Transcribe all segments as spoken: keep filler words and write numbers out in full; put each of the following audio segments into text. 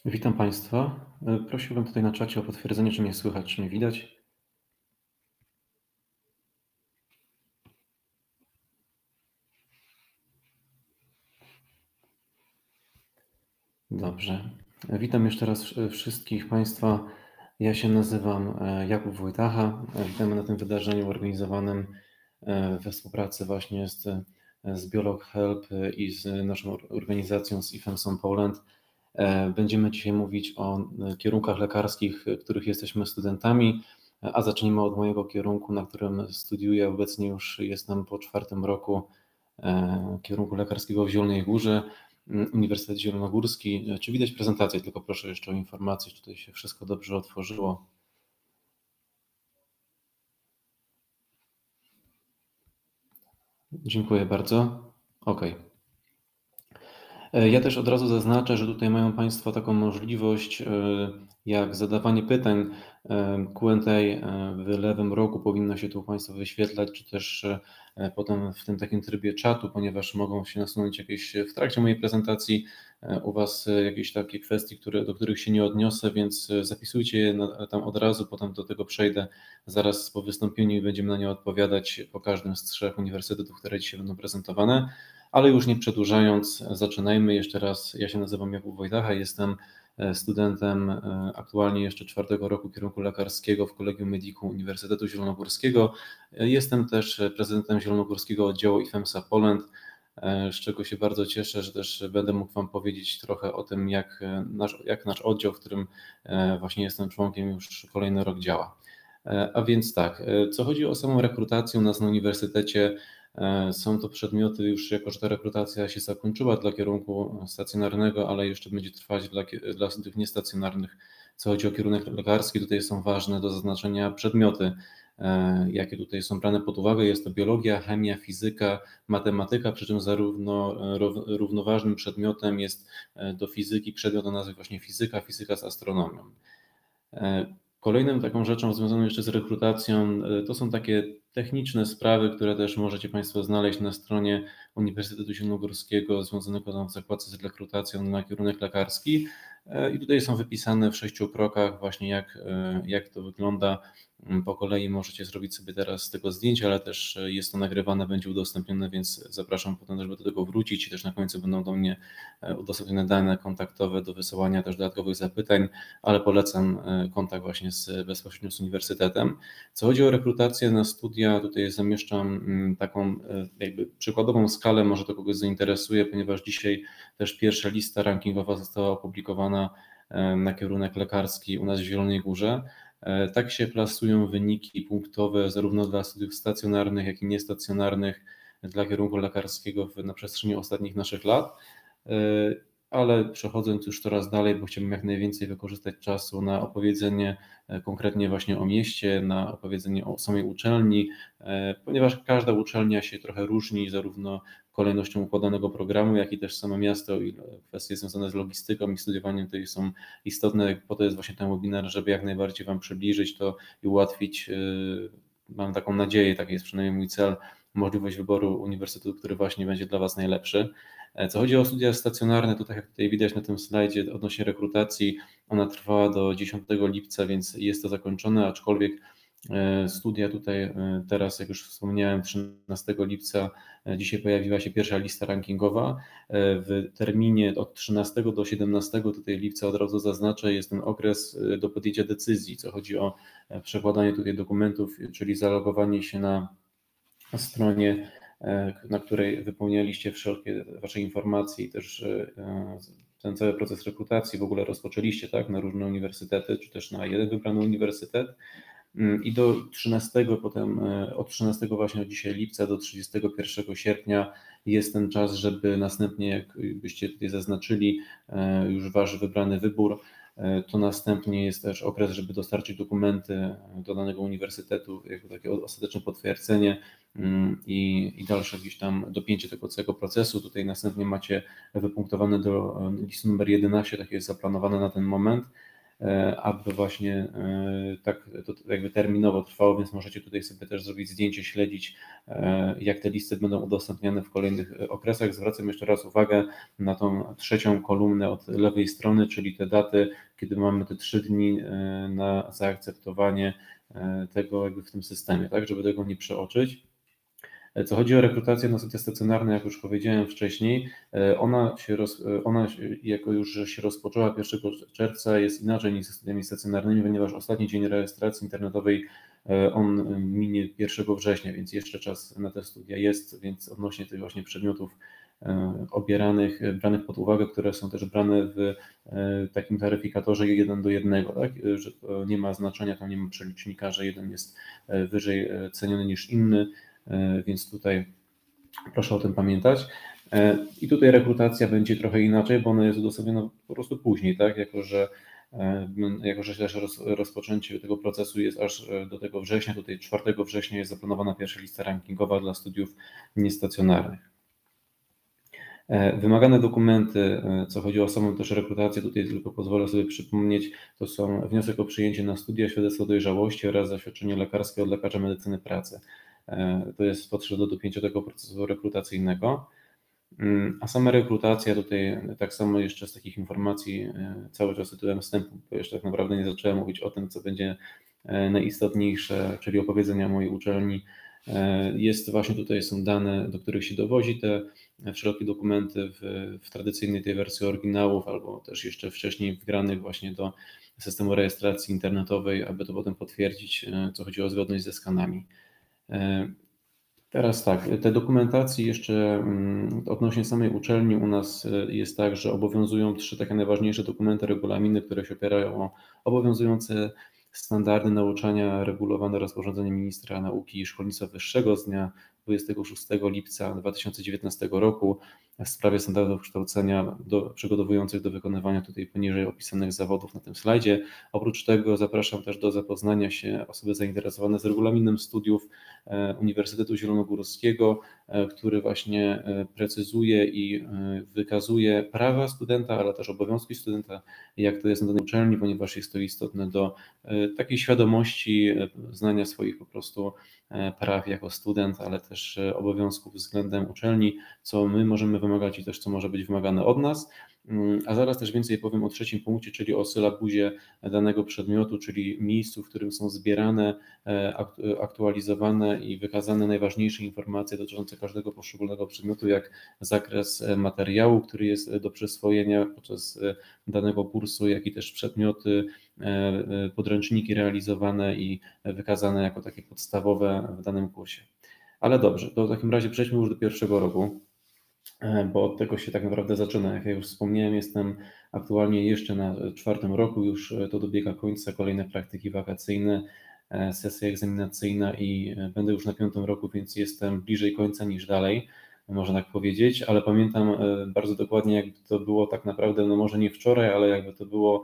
Witam Państwa. E, Prosiłbym tutaj na czacie o potwierdzenie, czy mnie słychać, czy mnie widać. Dobrze. E, Witam jeszcze raz e, wszystkich Państwa. Ja się nazywam e, Jakub Wojtacha. E, Witamy na tym wydarzeniu organizowanym e, we współpracy właśnie z, e, z Biolog Help e, i z naszą or- organizacją z IFEMSON Poland. E, Będziemy dzisiaj mówić o e, kierunkach lekarskich, e, których jesteśmy studentami, e, a zacznijmy od mojego kierunku, na którym studiuję. Obecnie już jestem po czwartym roku e, kierunku lekarskiego w Zielonej Górze, m, Uniwersytet Zielonogórski. E, Czy widać prezentację? Tylko proszę jeszcze o informację, czy tutaj się wszystko dobrze otworzyło. Dziękuję bardzo. OK. E, Ja też od razu zaznaczę, że tutaj mają Państwo taką możliwość, e, jak zadawanie pytań. e, Q and A e, w lewym rogu powinno się tu u Państwa wyświetlać, czy też e, potem w tym takim trybie czatu, ponieważ mogą się nasunąć jakieś w trakcie mojej prezentacji e, u Was e, jakieś takie kwestie, które, do których się nie odniosę, więc e, zapisujcie je na- tam od razu, potem do tego przejdę zaraz po wystąpieniu i będziemy na nie odpowiadać po każdym z trzech uniwersytetów, które dzisiaj będą prezentowane. Ale już nie przedłużając, zaczynajmy jeszcze raz. Ja się nazywam Jakub Wojtacha, jestem e, studentem e, aktualnie jeszcze czwartego roku kierunku lekarskiego w Collegium Medicum Uniwersytetu Zielonogórskiego. E, Jestem też prezydentem Zielonogórskiego Oddziału IFEMSA Poland, e, z czego się bardzo cieszę, że też będę mógł Wam powiedzieć trochę o tym, jak e, nasz, jak nasz oddział, w którym e, właśnie jestem członkiem, już kolejny rok działa. E, A więc tak, e, co chodzi o samą rekrutację u nas na uniwersytecie, e, są to przedmioty już, jako że ta rekrutacja się zakończyła dla kierunku stacjonarnego, ale jeszcze będzie trwać dla, kie- dla tych niestacjonarnych. Co chodzi o kierunek lekarski, tutaj są ważne do zaznaczenia przedmioty, e, jakie tutaj są brane pod uwagę. Jest to biologia, chemia, fizyka, matematyka, przy czym zarówno e, row- równoważnym przedmiotem jest e, do fizyki przedmiot o nazwie właśnie fizyka, fizyka z astronomią. E, Kolejną taką rzeczą związaną jeszcze z rekrutacją e, to są takie techniczne sprawy, które też możecie Państwo znaleźć na stronie Uniwersytetu Zielonogórskiego związanego tam w zakładce z rekrutacją na kierunek lekarski. E, I tutaj są wypisane w sześciu krokach właśnie jak, e, jak to wygląda. Mm, Po kolei możecie zrobić sobie teraz z tego zdjęcie, ale też e, jest to nagrywane, będzie udostępnione, więc zapraszam potem, żeby do tego wrócić i też na końcu będą do mnie e, udostępnione dane kontaktowe do wysyłania też dodatkowych zapytań, ale polecam e, kontakt właśnie z, bezpośrednio z uniwersytetem. Co chodzi o rekrutację na studia, tutaj zamieszczam mm, taką e, jakby przykładową skalę, może to kogoś zainteresuje, ponieważ dzisiaj też pierwsza lista rankingowa została opublikowana e, na kierunek lekarski u nas w Zielonej Górze. E, Tak się plasują wyniki punktowe zarówno dla studiów stacjonarnych, jak i niestacjonarnych dla kierunku lekarskiego w, na przestrzeni ostatnich naszych lat. E, Ale przechodząc już coraz dalej, bo chciałbym jak najwięcej wykorzystać czasu na opowiedzenie e, konkretnie właśnie o mieście, na opowiedzenie o samej uczelni, e, ponieważ każda uczelnia się trochę różni, zarówno kolejnością układanego programu, jak i też samo miasto i kwestie związane z logistyką i studiowaniem tutaj są istotne. Po to jest właśnie ten webinar, żeby jak najbardziej Wam przybliżyć to i ułatwić, e, mam taką nadzieję, taki jest przynajmniej mój cel, możliwość wyboru uniwersytetu, który właśnie będzie dla Was najlepszy. E, Co chodzi o studia stacjonarne, to tak jak tutaj widać na tym slajdzie odnośnie rekrutacji, ona trwała do dziesiątego lipca, więc jest to zakończone, aczkolwiek e, studia tutaj e, teraz, jak już wspomniałem, trzynastego lipca, e, dzisiaj pojawiła się pierwsza lista rankingowa. E, W terminie od trzynastego do siedemnastego tutaj lipca, od razu zaznaczę, jest ten okres e, do podjęcia decyzji, co chodzi o e, przekładanie tutaj dokumentów, czyli zalogowanie się na na stronie, e, na której wypełnialiście wszelkie Wasze informacje i też e, ten cały proces rekrutacji w ogóle rozpoczęliście, tak, na różne uniwersytety, czy też na jeden wybrany uniwersytet. Mm, I do trzynastego potem, e, od trzynastego właśnie od dzisiaj lipca do trzydziestego pierwszego sierpnia jest ten czas, żeby następnie, jak byście tutaj zaznaczyli e, już Wasz wybrany wybór, e, to następnie jest też okres, żeby dostarczyć dokumenty do danego uniwersytetu, jako takie ostateczne potwierdzenie mm, i, i dalsze gdzieś tam dopięcie tego całego procesu. Tutaj następnie macie wypunktowane do e, listy numer jedenaście, takie jest zaplanowane na ten moment. aby właśnie tak to jakby terminowo trwało, więc możecie tutaj sobie też zrobić zdjęcie, śledzić, jak te listy będą udostępniane w kolejnych okresach. Zwracam jeszcze raz uwagę na tą trzecią kolumnę od lewej strony, czyli te daty, kiedy mamy te trzy dni na zaakceptowanie tego jakby w tym systemie, tak, żeby tego nie przeoczyć. Co chodzi o rekrutację na studia stacjonarne, jak już powiedziałem wcześniej, ona się, roz, ona jako już się rozpoczęła pierwszego czerwca, jest inaczej niż ze studiami stacjonarnymi, ponieważ ostatni dzień rejestracji internetowej on minie pierwszego września, więc jeszcze czas na te studia jest, więc odnośnie tych właśnie przedmiotów obieranych, branych pod uwagę, które są też brane w takim taryfikatorze jeden do jednego, tak? Że to nie ma znaczenia, tam nie ma przelicznika, że jeden jest wyżej ceniony niż inny, więc tutaj proszę o tym pamiętać. I tutaj rekrutacja będzie trochę inaczej, bo ona jest udostępniona po prostu później, tak? Jako że, jako, że też rozpoczęcie tego procesu jest aż do tego września, tutaj czwartego września jest zaplanowana pierwsza lista rankingowa dla studiów niestacjonarnych. Wymagane dokumenty, co chodzi o samą też rekrutację, tutaj tylko pozwolę sobie przypomnieć, to są wniosek o przyjęcie na studia, świadectwo dojrzałości oraz zaświadczenie lekarskie od lekarza medycyny pracy. To jest potrzebne do dopięcia tego procesu rekrutacyjnego. A sama rekrutacja tutaj tak samo jeszcze z takich informacji cały czas tytułem wstępu, bo jeszcze tak naprawdę nie zacząłem mówić o tym, co będzie najistotniejsze, czyli opowiedzenia mojej uczelni. Jest właśnie tutaj są dane, do których się dowozi te wszelkie dokumenty w, w tradycyjnej tej wersji oryginałów, albo też jeszcze wcześniej wgranych właśnie do systemu rejestracji internetowej, aby to potem potwierdzić, co chodzi o zgodność ze skanami. Teraz tak, te dokumentacji jeszcze odnośnie samej uczelni u nas jest tak, że obowiązują trzy takie najważniejsze dokumenty, regulaminy, które się opierają o obowiązujące standardy nauczania regulowane rozporządzeniem ministra nauki i szkolnictwa wyższego z dnia dwudziestego szóstego lipca dwa tysiące dziewiętnastego roku w sprawie standardów kształcenia do, przygotowujących do wykonywania tutaj poniżej opisanych zawodów na tym slajdzie. Oprócz tego zapraszam też do zapoznania się osoby zainteresowane z regulaminem studiów Uniwersytetu Zielonogórskiego, który właśnie precyzuje i wykazuje prawa studenta, ale też obowiązki studenta, jak to jest na danej uczelni, ponieważ jest to istotne do takiej świadomości znania swoich po prostu praw jako student, ale też obowiązków względem uczelni, co my możemy wymagać i też co może być wymagane od nas. A zaraz też więcej powiem o trzecim punkcie, czyli o sylabuzie danego przedmiotu, czyli miejscu, w którym są zbierane, aktualizowane i wykazane najważniejsze informacje dotyczące każdego poszczególnego przedmiotu, jak zakres materiału, który jest do przyswojenia podczas danego kursu, jak i też przedmioty, podręczniki realizowane i wykazane jako takie podstawowe w danym kursie. Ale dobrze, to w takim razie przejdźmy już do pierwszego roku, bo od tego się tak naprawdę zaczyna. Jak ja już wspomniałem, jestem aktualnie jeszcze na czwartym roku, już to dobiega końca, kolejne praktyki wakacyjne, sesja egzaminacyjna i będę już na piątym roku, więc jestem bliżej końca niż dalej, można tak powiedzieć, ale pamiętam bardzo dokładnie, jakby to było tak naprawdę, no może nie wczoraj, ale jakby to było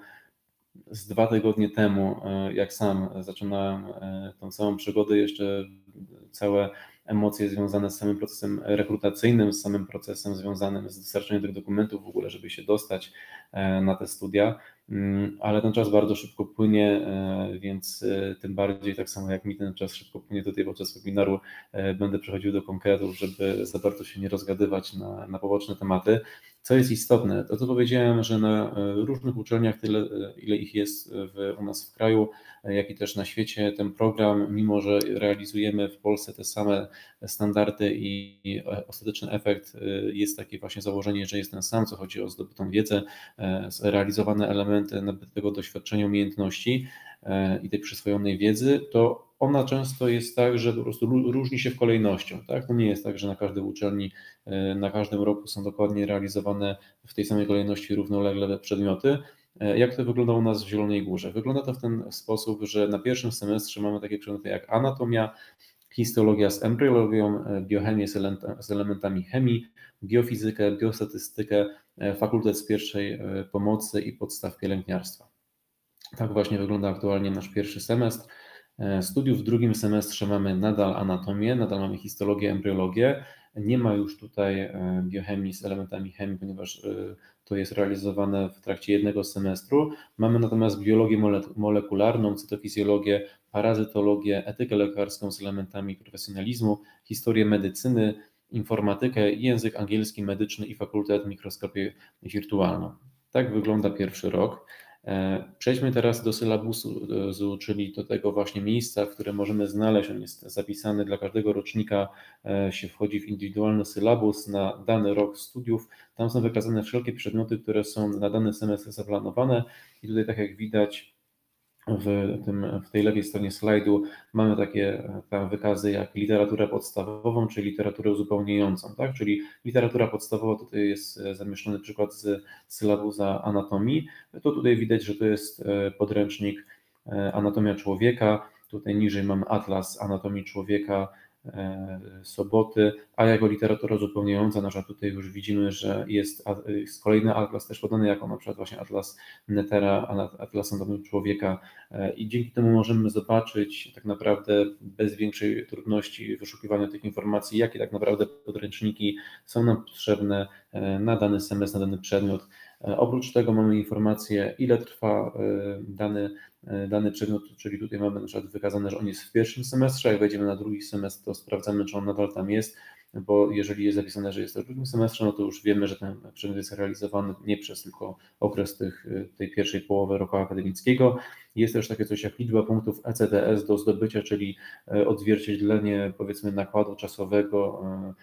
z dwa tygodnie temu, jak sam zaczynałem tą całą przygodę, jeszcze całe emocje związane z samym procesem rekrutacyjnym, z samym procesem związanym z dostarczeniem tych dokumentów w ogóle, żeby się dostać na te studia, ale ten czas bardzo szybko płynie, więc tym bardziej, tak samo jak mi ten czas szybko płynie tutaj podczas webinaru, będę przechodził do konkretów, żeby za bardzo się nie rozgadywać na, na poboczne tematy. Co jest istotne, to co powiedziałem, że na różnych uczelniach, tyle ile ich jest w, u nas w kraju, jak i też na świecie, ten program, mimo że realizujemy w Polsce te same standardy i ostateczny efekt jest takie właśnie założenie, że jest ten sam, co chodzi o zdobytą wiedzę, realizowane elementy nabytego doświadczenia, umiejętności i tej przyswojonej wiedzy, to ona często jest tak, że po prostu różni się w kolejnością. Tak? To nie jest tak, że na każdej uczelni, na każdym roku są dokładnie realizowane w tej samej kolejności równolegle przedmioty. Jak to wygląda u nas w Zielonej Górze? Wygląda to w ten sposób, że na pierwszym semestrze mamy takie przedmioty jak anatomia, histologia z embriologią, biochemię z elementami chemii, biofizykę, biostatystykę, fakultet z pierwszej pomocy i podstaw pielęgniarstwa. Tak właśnie wygląda aktualnie nasz pierwszy semestr. Studiów w drugim semestrze mamy nadal anatomię, nadal mamy histologię, embryologię Nie ma już tutaj biochemii z elementami chemii, ponieważ to jest realizowane w trakcie jednego semestru. Mamy natomiast biologię molekularną, cytofizjologię, parazytologię, etykę lekarską z elementami profesjonalizmu, historię medycyny, informatykę, język angielski medyczny i fakultet mikroskopię wirtualną. Tak wygląda pierwszy rok. Przejdźmy teraz do sylabusu, czyli do tego właśnie miejsca, w którym możemy znaleźć. On jest zapisany dla każdego rocznika, się wchodzi w indywidualny sylabus na dany rok studiów. Tam są wykazane wszelkie przedmioty, które są na dany semestr zaplanowane i tutaj, tak jak widać, w, tym, w tej lewej stronie slajdu mamy takie tam wykazy jak literaturę podstawową, czy literaturę uzupełniającą, tak? Czyli literatura podstawowa, tutaj jest zamieszczony przykład z sylabusa anatomii, to tutaj widać, że to jest podręcznik Anatomia człowieka, tutaj niżej mamy atlas anatomii człowieka Soboty, a jako literatura uzupełniająca, na przykład tutaj już widzimy, że jest, jest kolejny atlas też podany jako na przykład właśnie atlas Netera, atlas anatomii człowieka i dzięki temu możemy zobaczyć tak naprawdę bez większej trudności wyszukiwania tych informacji, jakie tak naprawdę podręczniki są nam potrzebne na dany semestr, na dany przedmiot. Oprócz tego mamy informację, ile trwa dany, dany przedmiot, czyli tutaj mamy na przykład wykazane, że on jest w pierwszym semestrze, jak wejdziemy na drugi semestr, to sprawdzamy, czy on nadal tam jest, bo jeżeli jest zapisane, że jest to w drugim semestrze, no to już wiemy, że ten przedmiot jest realizowany nie przez tylko okres tych, tej pierwszej połowy roku akademickiego. Jest też takie coś jak liczba punktów E C T S do zdobycia, czyli odzwierciedlenie, powiedzmy, nakładu czasowego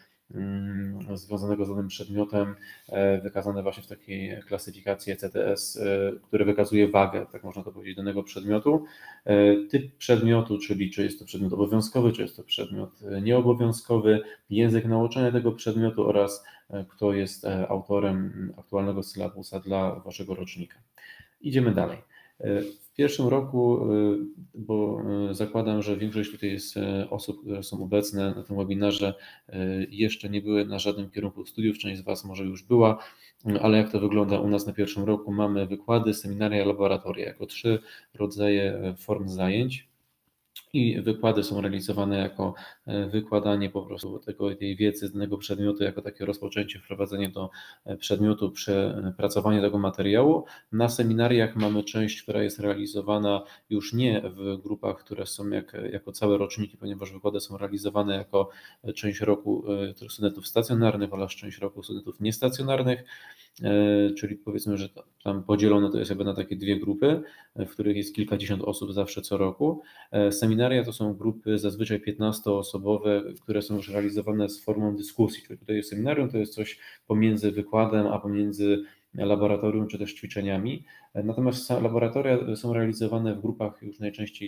związanego z danym przedmiotem, wykazane właśnie w takiej klasyfikacji E C T S, który wykazuje wagę, tak można to powiedzieć, danego przedmiotu. Typ przedmiotu, czyli czy jest to przedmiot obowiązkowy, czy jest to przedmiot nieobowiązkowy, język nauczania tego przedmiotu oraz kto jest autorem aktualnego sylabusa dla waszego rocznika. Idziemy dalej. W pierwszym roku, bo zakładam, że większość tutaj jest osób, które są obecne na tym webinarze, jeszcze nie były na żadnym kierunku studiów, część z Was może już była, ale jak to wygląda u nas na pierwszym roku? Mamy wykłady, seminaria, laboratoria jako trzy rodzaje form zajęć. I wykłady są realizowane jako wykładanie po prostu tego, tej wiedzy z danego przedmiotu, jako takie rozpoczęcie, wprowadzenie do przedmiotu, przepracowanie tego materiału. Na seminariach mamy część, która jest realizowana już nie w grupach, które są jak, jako całe roczniki, ponieważ wykłady są realizowane jako część roku studentów stacjonarnych oraz część roku studentów niestacjonarnych. Czyli powiedzmy, że tam podzielone to jest jakby na takie dwie grupy, w których jest kilkadziesiąt osób zawsze co roku. Seminaria to są grupy zazwyczaj piętnastoosobowe, które są już realizowane z formą dyskusji, czyli tutaj jest seminarium, to jest coś pomiędzy wykładem, a pomiędzy laboratorium czy też ćwiczeniami. Natomiast laboratoria są realizowane w grupach już najczęściej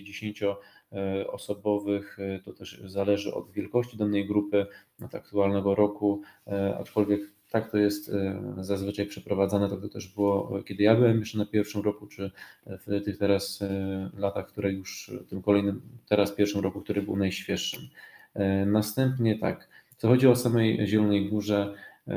dziesięcioosobowych, to też zależy od wielkości danej grupy, od aktualnego roku, aczkolwiek tak to jest zazwyczaj przeprowadzane, tak to też było, kiedy ja byłem jeszcze na pierwszym roku, czy w tych teraz latach, które już, w tym kolejnym, teraz pierwszym roku, który był najświeższym. Następnie tak, co chodzi o samej Zielonej Górze,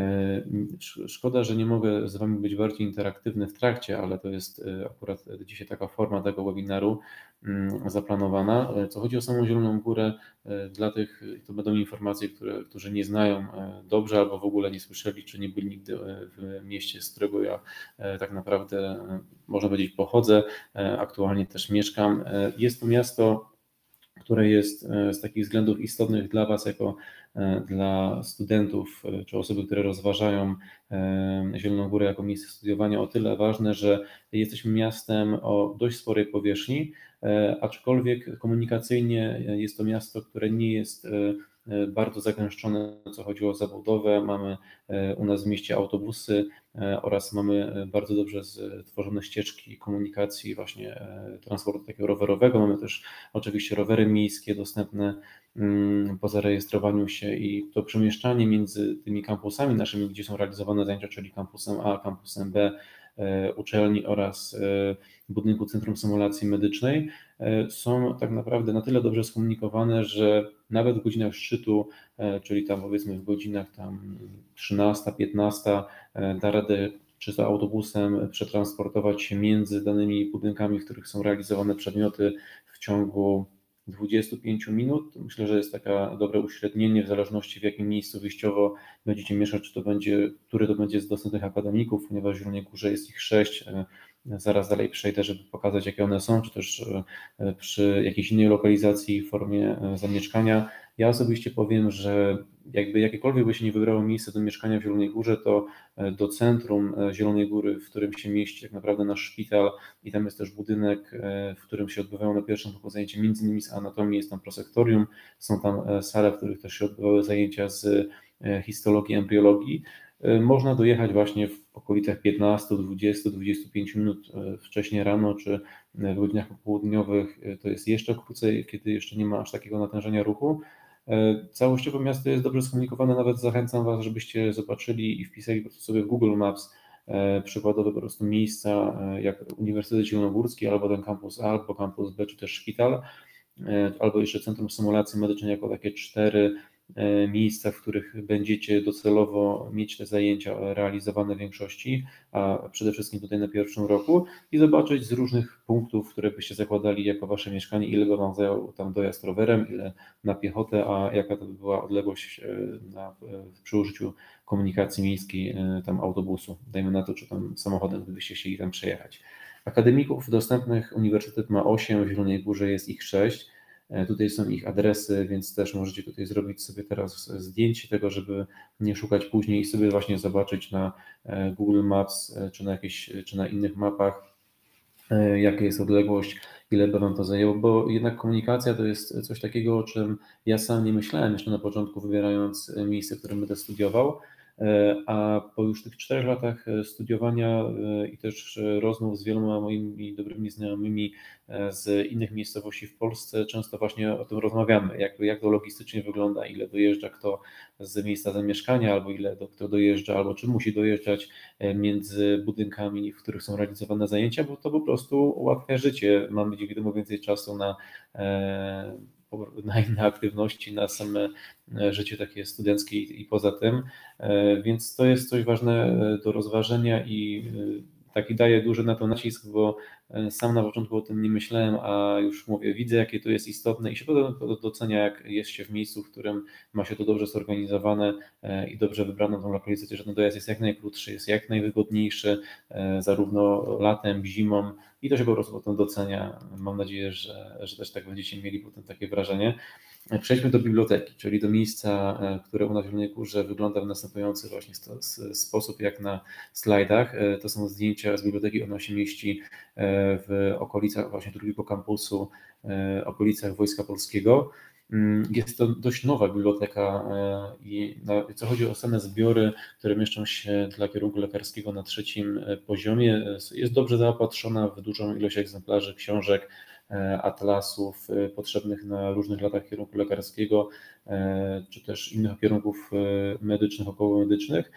szkoda, że nie mogę z Wami być bardziej interaktywny w trakcie, ale to jest akurat dzisiaj taka forma tego webinaru zaplanowana. Co chodzi o samą Zieloną Górę, dla tych, to będą informacje, które, którzy nie znają dobrze albo w ogóle nie słyszeli, czy nie byli nigdy w mieście, z którego ja tak naprawdę, można powiedzieć, pochodzę, aktualnie też mieszkam. Jest to miasto, które jest z takich względów istotnych dla Was, jako dla studentów, czy osoby, które rozważają Zieloną Górę jako miejsce studiowania, o tyle ważne, że jesteśmy miastem o dość sporej powierzchni, aczkolwiek komunikacyjnie jest to miasto, które nie jest bardzo zagęszczone, co chodzi o zabudowę. Mamy u nas w mieście autobusy oraz mamy bardzo dobrze stworzone ścieżki komunikacji, właśnie transportu takiego rowerowego. Mamy też oczywiście rowery miejskie dostępne po zarejestrowaniu się i to przemieszczanie między tymi kampusami naszymi, gdzie są realizowane zajęcia, czyli kampusem A, kampusem B, uczelni oraz budynku Centrum Symulacji Medycznej, są tak naprawdę na tyle dobrze skomunikowane, że nawet w godzinach szczytu, czyli tam powiedzmy w godzinach tam trzynasta, piętnasta, da radę czy to autobusem przetransportować się między danymi budynkami, w których są realizowane przedmioty w ciągu dwudziestu pięciu minut. Myślę, że jest taka dobre uśrednienie w zależności w jakim miejscu wyjściowo będziecie mieszkać, czy to będzie, który to będzie z dostępnych akademików, ponieważ w Zielonej Górze jest ich sześć. Zaraz dalej przejdę, żeby pokazać, jakie one są, czy też przy jakiejś innej lokalizacji w formie zamieszkania. Ja osobiście powiem, że jakby jakiekolwiek by się nie wybrało miejsce do mieszkania w Zielonej Górze, to do centrum Zielonej Góry, w którym się mieści tak naprawdę nasz szpital i tam jest też budynek, w którym się odbywają na pierwszym roku zajęcia między innymi z anatomii, jest tam prosektorium, są tam sale, w których też się odbywały zajęcia z histologii, embriologii. Można dojechać właśnie w okolicach piętnastu, dwudziestu, dwudziestu pięciu minut wcześniej rano, czy w godzinach popołudniowych to jest jeszcze krócej, kiedy jeszcze nie ma aż takiego natężenia ruchu. Całościowo miasto jest dobrze skomunikowane, nawet zachęcam Was, żebyście zobaczyli i wpisali po prostu sobie w Google Maps przykładowe po prostu miejsca, jak Uniwersytet Zielonogórski, albo ten kampus A, albo kampus B, czy też szpital, albo jeszcze Centrum Symulacji Medycznej, jako takie cztery miejsca, w których będziecie docelowo mieć te zajęcia realizowane w większości, a przede wszystkim tutaj na pierwszym roku, i zobaczyć z różnych punktów, które byście zakładali jako Wasze mieszkanie, ile by Wam zajął tam dojazd rowerem, ile na piechotę, a jaka to by była odległość na, przy użyciu komunikacji miejskiej, tam autobusu, dajmy na to, czy tam samochodem, gdybyście chcieli tam przejechać. Akademików dostępnych uniwersytet ma osiem, w Zielonej Górze jest ich sześć. Tutaj są ich adresy, więc też możecie tutaj zrobić sobie teraz zdjęcie tego, żeby nie szukać później i sobie właśnie zobaczyć na Google Maps czy na, jakieś, czy na innych mapach, jaka jest odległość, ile by Wam to zajęło, bo jednak komunikacja to jest coś takiego, o czym ja sam nie myślałem jeszcze na początku, wybierając miejsce, w którym będę studiował, a po już tych czterech latach studiowania i też rozmów z wieloma moimi dobrymi znajomymi z innych miejscowości w Polsce, często właśnie o tym rozmawiamy, jak, jak to logistycznie wygląda, ile dojeżdża kto z miejsca zamieszkania, albo ile do, kto dojeżdża, albo czy musi dojeżdżać między budynkami, w których są realizowane zajęcia, bo to po prostu ułatwia życie. Mamy dzięki temu więcej czasu na na inne aktywności, na same życie takie studenckie i poza tym, więc to jest coś ważne do rozważenia i taki daję duży na to nacisk, bo sam na początku o tym nie myślałem, a już mówię, widzę, jakie to jest istotne i się to docenia, jak jest się w miejscu, w którym ma się to dobrze zorganizowane i dobrze wybraną tą lokalizację, że ten dojazd jest jak najkrótszy, jest jak najwygodniejszy, zarówno latem, zimą, i to się po prostu potem docenia. Mam nadzieję, że, że też tak będziecie mieli potem takie wrażenie. Przejdźmy do biblioteki, czyli do miejsca, które u nas w Zielonej Górze wygląda w następujący właśnie sposób, jak na slajdach. To są zdjęcia z biblioteki, ona się mieści w okolicach właśnie drugiego kampusu, okolicach Wojska Polskiego. Jest to dość nowa biblioteka i co chodzi o same zbiory, które mieszczą się dla kierunku lekarskiego na trzecim poziomie, jest dobrze zaopatrzona w dużą ilość egzemplarzy książek, atlasów potrzebnych na różnych latach kierunku lekarskiego, czy też innych kierunków medycznych, okołomedycznych.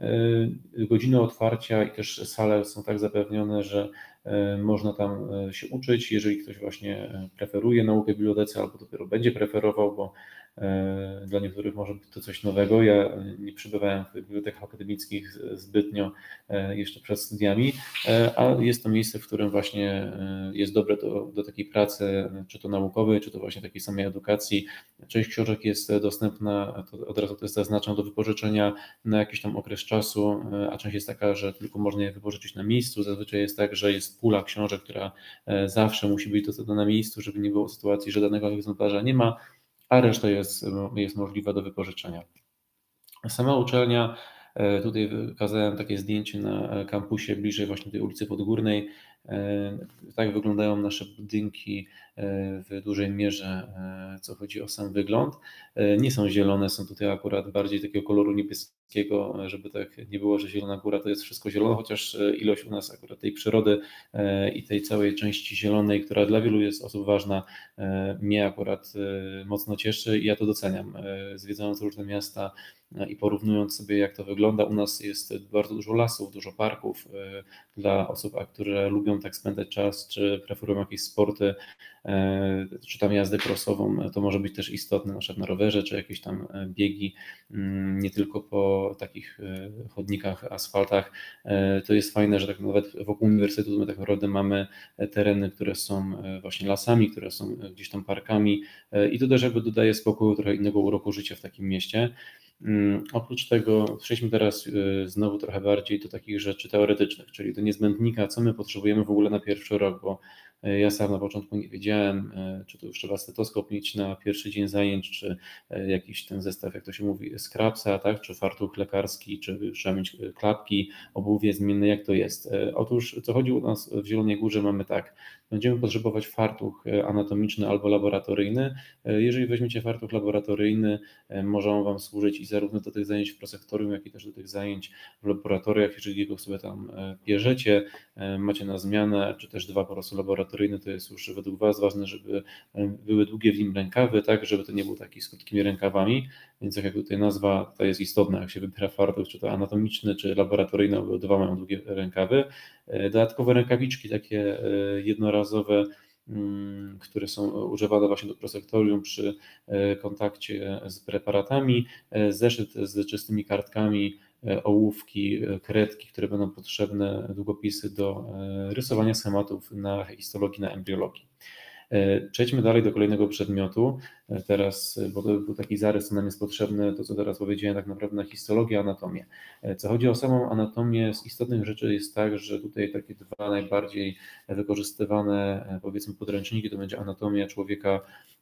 Godziny otwarcia i też sale są tak zapewnione, że można tam się uczyć, jeżeli ktoś właśnie preferuje naukę w bibliotece albo dopiero będzie preferował, bo dla niektórych może być to coś nowego. Ja nie przebywałem w bibliotekach akademickich zbytnio jeszcze przed studiami, a jest to miejsce, w którym właśnie jest dobre do, do takiej pracy, czy to naukowej, czy to właśnie takiej samej edukacji. Część książek jest dostępna, to od razu to jest zaznaczam, do wypożyczenia na jakiś tam okres czasu, a część jest taka, że tylko można je wypożyczyć na miejscu. Zazwyczaj jest tak, że jest pula książek, która zawsze musi być dostępna na miejscu, żeby nie było sytuacji, że danego egzemplarza nie ma, a reszta jest, jest możliwa do wypożyczenia. Sama uczelnia, tutaj wykazałem takie zdjęcie na kampusie bliżej właśnie tej ulicy Podgórnej. Tak wyglądają nasze budynki w dużej mierze, co chodzi o sam wygląd. Nie są zielone, są tutaj akurat bardziej takiego koloru niebieskiego, żeby tak nie było, że Zielona Góra to jest wszystko zielone, chociaż ilość u nas akurat tej przyrody i tej całej części zielonej, która dla wielu jest osób ważna, mnie akurat mocno cieszy i ja to doceniam. Zwiedzając różne miasta i porównując sobie, jak to wygląda, u nas jest bardzo dużo lasów, dużo parków dla osób, które lubią lubią tak spędzać czas, czy preferują jakieś sporty, czy tam jazdę crossową, to może być też istotne, na przykład na rowerze, czy jakieś tam biegi, nie tylko po takich chodnikach, asfaltach. To jest fajne, że tak nawet wokół uniwersytetu my tak naprawdę mamy tereny, które są właśnie lasami, które są gdzieś tam parkami i to też jakby dodaje spokoju, trochę innego uroku życia w takim mieście. Oprócz tego przejdźmy teraz znowu trochę bardziej do takich rzeczy teoretycznych, czyli do niezbędnika, co my potrzebujemy w ogóle na pierwszy rok, bo ja sam na początku nie wiedziałem, czy to już trzeba stetoskop mieć na pierwszy dzień zajęć, czy jakiś ten zestaw, jak to się mówi, skrapsa, tak, czy fartuch lekarski, czy trzeba mieć klapki, obuwie zmienne, jak to jest. Otóż co chodzi u nas w Zielonej Górze, mamy tak, będziemy potrzebować fartuch anatomiczny albo laboratoryjny. Jeżeli weźmiecie fartuch laboratoryjny, może on Wam służyć i zarówno do tych zajęć w prosektorium, jak i też do tych zajęć w laboratoriach, jeżeli go sobie tam bierzecie, macie na zmianę, czy też dwa po prostu laboratoryjne, to jest już według Was ważne, żeby były długie w nim rękawy, tak, żeby to nie był taki z krótkimi rękawami, więc jak tutaj nazwa, to jest istotna, jak się wybiera fartuch, czy to anatomiczny, czy laboratoryjny, obydwa mają długie rękawy. Dodatkowe rękawiczki takie jednorazowe, które są używane właśnie do prosektorium przy kontakcie z preparatami, zeszyt z czystymi kartkami, ołówki, kredki, które będą potrzebne, długopisy do rysowania schematów na histologii, na embriologii. Przejdźmy dalej do kolejnego przedmiotu. Teraz, bo to był taki zarys, co nam jest potrzebne, to co teraz powiedziałem, tak naprawdę na histologię, anatomię. Co chodzi o samą anatomię, z istotnych rzeczy jest tak, że tutaj takie dwa najbardziej wykorzystywane, powiedzmy, podręczniki, to będzie anatomia człowieka,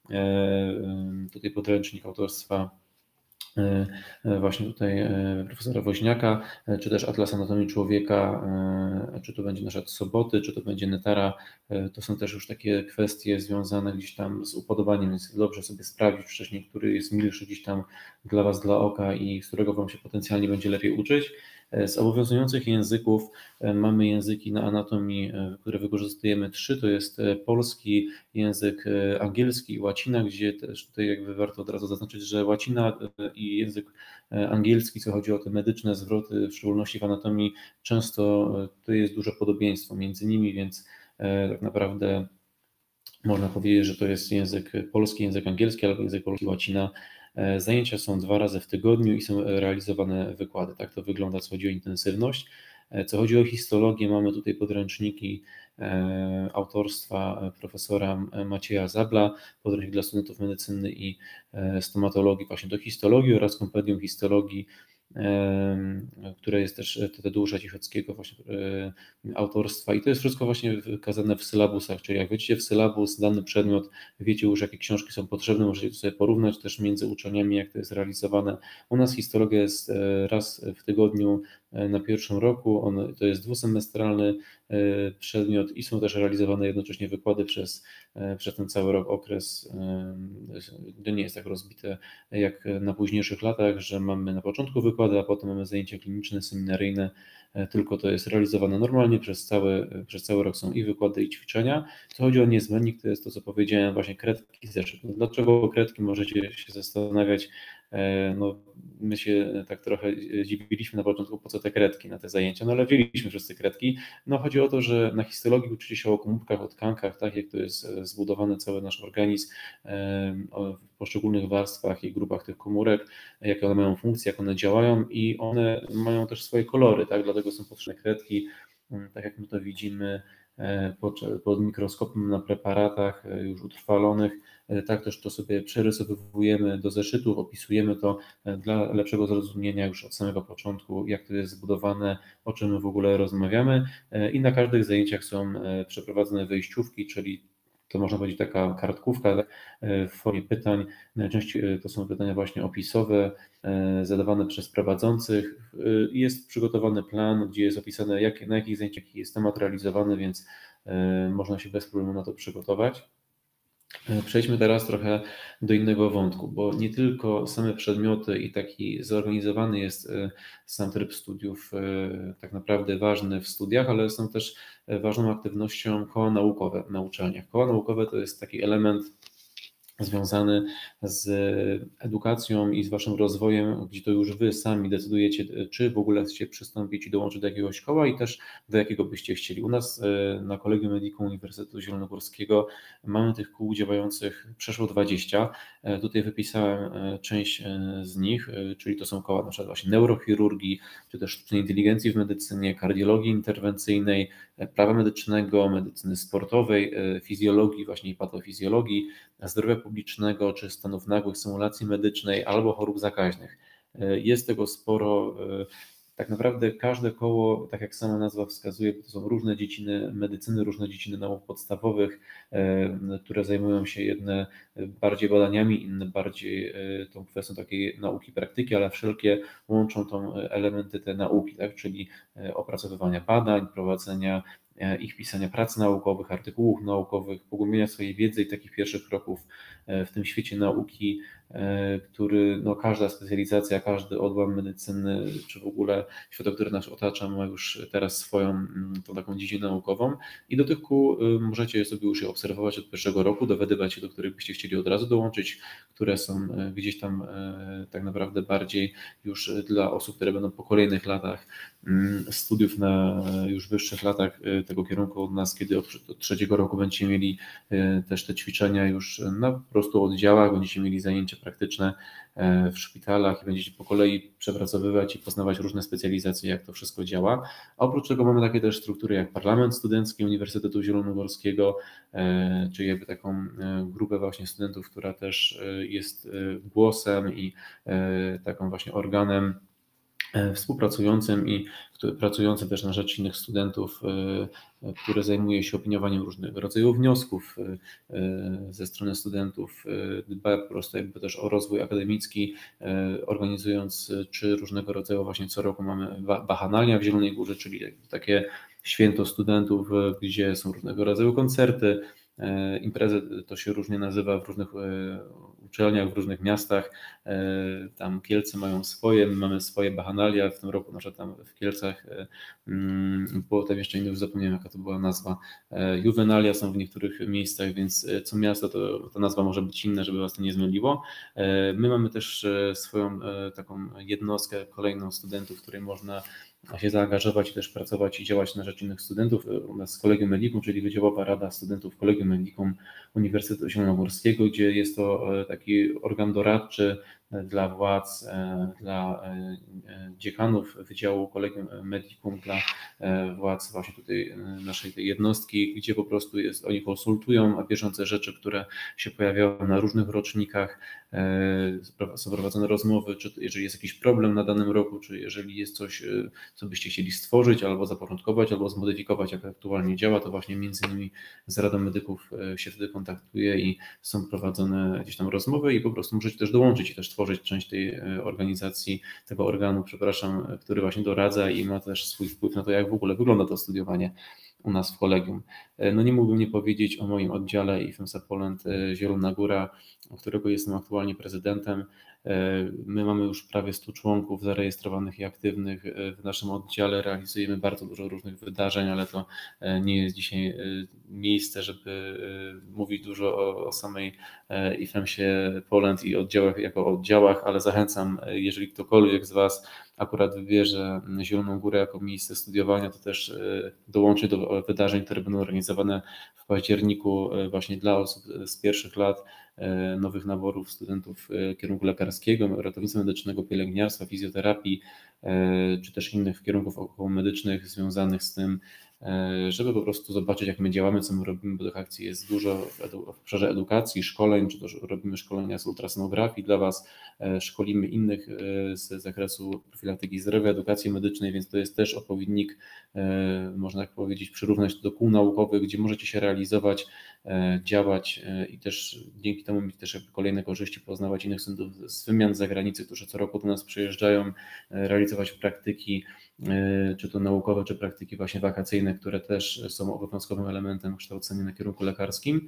tutaj podręcznik autorstwa właśnie tutaj profesora Woźniaka, czy też Atlas Anatomii Człowieka, czy to będzie na przykład Soboty, czy to będzie Netara, to są też już takie kwestie związane gdzieś tam z upodobaniem, więc dobrze sobie sprawdzić wcześniej, który jest milszy gdzieś tam dla Was, dla oka i z którego Wam się potencjalnie będzie lepiej uczyć. Z obowiązujących języków mamy języki na anatomii, które wykorzystujemy trzy, to jest polski, język angielski i łacina, gdzie też tutaj jakby warto od razu zaznaczyć, że łacina i język angielski, co chodzi o te medyczne zwroty, w szczególności w anatomii, często to jest duże podobieństwo między nimi, więc tak naprawdę można powiedzieć, że to jest język polski, język angielski albo język polski, łacina. Zajęcia są dwa razy w tygodniu i są realizowane wykłady. Tak to wygląda, co chodzi o intensywność. Co chodzi o histologię, mamy tutaj podręczniki autorstwa profesora Macieja Zabla, podręcznik dla studentów medycyny i stomatologii właśnie do histologii oraz kompendium histologii, które jest też Tadeusza Cichockiego właśnie autorstwa i to jest wszystko właśnie wykazane w sylabusach, czyli jak wiecie w sylabus dany przedmiot, wiecie już jakie książki są potrzebne, możecie to sobie porównać też między uczelniami, jak to jest realizowane. U nas histologia jest raz w tygodniu na pierwszym roku, on, to jest dwusemestralny przedmiot i są też realizowane jednocześnie wykłady przez, przez ten cały rok, okres. To nie jest tak rozbite jak na późniejszych latach, że mamy na początku wykłady, a potem mamy zajęcia kliniczne, seminaryjne, tylko to jest realizowane normalnie przez cały, przez cały rok są i wykłady, i ćwiczenia. Co chodzi o niezbędnik, to jest to, co powiedziałem, właśnie kredki, zeszyt. Dlaczego kredki, możecie się zastanawiać, no my się tak trochę dziwiliśmy na początku, po co te kredki na te zajęcia, no ale wzięliśmy wszyscy kredki. No chodzi o to, że na histologii uczycie się o komórkach, o tkankach, tak jak to jest zbudowany cały nasz organizm, w poszczególnych warstwach i grupach tych komórek, jakie one mają funkcje, jak one działają i one mają też swoje kolory, tak, dlatego są potrzebne kredki, tak jak my to widzimy pod, pod mikroskopem na preparatach już utrwalonych, tak też to sobie przerysowujemy do zeszytów, opisujemy to dla lepszego zrozumienia już od samego początku, jak to jest zbudowane, o czym my w ogóle rozmawiamy i na każdych zajęciach są przeprowadzone wyjściówki, czyli to można powiedzieć taka kartkówka w formie pytań. Najczęściej to są pytania właśnie opisowe, zadawane przez prowadzących. Jest przygotowany plan, gdzie jest opisane, jak, na jakich zajęciach jaki jest temat realizowany, więc można się bez problemu na to przygotować. Przejdźmy teraz trochę do innego wątku, bo nie tylko same przedmioty i taki zorganizowany jest sam tryb studiów tak naprawdę ważny w studiach, ale są też ważną aktywnością koła naukowe na uczelniach. Koła naukowe to jest taki element związany z edukacją i z Waszym rozwojem, gdzie to już Wy sami decydujecie, czy w ogóle chcecie przystąpić i dołączyć do jakiegoś koła i też do jakiego byście chcieli. U nas na Collegium Medicum Uniwersytetu Zielonogórskiego mamy tych kół działających przeszło dwadzieścia. Tutaj wypisałem część z nich, czyli to są koła na przykład właśnie neurochirurgii, czy też sztucznej inteligencji w medycynie, kardiologii interwencyjnej, prawa medycznego, medycyny sportowej, fizjologii, właśnie i patofizjologii, zdrowia publicznego, czy stanów nagłych, symulacji medycznej albo chorób zakaźnych. Jest tego sporo. Tak naprawdę każde koło, tak jak sama nazwa wskazuje, to są różne dziedziny medycyny, różne dziedziny nauk podstawowych, które zajmują się jedne bardziej badaniami, inne bardziej tą kwestią takiej nauki praktyki, ale wszelkie łączą tą elementy te nauki, tak? Czyli opracowywania badań, prowadzenia ich pisania prac naukowych, artykułów naukowych, pogłębienia swojej wiedzy i takich pierwszych kroków w tym świecie nauki, który no, każda specjalizacja, każdy odłam medycyny, czy w ogóle świat, który nas otacza, ma już teraz swoją tą taką dziedzinę naukową i do tych kół możecie sobie już je obserwować od pierwszego roku, dowiadywać się, do których byście chcieli od razu dołączyć, które są gdzieś tam tak naprawdę bardziej już dla osób, które będą po kolejnych latach studiów na już wyższych latach tego kierunku od nas, kiedy od, od trzeciego roku będziecie mieli też te ćwiczenia już na po prostu oddziałach, będziecie mieli zajęcia praktyczne w szpitalach i będziecie po kolei przepracowywać i poznawać różne specjalizacje, jak to wszystko działa. A oprócz tego mamy takie też struktury jak Parlament Studencki Uniwersytetu Zielonogórskiego, czyli jakby taką grupę właśnie studentów, która też jest głosem i taką właśnie organem współpracującym i pracującym też na rzecz innych studentów, które zajmuje się opiniowaniem różnego rodzaju wniosków ze strony studentów, dba po prostu jakby też o rozwój akademicki, organizując czy różnego rodzaju właśnie co roku mamy Bachanalia w Zielonej Górze, czyli takie święto studentów, gdzie są różnego rodzaju koncerty, imprezy, to się różnie nazywa w różnych uczelniach, w różnych miastach. Tam Kielce mają swoje, my mamy swoje Bachanalia. W tym roku nasza tam w Kielcach było tam jeszcze inne, już zapomniałem jaka to była nazwa. Juvenalia są w niektórych miejscach, więc co miasto to ta nazwa może być inna, żeby Was to nie zmyliło. My mamy też swoją taką jednostkę kolejną studentów, w której można się zaangażować i też pracować i działać na rzecz innych studentów. U nas Collegium Medicum, czyli Wydziałowa Rada Studentów Collegium Medicum Uniwersytetu Zielonogórskiego, gdzie jest to taki organ doradczy dla władz, dla dziekanów Wydziału Collegium Medicum, dla władz właśnie tutaj naszej tej jednostki, gdzie po prostu jest, oni konsultują bieżące rzeczy, które się pojawiają na różnych rocznikach, są prowadzone rozmowy, czy jeżeli jest jakiś problem na danym roku, czy jeżeli jest coś, co byście chcieli stworzyć, albo zaporządkować, albo zmodyfikować, jak aktualnie działa, to właśnie między innymi z Radą Medyków się wtedy kontaktuje i są prowadzone gdzieś tam rozmowy i po prostu możecie też dołączyć i też tworzyć część tej organizacji, tego organu, przepraszam, który właśnie doradza i ma też swój wpływ na to, jak w ogóle wygląda to studiowanie u nas w kolegium. No nie mógłbym nie powiedzieć o moim oddziale i FEMSA Poland Zielona Góra, którego jestem aktualnie prezydentem. My mamy już prawie stu członków zarejestrowanych i aktywnych w naszym oddziale. Realizujemy bardzo dużo różnych wydarzeń, ale to nie jest dzisiaj miejsce, żeby mówić dużo o, o samej i FEMSie Poland i oddziałach jako oddziałach, ale zachęcam, jeżeli ktokolwiek z Was akurat wybierze Zieloną Górę jako miejsce studiowania, to też dołączy do wydarzeń, które będą organizowane w październiku właśnie dla osób z pierwszych lat, nowych naborów studentów kierunku lekarskiego, ratownictwa medycznego, pielęgniarstwa, fizjoterapii, czy też innych kierunków okołomedycznych związanych z tym, żeby po prostu zobaczyć, jak my działamy, co my robimy, bo tych akcji jest dużo w, edu- w obszarze edukacji, szkoleń, czy też robimy szkolenia z ultrasonografii dla Was, szkolimy innych z zakresu profilaktyki zdrowia, edukacji medycznej, więc to jest też odpowiednik, można tak powiedzieć, przyrównać to do kół naukowych, gdzie możecie się realizować, działać i też dzięki temu mieć też jakby kolejne korzyści, poznawać innych studentów z wymian z zagranicy, którzy co roku do nas przyjeżdżają, realizować praktyki, czy to naukowe, czy praktyki właśnie wakacyjne, które też są obowiązkowym elementem kształcenia na kierunku lekarskim.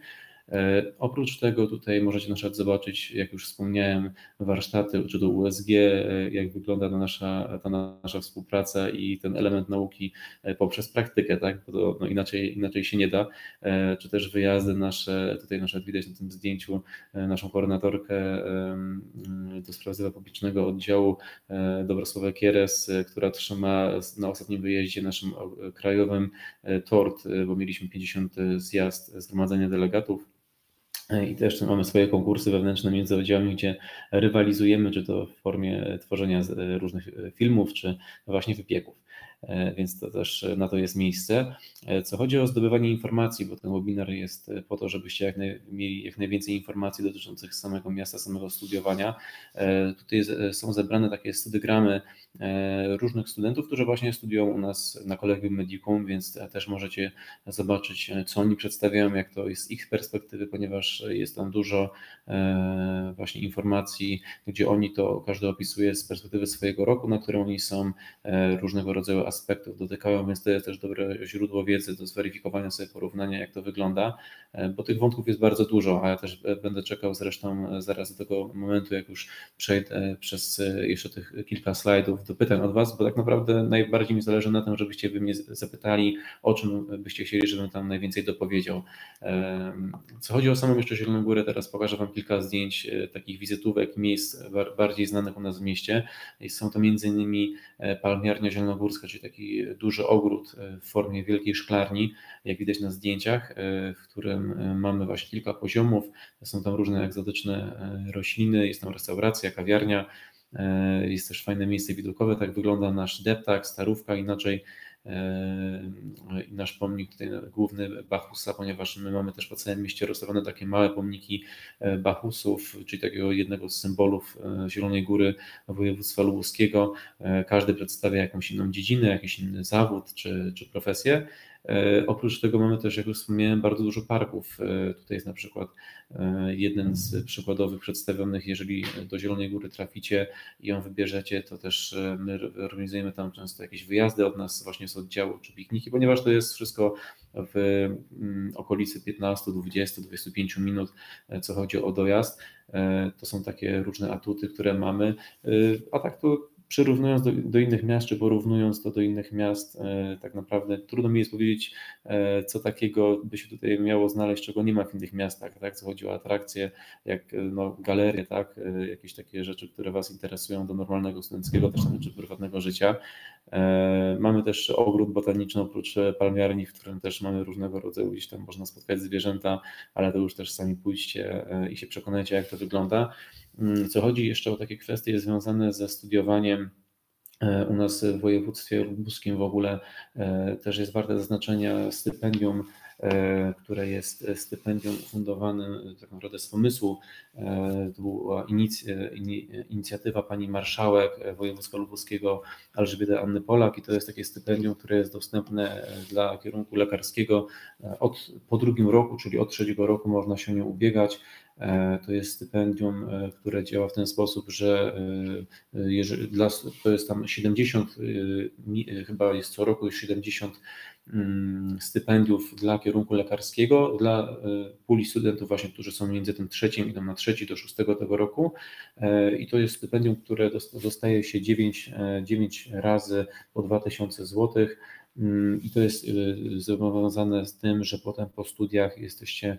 Oprócz tego tutaj możecie na przykład zobaczyć, jak już wspomniałem, warsztaty czy do U S G, jak wygląda ta nasza, ta nasza współpraca i ten element nauki poprzez praktykę, tak? Bo to, no inaczej, inaczej się nie da, czy też wyjazdy nasze, tutaj na przykład widać na tym zdjęciu naszą koordynatorkę do spraw zdrowia publicznego oddziału Dobrosławę Kieres, która trzyma na ostatnim wyjeździe naszym krajowym tort, bo mieliśmy pięćdziesiąty zjazd Zgromadzenia Delegatów. I też mamy swoje konkursy wewnętrzne między oddziałami, gdzie rywalizujemy, czy to w formie tworzenia różnych filmów, czy właśnie wypieków. Więc to też na to jest miejsce. Co chodzi o zdobywanie informacji, bo ten webinar jest po to, żebyście jak naj, mieli jak najwięcej informacji dotyczących samego miasta, samego studiowania. Tutaj są zebrane takie studiogramy różnych studentów, którzy właśnie studiują u nas na Collegium Medicum, więc też możecie zobaczyć, co oni przedstawiają, jak to jest z ich perspektywy, ponieważ jest tam dużo właśnie informacji, gdzie oni to każdy opisuje z perspektywy swojego roku, na którym oni są, różnego rodzaju aspektów dotykają, więc to jest też dobre źródło wiedzy do zweryfikowania sobie porównania, jak to wygląda, bo tych wątków jest bardzo dużo, a ja też będę czekał zresztą zaraz do tego momentu, jak już przejdę przez jeszcze tych kilka slajdów do pytań od Was, bo tak naprawdę najbardziej mi zależy na tym, żebyście Wy mnie zapytali, o czym byście chcieli, żebym tam najwięcej dopowiedział. Co chodzi o samą jeszcze Zieloną Górę, teraz pokażę Wam kilka zdjęć takich wizytówek, miejsc bardziej znanych u nas w mieście. Są to między innymi Palmiarnia Zielonogórska, czyli taki duży ogród w formie wielkiej szklarni, jak widać na zdjęciach, w którym mamy właśnie kilka poziomów, są tam różne egzotyczne rośliny, jest tam restauracja, kawiarnia, jest też fajne miejsce widokowe, tak wygląda nasz deptak, starówka, inaczej i nasz pomnik tutaj główny Bachusa, ponieważ my mamy też po całym mieście rozstawione takie małe pomniki Bachusów, czyli takiego jednego z symbolów Zielonej Góry województwa lubuskiego. Każdy przedstawia jakąś inną dziedzinę, jakiś inny zawód czy, czy profesję. Oprócz tego mamy też, jak już wspomniałem, bardzo dużo parków. Tutaj jest na przykład jeden z przykładowych przedstawionych. Jeżeli do Zielonej Góry traficie i ją wybierzecie, to też my organizujemy tam często jakieś wyjazdy od nas właśnie z oddziału czy pikniki, ponieważ to jest wszystko w okolicy piętnaście, dwadzieścia, dwadzieścia pięć minut, co chodzi o dojazd. To są takie różne atuty, które mamy, a tak to przyrównując do, do innych miast, czy porównując to do innych miast, e, tak naprawdę trudno mi jest powiedzieć, e, co takiego by się tutaj miało znaleźć, czego nie ma w innych miastach, tak? Co chodzi o atrakcje, jak no, galerie, tak? E, jakieś takie rzeczy, które Was interesują do normalnego studenckiego też, czy prywatnego życia. E, mamy też ogród botaniczny oprócz palmiarni, w którym też mamy różnego rodzaju, gdzieś tam można spotkać zwierzęta, ale to już też sami pójście e, i się przekonajcie, jak to wygląda. Co chodzi jeszcze o takie kwestie związane ze studiowaniem u nas w województwie lubuskim w ogóle, też jest warte zaznaczenia stypendium, które jest stypendium ufundowanym tak naprawdę z pomysłu. To była inicjatywa pani marszałek województwa lubuskiego Elżbiety Anny Polak i to jest takie stypendium, które jest dostępne dla kierunku lekarskiego od, po drugim roku, czyli od trzeciego roku można się o nie ubiegać. To jest stypendium, które działa w ten sposób, że jeżeli dla, to jest tam siedemdziesiąt, chyba jest co roku jest siedemdziesiąt stypendiów dla kierunku lekarskiego, dla puli studentów właśnie, którzy są między tym trzecim, idą na trzeci do szóstego tego roku i to jest stypendium, które dostaje się dziewięć, dziewięć razy po dwa tysiące złotych. I to jest związane z tym, że potem po studiach jesteście,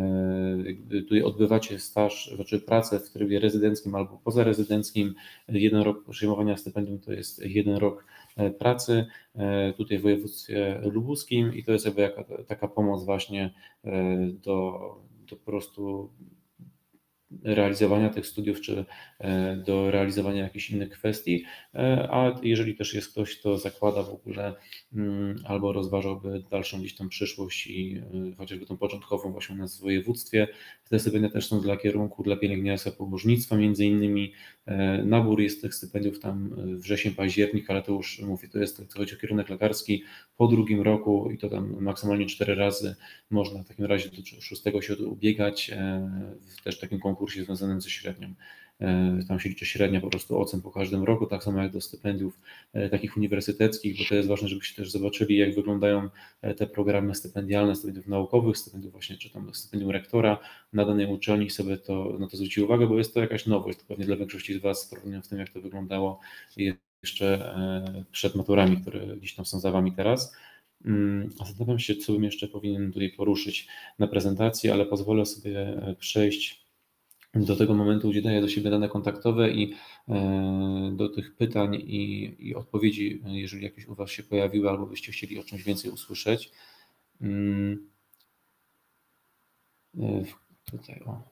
tutaj odbywacie staż, znaczy pracę w trybie rezydenckim albo pozarezydenckim. Jeden rok przyjmowania stypendium to jest jeden rok pracy tutaj w województwie lubuskim i to jest jakby jaka, taka pomoc właśnie do, do po prostu realizowania tych studiów, czy do realizowania jakichś innych kwestii, a jeżeli też jest ktoś, kto zakłada w ogóle albo rozważałby dalszą gdzieś tam przyszłość i chociażby tą początkową właśnie u nas w województwie, te stypendia też są dla kierunku, dla pielęgniarstwa, położnictwa między innymi. Nabór jest tych stypendiów tam wrzesień, październik, ale to już mówię, to jest, to chodzi o kierunek lekarski po drugim roku i to tam maksymalnie cztery razy można w takim razie do szóstego się ubiegać w też takim konkursie związanym ze średnią. tam się liczy średnia po prostu ocen po każdym roku, tak samo jak do stypendiów takich uniwersyteckich, bo to jest ważne, żebyście też zobaczyli, jak wyglądają te programy stypendialne, stypendiów naukowych, stypendiów właśnie, czy tam stypendium rektora na danej uczelni, sobie to, na to zwrócić uwagę, bo jest to jakaś nowość, to pewnie dla większości z Was, porównując z tym, jak to wyglądało jeszcze przed maturami, które gdzieś tam są za Wami teraz. Zastanawiam się, co bym jeszcze powinien tutaj poruszyć na prezentacji, ale pozwolę sobie przejść do tego momentu, gdzie daję do siebie dane kontaktowe i do tych pytań i, i odpowiedzi, jeżeli jakieś u Was się pojawiły, albo byście chcieli o czymś więcej usłyszeć. Tutaj o.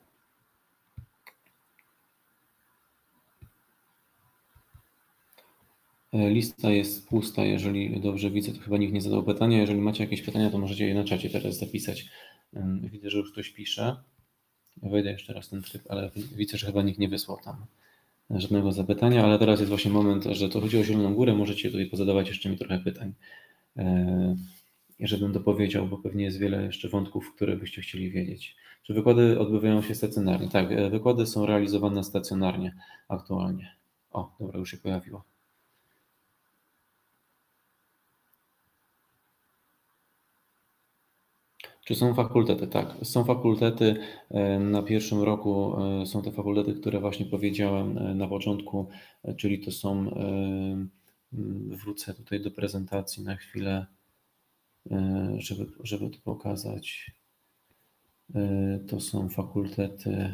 Lista jest pusta, jeżeli dobrze widzę, to chyba nikt nie zadał pytania. Jeżeli macie jakieś pytania, to możecie je na czacie teraz zapisać. Widzę, że już ktoś pisze. Wejdę jeszcze raz ten tryb, ale widzę, że chyba nikt nie wysłał tam żadnego zapytania, ale teraz jest właśnie moment, że to chodzi o Zieloną Górę. Możecie tutaj pozadawać jeszcze mi trochę pytań, żebym dopowiedział, bo pewnie jest wiele jeszcze wątków, które byście chcieli wiedzieć. Czy wykłady odbywają się stacjonarnie? Tak, wykłady są realizowane stacjonarnie aktualnie. O, dobra, już się pojawiło. Czy są fakultety? Tak, są fakultety. Na pierwszym roku są te fakultety, które właśnie powiedziałem na początku, czyli to są, wrócę tutaj do prezentacji na chwilę, żeby, żeby to pokazać. To są fakultety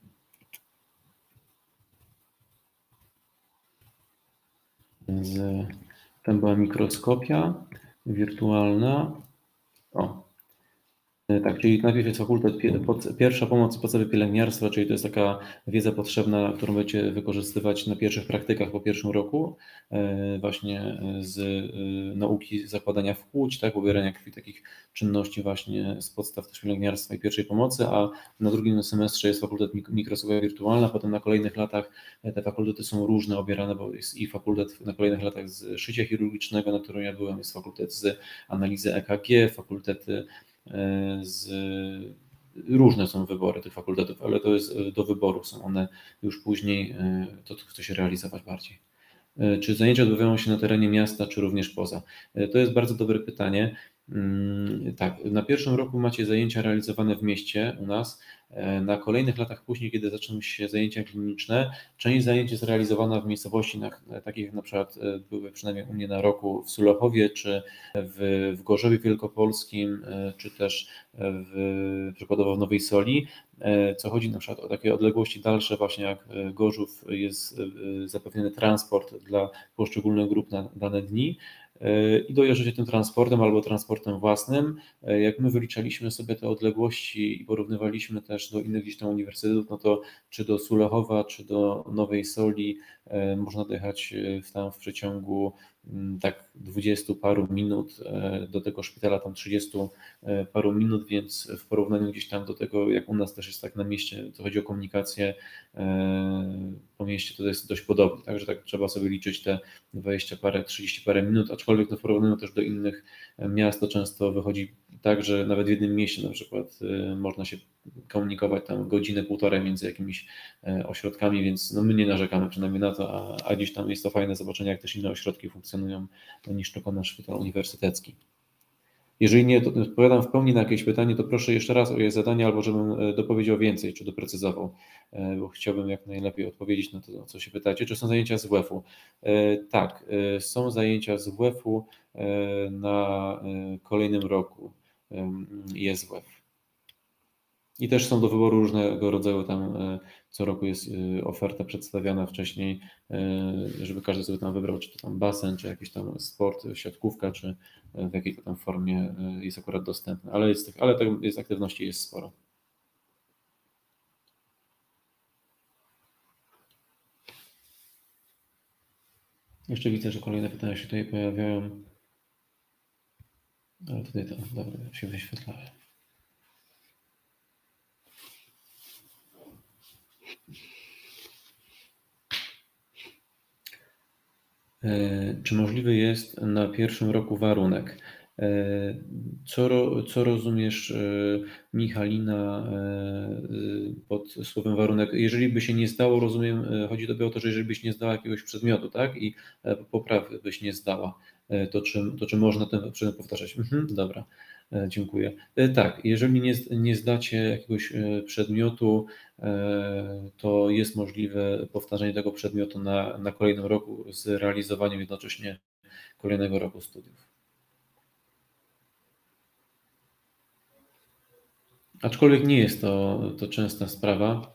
z, tam była mikroskopia wirtualna. O, tak, czyli najpierw jest fakultet pierwsza pomoc w podstawie pielęgniarstwa, czyli to jest taka wiedza potrzebna, którą będziecie wykorzystywać na pierwszych praktykach po pierwszym roku, właśnie z nauki zakładania wchód, tak, ubierania krwi, takich czynności właśnie z podstaw też pielęgniarstwa i pierwszej pomocy, a na drugim semestrze jest fakultet mikroskopia wirtualna, potem na kolejnych latach te fakultety są różne, obierane, bo jest i fakultet na kolejnych latach z szycia chirurgicznego, na którym ja byłem, jest fakultet z analizy E K G, fakultety z różne są wybory tych fakultetów, ale to jest do wyboru, są one już później, to chce się realizować bardziej. Czy zajęcia odbywają się na terenie miasta, czy również poza? To jest bardzo dobre pytanie. Tak, na pierwszym roku macie zajęcia realizowane w mieście u nas. Na kolejnych latach później, kiedy zaczną się zajęcia kliniczne, część zajęć jest realizowana w miejscowości, na, takich jak na przykład były przynajmniej u mnie na roku w Sulechowie, czy w, w Gorzowie Wielkopolskim, czy też w, przykładowo w Nowej Soli. Co chodzi na przykład o takie odległości dalsze, właśnie jak Gorzów, jest zapewniony transport dla poszczególnych grup na dane dni i dojeżdżacie tym transportem albo transportem własnym. Jak my wyliczaliśmy sobie te odległości i porównywaliśmy też do innych gdzieś tam uniwersytetów, no to czy do Sulechowa, czy do Nowej Soli można dojechać w, tam w przeciągu tak dwudziestu paru minut, do tego szpitala tam trzydziestu paru minut, więc w porównaniu gdzieś tam do tego, jak u nas też jest tak na mieście, to chodzi o komunikację po mieście, to jest dość podobne, także tak trzeba sobie liczyć te dwadzieścia parę, trzydzieści parę minut, aczkolwiek to w porównaniu też do innych miast to często wychodzi tak, że nawet w jednym mieście na przykład można się komunikować tam godzinę, półtorej między jakimiś ośrodkami, więc no my nie narzekamy przynajmniej na to, a, a gdzieś tam jest to fajne zobaczenie, jak też inne ośrodki funkcjonują niż tylko nasz szpital uniwersytecki. Jeżeli nie odpowiadam w pełni na jakieś pytanie, to proszę jeszcze raz o je zadanie, albo żebym dopowiedział więcej, czy doprecyzował, bo chciałbym jak najlepiej odpowiedzieć na to, o co się pytacie. Czy są zajęcia z W F-u? Tak, są zajęcia z W F-u na kolejnym roku, jest W F. I też są do wyboru różnego rodzaju, tam co roku jest oferta przedstawiana wcześniej, żeby każdy sobie tam wybrał, czy to tam basen, czy jakiś tam sport, siatkówka, czy w jakiej to tam formie jest akurat dostępne, ale jest, ale tak jest, aktywności jest sporo. Jeszcze widzę, że kolejne pytania się tutaj pojawiają, ale tutaj to dobra, się wyświetlają. Czy możliwy jest na pierwszym roku warunek? Co, ro, co rozumiesz, Michalina, pod słowem warunek? Jeżeli by się nie zdało, rozumiem, chodzi Tobie o to, że jeżeli byś nie zdała jakiegoś przedmiotu, tak? I poprawy byś nie zdała, to czy, to czy można ten przedmiot powtarzać? Mhm, dobra, dziękuję. Tak, jeżeli nie, nie zdacie jakiegoś przedmiotu, to jest możliwe powtarzanie tego przedmiotu na, na kolejnym roku z realizowaniem jednocześnie kolejnego roku studiów. Aczkolwiek nie jest to, to częsta sprawa.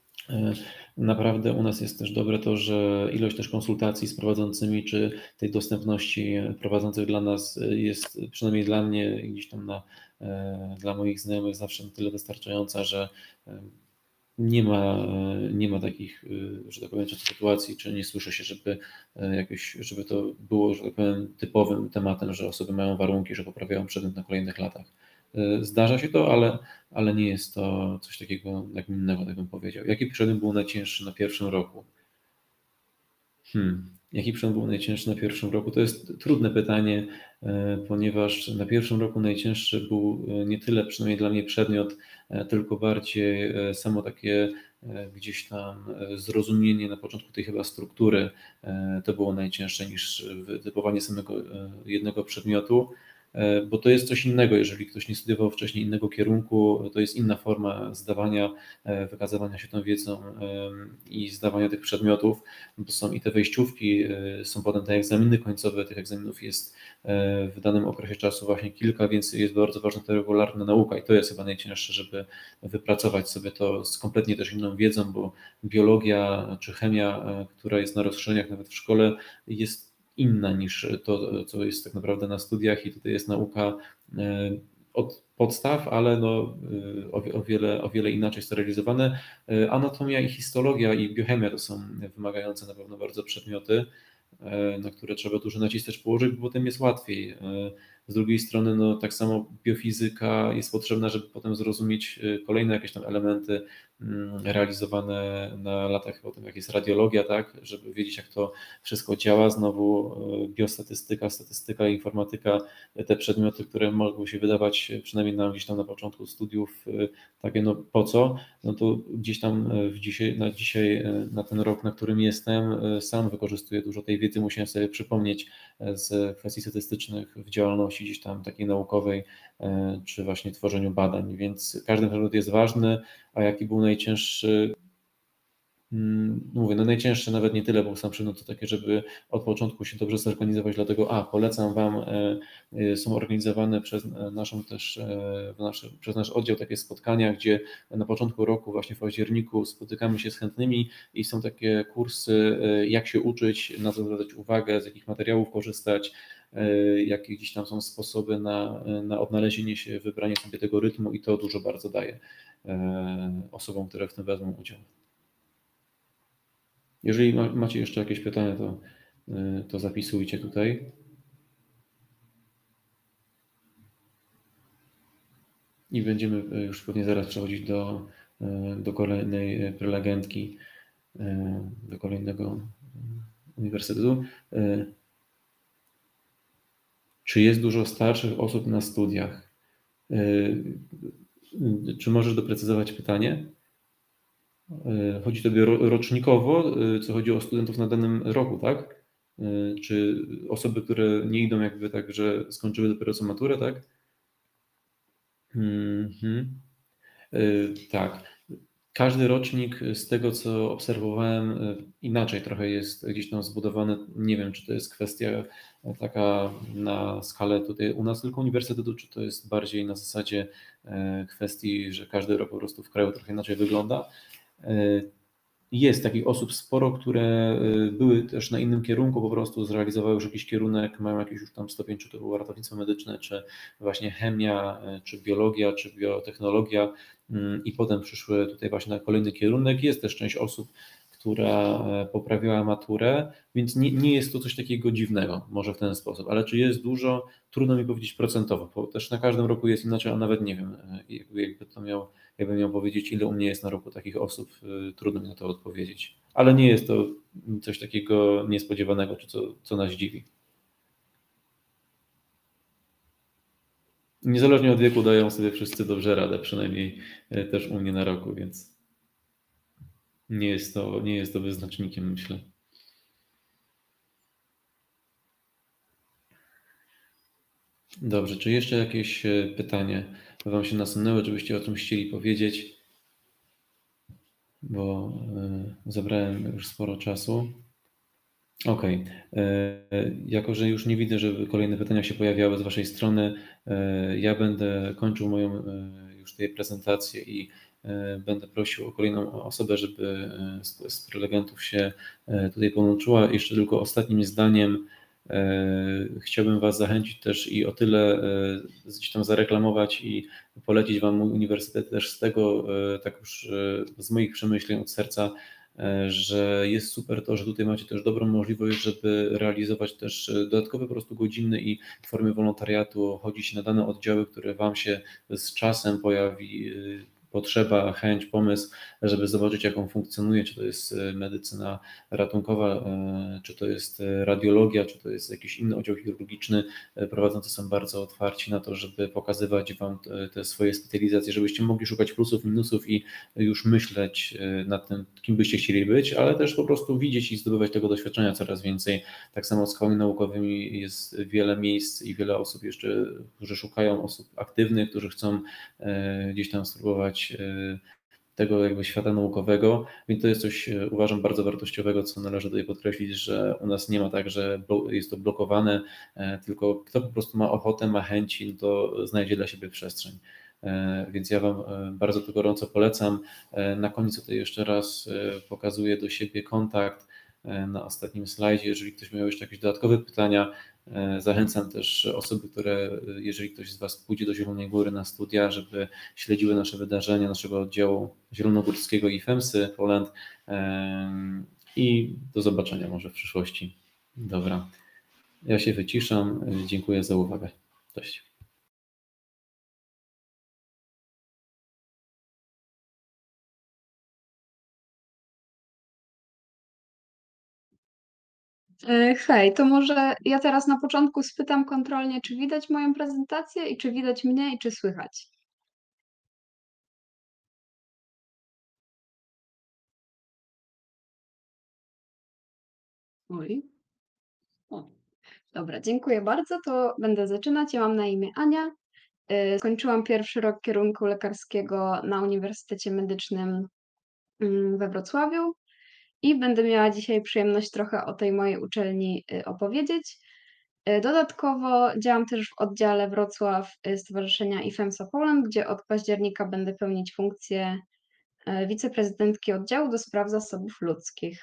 Naprawdę u nas jest też dobre to, że ilość też konsultacji z prowadzącymi, czy tej dostępności prowadzących dla nas jest, przynajmniej dla mnie, gdzieś tam na, dla moich znajomych zawsze na tyle wystarczająca, że nie ma, nie ma takich, że tak powiem, często sytuacji, czy nie słyszę się, żeby jakoś, żeby to było, że tak powiem, typowym tematem, że osoby mają warunki, że poprawiają przedmiot na kolejnych latach. Zdarza się to, ale, ale nie jest to coś takiego nagminnego, tak bym powiedział. Jaki przedmiot był najcięższy na pierwszym roku? Hmm. Jaki przedmiot był najcięższy na pierwszym roku? To jest trudne pytanie, ponieważ na pierwszym roku najcięższy był nie tyle, przynajmniej dla mnie, przedmiot, tylko bardziej samo takie gdzieś tam zrozumienie na początku tej chyba struktury. To było najcięższe niż wytypowanie samego jednego przedmiotu. Bo to jest coś innego, jeżeli ktoś nie studiował wcześniej innego kierunku, to jest inna forma zdawania, wykazywania się tą wiedzą i zdawania tych przedmiotów, bo są i te wejściówki, są potem te egzaminy końcowe, tych egzaminów jest w danym okresie czasu właśnie kilka, więc jest bardzo ważna ta regularna nauka i to jest chyba najcięższe, żeby wypracować sobie to z kompletnie też inną wiedzą, bo biologia czy chemia, która jest na rozszerzeniach nawet w szkole, jest inna niż to, co jest tak naprawdę na studiach i tutaj jest nauka od podstaw, ale no, o, o, wiele, o wiele inaczej jest to realizowane. Anatomia i histologia i biochemia to są wymagające na pewno bardzo przedmioty, na które trzeba duży nacisk też położyć, bo potem jest łatwiej. Z drugiej strony, no, tak samo biofizyka jest potrzebna, żeby potem zrozumieć kolejne jakieś tam elementy realizowane na latach, potem jak jest radiologia, tak, żeby wiedzieć, jak to wszystko działa. Znowu biostatystyka, statystyka, informatyka, te przedmioty, które mogą się wydawać, przynajmniej nam gdzieś tam na początku studiów, takie no po co, no to gdzieś tam w dzisiaj, na dzisiaj, na ten rok, na którym jestem, sam wykorzystuję dużo tej wiedzy, musiałem sobie przypomnieć z kwestii statystycznych w działalności gdzieś tam takiej naukowej, czy właśnie tworzeniu badań, więc każdy przedmiot jest ważny, a jaki był najcięższy? Mówię, no najcięższe nawet nie tyle, bo sam przedmiot to takie, żeby od początku się dobrze zorganizować, dlatego a, polecam Wam, są organizowane przez naszą też, nasz, przez nasz oddział takie spotkania, gdzie na początku roku, właśnie w październiku spotykamy się z chętnymi i są takie kursy, jak się uczyć, na co zwracać uwagę, z jakich materiałów korzystać, jakie gdzieś tam są sposoby na, na odnalezienie się, wybranie sobie tego rytmu i to dużo bardzo daje osobom, które w tym wezmą udział. Jeżeli macie jeszcze jakieś pytania, to, to zapisujcie tutaj. I będziemy już pewnie zaraz przechodzić do, do kolejnej prelegentki, do kolejnego uniwersytetu. Czy jest dużo starszych osób na studiach? Czy możesz doprecyzować pytanie? Chodzi Tobie rocznikowo, co chodzi o studentów na danym roku, tak? Czy osoby, które nie idą jakby tak, że skończyły dopiero co maturę, tak? Mhm. Tak. Każdy rocznik, z tego co obserwowałem, inaczej trochę jest gdzieś tam zbudowany. Nie wiem, czy to jest kwestia taka na skalę tutaj u nas tylko uniwersytetu, czy to jest bardziej na zasadzie kwestii, że każdy rok po prostu w kraju trochę inaczej wygląda. Jest takich osób sporo, które były też na innym kierunku, po prostu zrealizowały już jakiś kierunek, mają jakiś już tam stopień, czy to było ratownictwo medyczne, czy właśnie chemia, czy biologia, czy biotechnologia i potem przyszły tutaj właśnie na kolejny kierunek. Jest też część osób, która poprawiła maturę, więc nie, nie jest to coś takiego dziwnego, może w ten sposób, ale czy jest dużo, trudno mi powiedzieć procentowo, bo też na każdym roku jest inaczej, a nawet nie wiem, jakby to miał, jakbym miał powiedzieć, ile u mnie jest na roku takich osób, trudno mi na to odpowiedzieć, ale nie jest to coś takiego niespodziewanego, czy co, co nas dziwi. niezależnie od wieku dają sobie wszyscy dobrze radę, przynajmniej e, też u mnie na roku, więc nie jest to, nie jest to wyznacznikiem, myślę. Dobrze, czy jeszcze jakieś e, pytanie Wam się nasunęły, czy byście o czymś chcieli powiedzieć? Bo e, zabrałem już sporo czasu. Okej. E, Jako że już nie widzę, żeby kolejne pytania się pojawiały z Waszej strony, e, ja będę kończył moją e, już tutaj prezentację i e, będę prosił o kolejną osobę, żeby e, z, z prelegentów się e, tutaj połączyła. Jeszcze tylko ostatnim zdaniem e, chciałbym Was zachęcić też i o tyle e, gdzieś tam zareklamować i polecić Wam mój uniwersytet też z tego, e, tak już e, z moich przemyśleń od serca, e, że jest super to, że tutaj macie też dobrą możliwość, żeby realizować też e, dodatkowe po prostu godziny i w formie wolontariatu chodzić na dane oddziały, które Wam się z czasem pojawi e, potrzeba, chęć, pomysł, żeby zobaczyć, jak on funkcjonuje, czy to jest e, medycyna ratunkowa, e, czy to jest e, radiologia, czy to jest jakiś inny oddział chirurgiczny. E, Prowadzący są bardzo otwarci na to, żeby pokazywać Wam te- te swoje specjalizacje, żebyście mogli szukać plusów, minusów i już myśleć e, nad tym, kim byście chcieli być, ale też po prostu widzieć i zdobywać tego doświadczenia coraz więcej. Tak samo z szkołami naukowymi jest wiele miejsc i wiele osób jeszcze, którzy szukają osób aktywnych, którzy chcą e, gdzieś tam spróbować e, tego jakby świata naukowego, więc to jest coś, e, uważam, bardzo wartościowego, co należy tutaj podkreślić, że u nas nie ma tak, że blo- jest to blokowane, e, tylko kto po prostu ma ochotę, ma chęci, no to znajdzie dla siebie przestrzeń. E, Więc ja Wam e, bardzo to gorąco polecam. E, Na koniec tutaj jeszcze raz e, pokazuję do siebie kontakt e, na ostatnim slajdzie. Jeżeli ktoś miał jeszcze jakieś dodatkowe pytania, e, zachęcam też osoby, które, e, jeżeli ktoś z Was pójdzie do Zielonej Góry na studia, żeby śledziły nasze wydarzenia, naszego oddziału zielonogórskiego i FEMSY Poland. Em, I do zobaczenia może w przyszłości. Dobra, ja się wyciszam. Dziękuję za uwagę. Cześć. E, Hej, to może ja teraz na początku spytam kontrolnie, czy widać moją prezentację i czy widać mnie i czy słychać. Oj, o, dobra, dziękuję bardzo. To będę zaczynać. Ja mam na imię Ania. E, Skończyłam pierwszy rok kierunku lekarskiego na Uniwersytecie Medycznym mm, we Wrocławiu i będę miała dzisiaj przyjemność trochę o tej mojej uczelni y, opowiedzieć. Y, Dodatkowo działam też w oddziale Wrocław y, Stowarzyszenia IFEMSA Poland, gdzie od października będę pełnić funkcję y, wiceprezydentki oddziału do spraw zasobów ludzkich.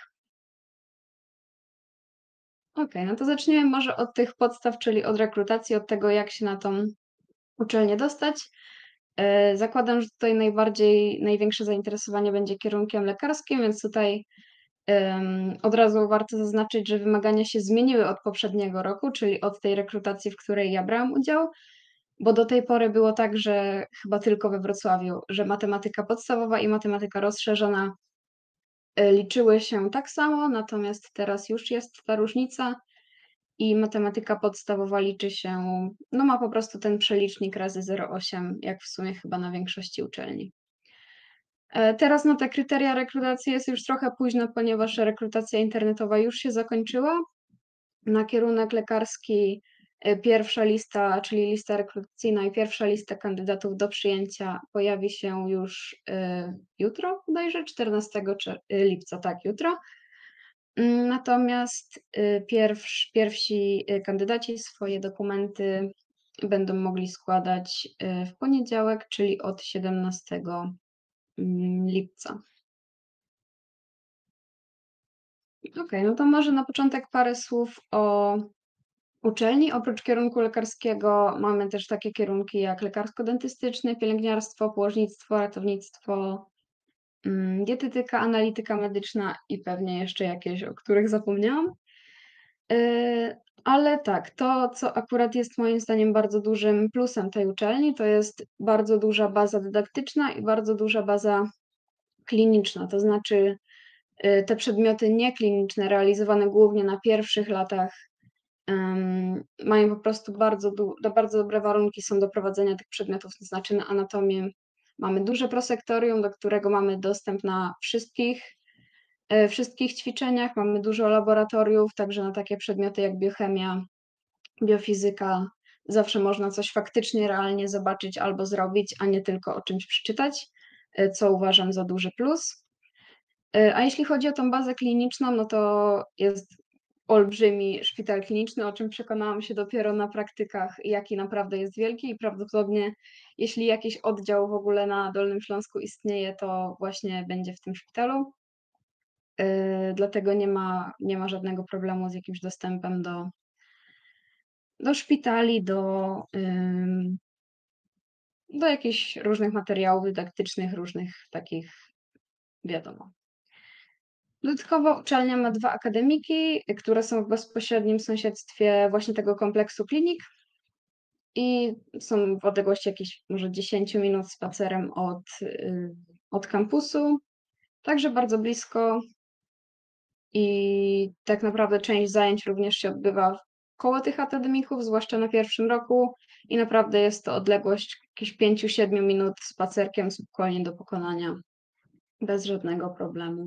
Okej, no to zaczniemy może od tych podstaw, czyli od rekrutacji, od tego, jak się na tą uczelnię dostać. Y, Zakładam, że tutaj najbardziej, największe zainteresowanie będzie kierunkiem lekarskim, więc tutaj Ym, od razu warto zaznaczyć, że wymagania się zmieniły od poprzedniego roku, czyli od tej rekrutacji, w której ja brałam udział, bo do tej pory było tak, że chyba tylko we Wrocławiu, że matematyka podstawowa i matematyka rozszerzona y, liczyły się tak samo, natomiast teraz już jest ta różnica i matematyka podstawowa liczy się, no ma po prostu ten przelicznik razy zero przecinek osiem, jak w sumie chyba na większości uczelni. E, Teraz na te kryteria rekrutacji jest już trochę późno, ponieważ rekrutacja internetowa już się zakończyła. Na kierunek lekarski e, pierwsza lista, czyli lista rekrutacyjna i pierwsza lista kandydatów do przyjęcia pojawi się już e, jutro, bodajże czternastego czer- e, lipca, tak, jutro. Mm, Natomiast e, pierwsz, pierwsi e, kandydaci swoje dokumenty będą mogli składać e, w poniedziałek, czyli od siedemnastego mm, lipca. Okej, no to może na początek parę słów o uczelni. Oprócz kierunku lekarskiego mamy też takie kierunki jak lekarsko-dentystyczny, pielęgniarstwo, położnictwo, ratownictwo, mm, dietetyka, analityka medyczna i pewnie jeszcze jakieś, o których zapomniałam. Yy, Ale tak, to co akurat jest moim zdaniem bardzo dużym plusem tej uczelni, to jest bardzo duża baza dydaktyczna i bardzo duża baza kliniczna. To znaczy, yy, te przedmioty niekliniczne realizowane głównie na pierwszych latach mają po prostu bardzo du do bardzo dobre warunki są do prowadzenia tych przedmiotów, to znaczy na anatomię mamy duże prosektorium, do którego mamy dostęp na wszystkich e, wszystkich ćwiczeniach, mamy dużo laboratoriów, także na takie przedmioty jak biochemia, biofizyka zawsze można coś faktycznie realnie zobaczyć albo zrobić, a nie tylko o czymś przeczytać, e, co uważam za duży plus. E, a jeśli chodzi o tą bazę kliniczną, no to jest olbrzymi szpital kliniczny, o czym przekonałam się dopiero na praktykach, jaki naprawdę jest wielki i prawdopodobnie jeśli jakiś oddział w ogóle na Dolnym Śląsku istnieje, to właśnie będzie w tym szpitalu. Yy, dlatego nie ma, nie ma żadnego problemu z jakimś dostępem do, do szpitali, do, ym, do jakichś różnych materiałów dydaktycznych, różnych takich, wiadomo. Dodatkowo uczelnia ma dwa akademiki, które są w bezpośrednim sąsiedztwie właśnie tego kompleksu klinik i są w odległości jakichś może dziesięć minut spacerem od, yy, od kampusu, także bardzo blisko i tak naprawdę część zajęć również się odbywa koło tych akademików, zwłaszcza na pierwszym roku i naprawdę jest to odległość jakichś pięć do siedmiu minut spacerkiem spokojnie do pokonania bez żadnego problemu.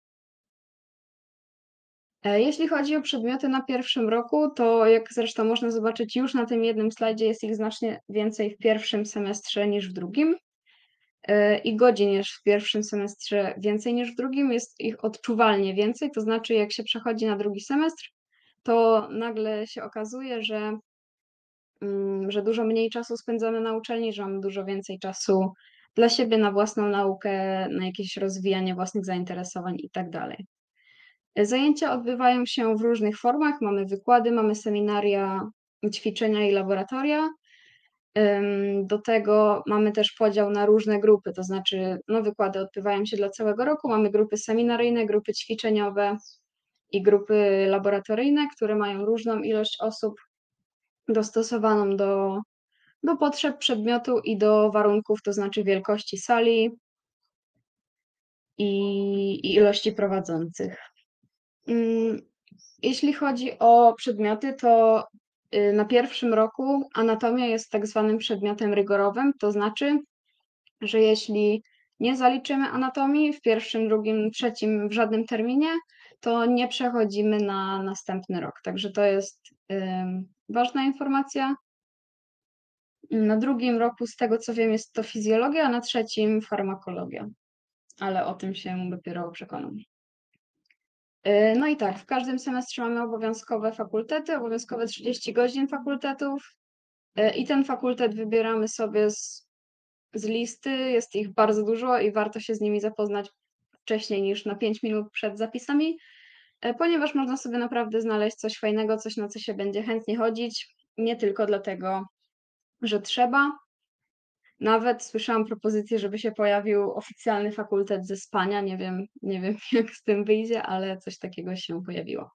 E, Jeśli chodzi o przedmioty na pierwszym roku, to jak zresztą można zobaczyć już na tym jednym slajdzie, jest ich znacznie więcej w pierwszym semestrze niż w drugim. E, I godzin jest w pierwszym semestrze więcej niż w drugim, jest ich odczuwalnie więcej, to znaczy jak się przechodzi na drugi semestr, to nagle się okazuje, że, mm, że dużo mniej czasu spędzamy na uczelni, że mamy dużo więcej czasu dla siebie, na własną naukę, na jakieś rozwijanie własnych zainteresowań i tak dalej. Zajęcia odbywają się w różnych formach. Mamy wykłady, mamy seminaria, ćwiczenia i laboratoria. Do tego mamy też podział na różne grupy, to znaczy no, wykłady odbywają się dla całego roku, mamy grupy seminaryjne, grupy ćwiczeniowe i grupy laboratoryjne, które mają różną ilość osób dostosowaną do, do potrzeb przedmiotu i do warunków, to znaczy wielkości sali i, i ilości prowadzących. Mm, Jeśli chodzi o przedmioty, to y, na pierwszym roku anatomia jest tak zwanym przedmiotem rygorowym, to znaczy, że jeśli nie zaliczymy anatomii w pierwszym, drugim, trzecim, w żadnym terminie, to nie przechodzimy na następny rok. Także to jest ym, ważna informacja. Na drugim roku, z tego co wiem, jest to fizjologia, a na trzecim farmakologia, ale o tym się dopiero przekonam. No i tak, w każdym semestrze mamy obowiązkowe fakultety, obowiązkowe trzydzieści godzin fakultetów i ten fakultet wybieramy sobie z, z listy, jest ich bardzo dużo i warto się z nimi zapoznać wcześniej niż na pięć minut przed zapisami, ponieważ można sobie naprawdę znaleźć coś fajnego, coś na co się będzie chętnie chodzić, nie tylko dlatego, że trzeba. Nawet słyszałam propozycję, żeby się pojawił oficjalny fakultet ze spania, nie wiem, nie wiem jak z tym wyjdzie, ale coś takiego się pojawiło.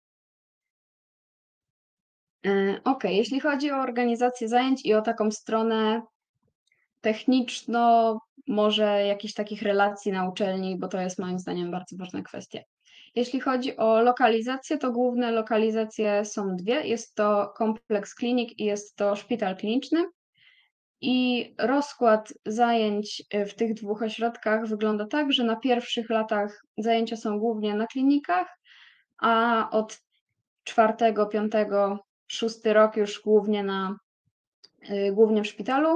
Ok, jeśli chodzi o organizację zajęć i o taką stronę techniczną, może jakichś takich relacji na uczelni, bo to jest moim zdaniem bardzo ważna kwestia. Jeśli chodzi o lokalizację, to główne lokalizacje są dwie. Jest to kompleks klinik i jest to szpital kliniczny. I rozkład zajęć w tych dwóch ośrodkach wygląda tak, że na pierwszych latach zajęcia są głównie na klinikach, a od czwartego, piątego, szósty rok już głównie na głównie w szpitalu.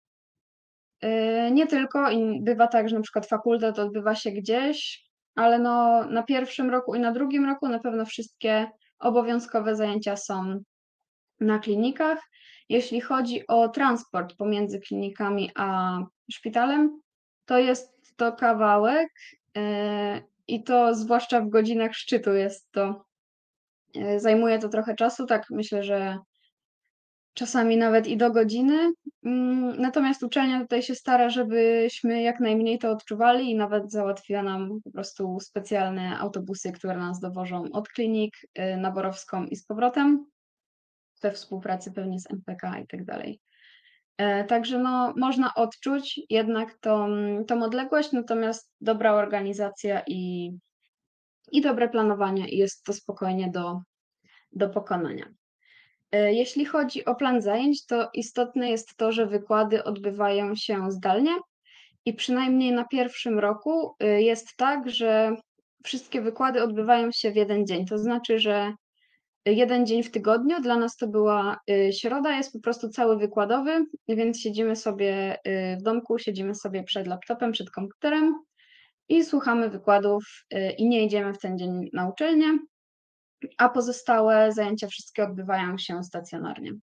Nie tylko, i bywa tak, że na przykład fakultet odbywa się gdzieś, ale no na pierwszym roku i na drugim roku na pewno wszystkie obowiązkowe zajęcia są na klinikach. Jeśli chodzi o transport pomiędzy klinikami a szpitalem, to jest to kawałek i to zwłaszcza w godzinach szczytu jest to, zajmuje to trochę czasu, tak myślę, że czasami nawet i do godziny. Natomiast uczelnia tutaj się stara, żebyśmy jak najmniej to odczuwali i nawet załatwiła nam po prostu specjalne autobusy, które nas dowożą od klinik na Borowską i z powrotem, we współpracy pewnie z M P K i tak dalej. Także no, można odczuć jednak tą, tą odległość, natomiast dobra organizacja i, i dobre planowanie i jest to spokojnie do, do pokonania. E, Jeśli chodzi o plan zajęć, to istotne jest to, że wykłady odbywają się zdalnie i przynajmniej na pierwszym roku y, jest tak, że wszystkie wykłady odbywają się w jeden dzień. To znaczy, że jeden dzień w tygodniu, dla nas to była y, środa, jest po prostu cały wykładowy, więc siedzimy sobie y, w domku, siedzimy sobie przed laptopem, przed komputerem i słuchamy wykładów y, i nie idziemy w ten dzień na uczelnię, a pozostałe zajęcia wszystkie odbywają się stacjonarnie.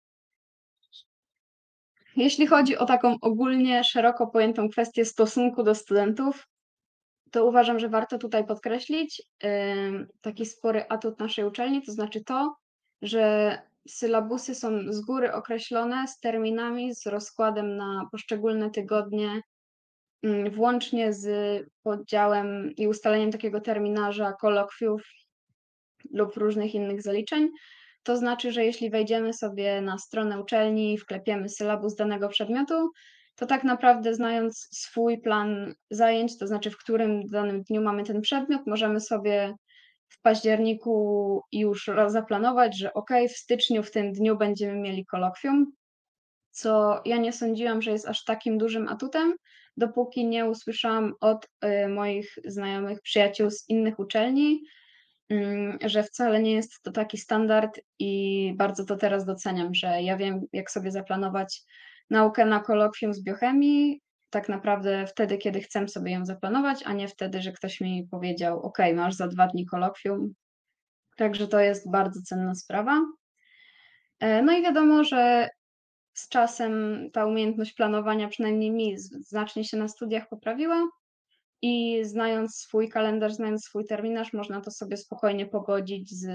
Jeśli chodzi o taką ogólnie szeroko pojętą kwestię stosunku do studentów, to uważam, że warto tutaj podkreślić ym, taki spory atut naszej uczelni, to znaczy to, że sylabusy są z góry określone z terminami, z rozkładem na poszczególne tygodnie, ym, włącznie z podziałem i ustaleniem takiego terminarza kolokwiów lub różnych innych zaliczeń. To znaczy, że jeśli wejdziemy sobie na stronę uczelni i wklepiemy sylabus danego przedmiotu, to tak naprawdę znając swój plan zajęć, to znaczy w którym danym dniu mamy ten przedmiot, możemy sobie w październiku już raz zaplanować, że ok, w styczniu w tym dniu będziemy mieli kolokwium, co ja nie sądziłam, że jest aż takim dużym atutem, dopóki nie usłyszałam od y, moich znajomych przyjaciół z innych uczelni, Mm, że wcale nie jest to taki standard i bardzo to teraz doceniam, że ja wiem, jak sobie zaplanować naukę na kolokwium z biochemii, tak naprawdę wtedy, kiedy chcę sobie ją zaplanować, a nie wtedy, że ktoś mi powiedział: OK, masz za dwa dni kolokwium. Także to jest bardzo cenna sprawa. E, No i wiadomo, że z czasem ta umiejętność planowania, przynajmniej mi, z- znacznie się na studiach poprawiła. I znając swój kalendarz, znając swój terminarz, można to sobie spokojnie pogodzić z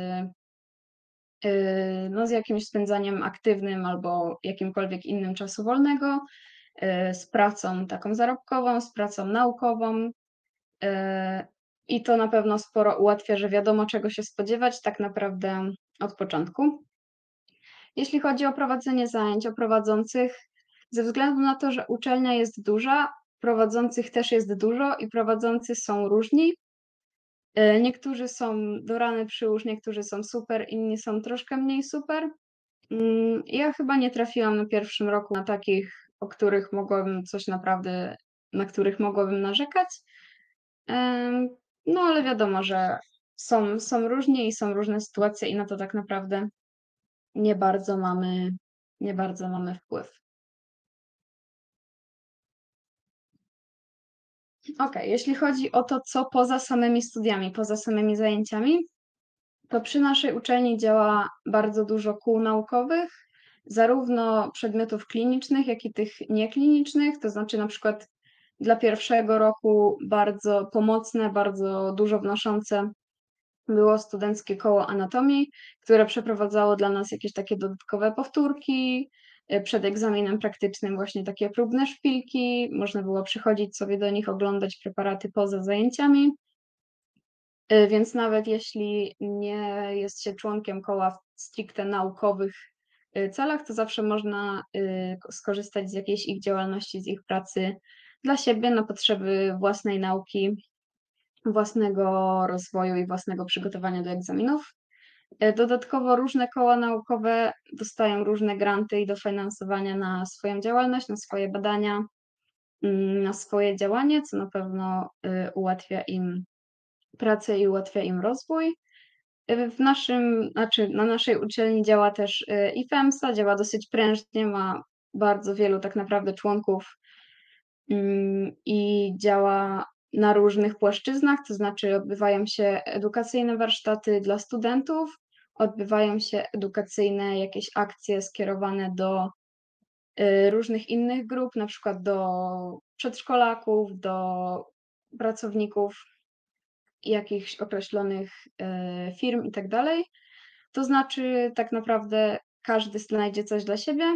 Yy, no, z jakimś spędzaniem aktywnym albo jakimkolwiek innym czasu wolnego, yy, z pracą taką zarobkową, z pracą naukową. Yy, I to na pewno sporo ułatwia, że wiadomo, czego się spodziewać tak naprawdę od początku. Jeśli chodzi o prowadzenie zajęć, o prowadzących, ze względu na to, że uczelnia jest duża, prowadzących też jest dużo i prowadzący są różni. Yy, Niektórzy są do rany przyłóż, niektórzy są super, inni są troszkę mniej super. Mm, ja chyba nie trafiłam na pierwszym roku na takich, o których mogłabym coś naprawdę na których mogłabym narzekać. Em, no, ale wiadomo, że są są różnie i są różne sytuacje i na to tak naprawdę nie bardzo mamy nie bardzo mamy wpływ. Okej, jeśli chodzi o to, co poza samymi studiami, poza samymi zajęciami, to przy naszej uczelni działa bardzo dużo kół naukowych, zarówno przedmiotów klinicznych, jak i tych nieklinicznych. To znaczy, na przykład dla pierwszego roku bardzo pomocne, bardzo dużo wnoszące było studenckie koło anatomii, które przeprowadzało dla nas jakieś takie dodatkowe powtórki. y, Przed egzaminem praktycznym właśnie takie próbne szpilki. Można było przychodzić sobie do nich, oglądać preparaty poza zajęciami. Y, Więc nawet jeśli nie jest się członkiem koła w stricte naukowych y, celach, to zawsze można y, ko- skorzystać z jakiejś ich działalności, z ich pracy dla siebie na potrzeby własnej nauki, własnego rozwoju i własnego przygotowania do egzaminów. Y, Dodatkowo różne koła naukowe dostają różne granty i dofinansowania na swoją działalność, na swoje badania, mm, na swoje działanie, co na pewno y, ułatwia im pracę i ułatwia im rozwój. Y, W naszym, znaczy na naszej uczelni działa też y, i FEMSA, działa dosyć prężnie, ma bardzo wielu tak naprawdę członków mm, i działa na różnych płaszczyznach, to znaczy odbywają się edukacyjne warsztaty dla studentów, odbywają się edukacyjne jakieś akcje skierowane do y, różnych innych grup, na przykład do przedszkolaków, do pracowników jakichś określonych e, firm i tak dalej. To znaczy, tak naprawdę każdy znajdzie coś dla siebie.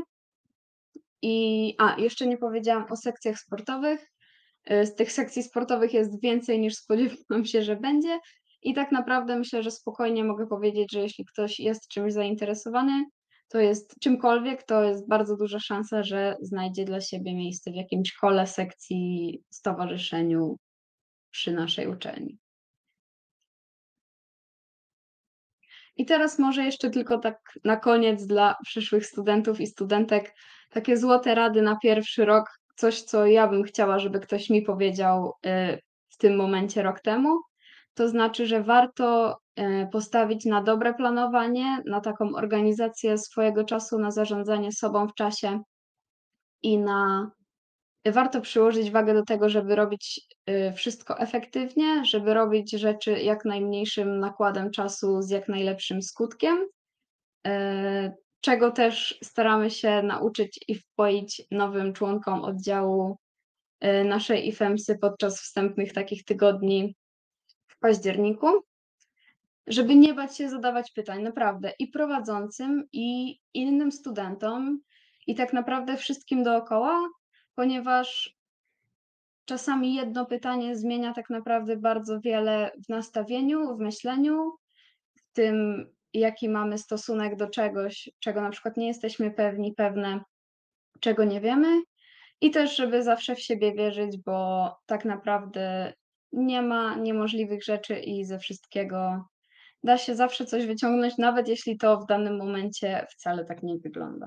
I a, jeszcze nie powiedziałam o sekcjach sportowych. E, Z tych sekcji sportowych jest więcej niż spodziewałam się, że będzie. I tak naprawdę myślę, że spokojnie mogę powiedzieć, że jeśli ktoś jest czymś zainteresowany, to jest czymkolwiek, to jest bardzo duża szansa, że znajdzie dla siebie miejsce w jakimś kole, sekcji, stowarzyszeniu przy naszej uczelni. I teraz może jeszcze tylko tak na koniec dla przyszłych studentów i studentek takie złote rady na pierwszy rok, coś, co ja bym chciała, żeby ktoś mi powiedział, y, w tym momencie rok temu. To znaczy, że warto, y, postawić na dobre planowanie, na taką organizację swojego czasu, na zarządzanie sobą w czasie i na warto przyłożyć wagę do tego, żeby robić, y, wszystko efektywnie, żeby robić rzeczy jak najmniejszym nakładem czasu z jak najlepszym skutkiem. Yy, czego też staramy się nauczyć i wpoić nowym członkom oddziału, yy, naszej IFEMSy podczas wstępnych takich tygodni w październiku, żeby nie bać się zadawać pytań, naprawdę, i prowadzącym, i innym studentom, i tak naprawdę wszystkim dookoła, ponieważ czasami jedno pytanie zmienia tak naprawdę bardzo wiele w nastawieniu, w myśleniu, w tym, jaki mamy stosunek do czegoś, czego na przykład nie jesteśmy pewni, pewne, czego nie wiemy, i też, żeby zawsze w siebie wierzyć, bo tak naprawdę nie ma niemożliwych rzeczy i ze wszystkiego da się zawsze coś wyciągnąć, nawet jeśli to w danym momencie wcale tak nie wygląda.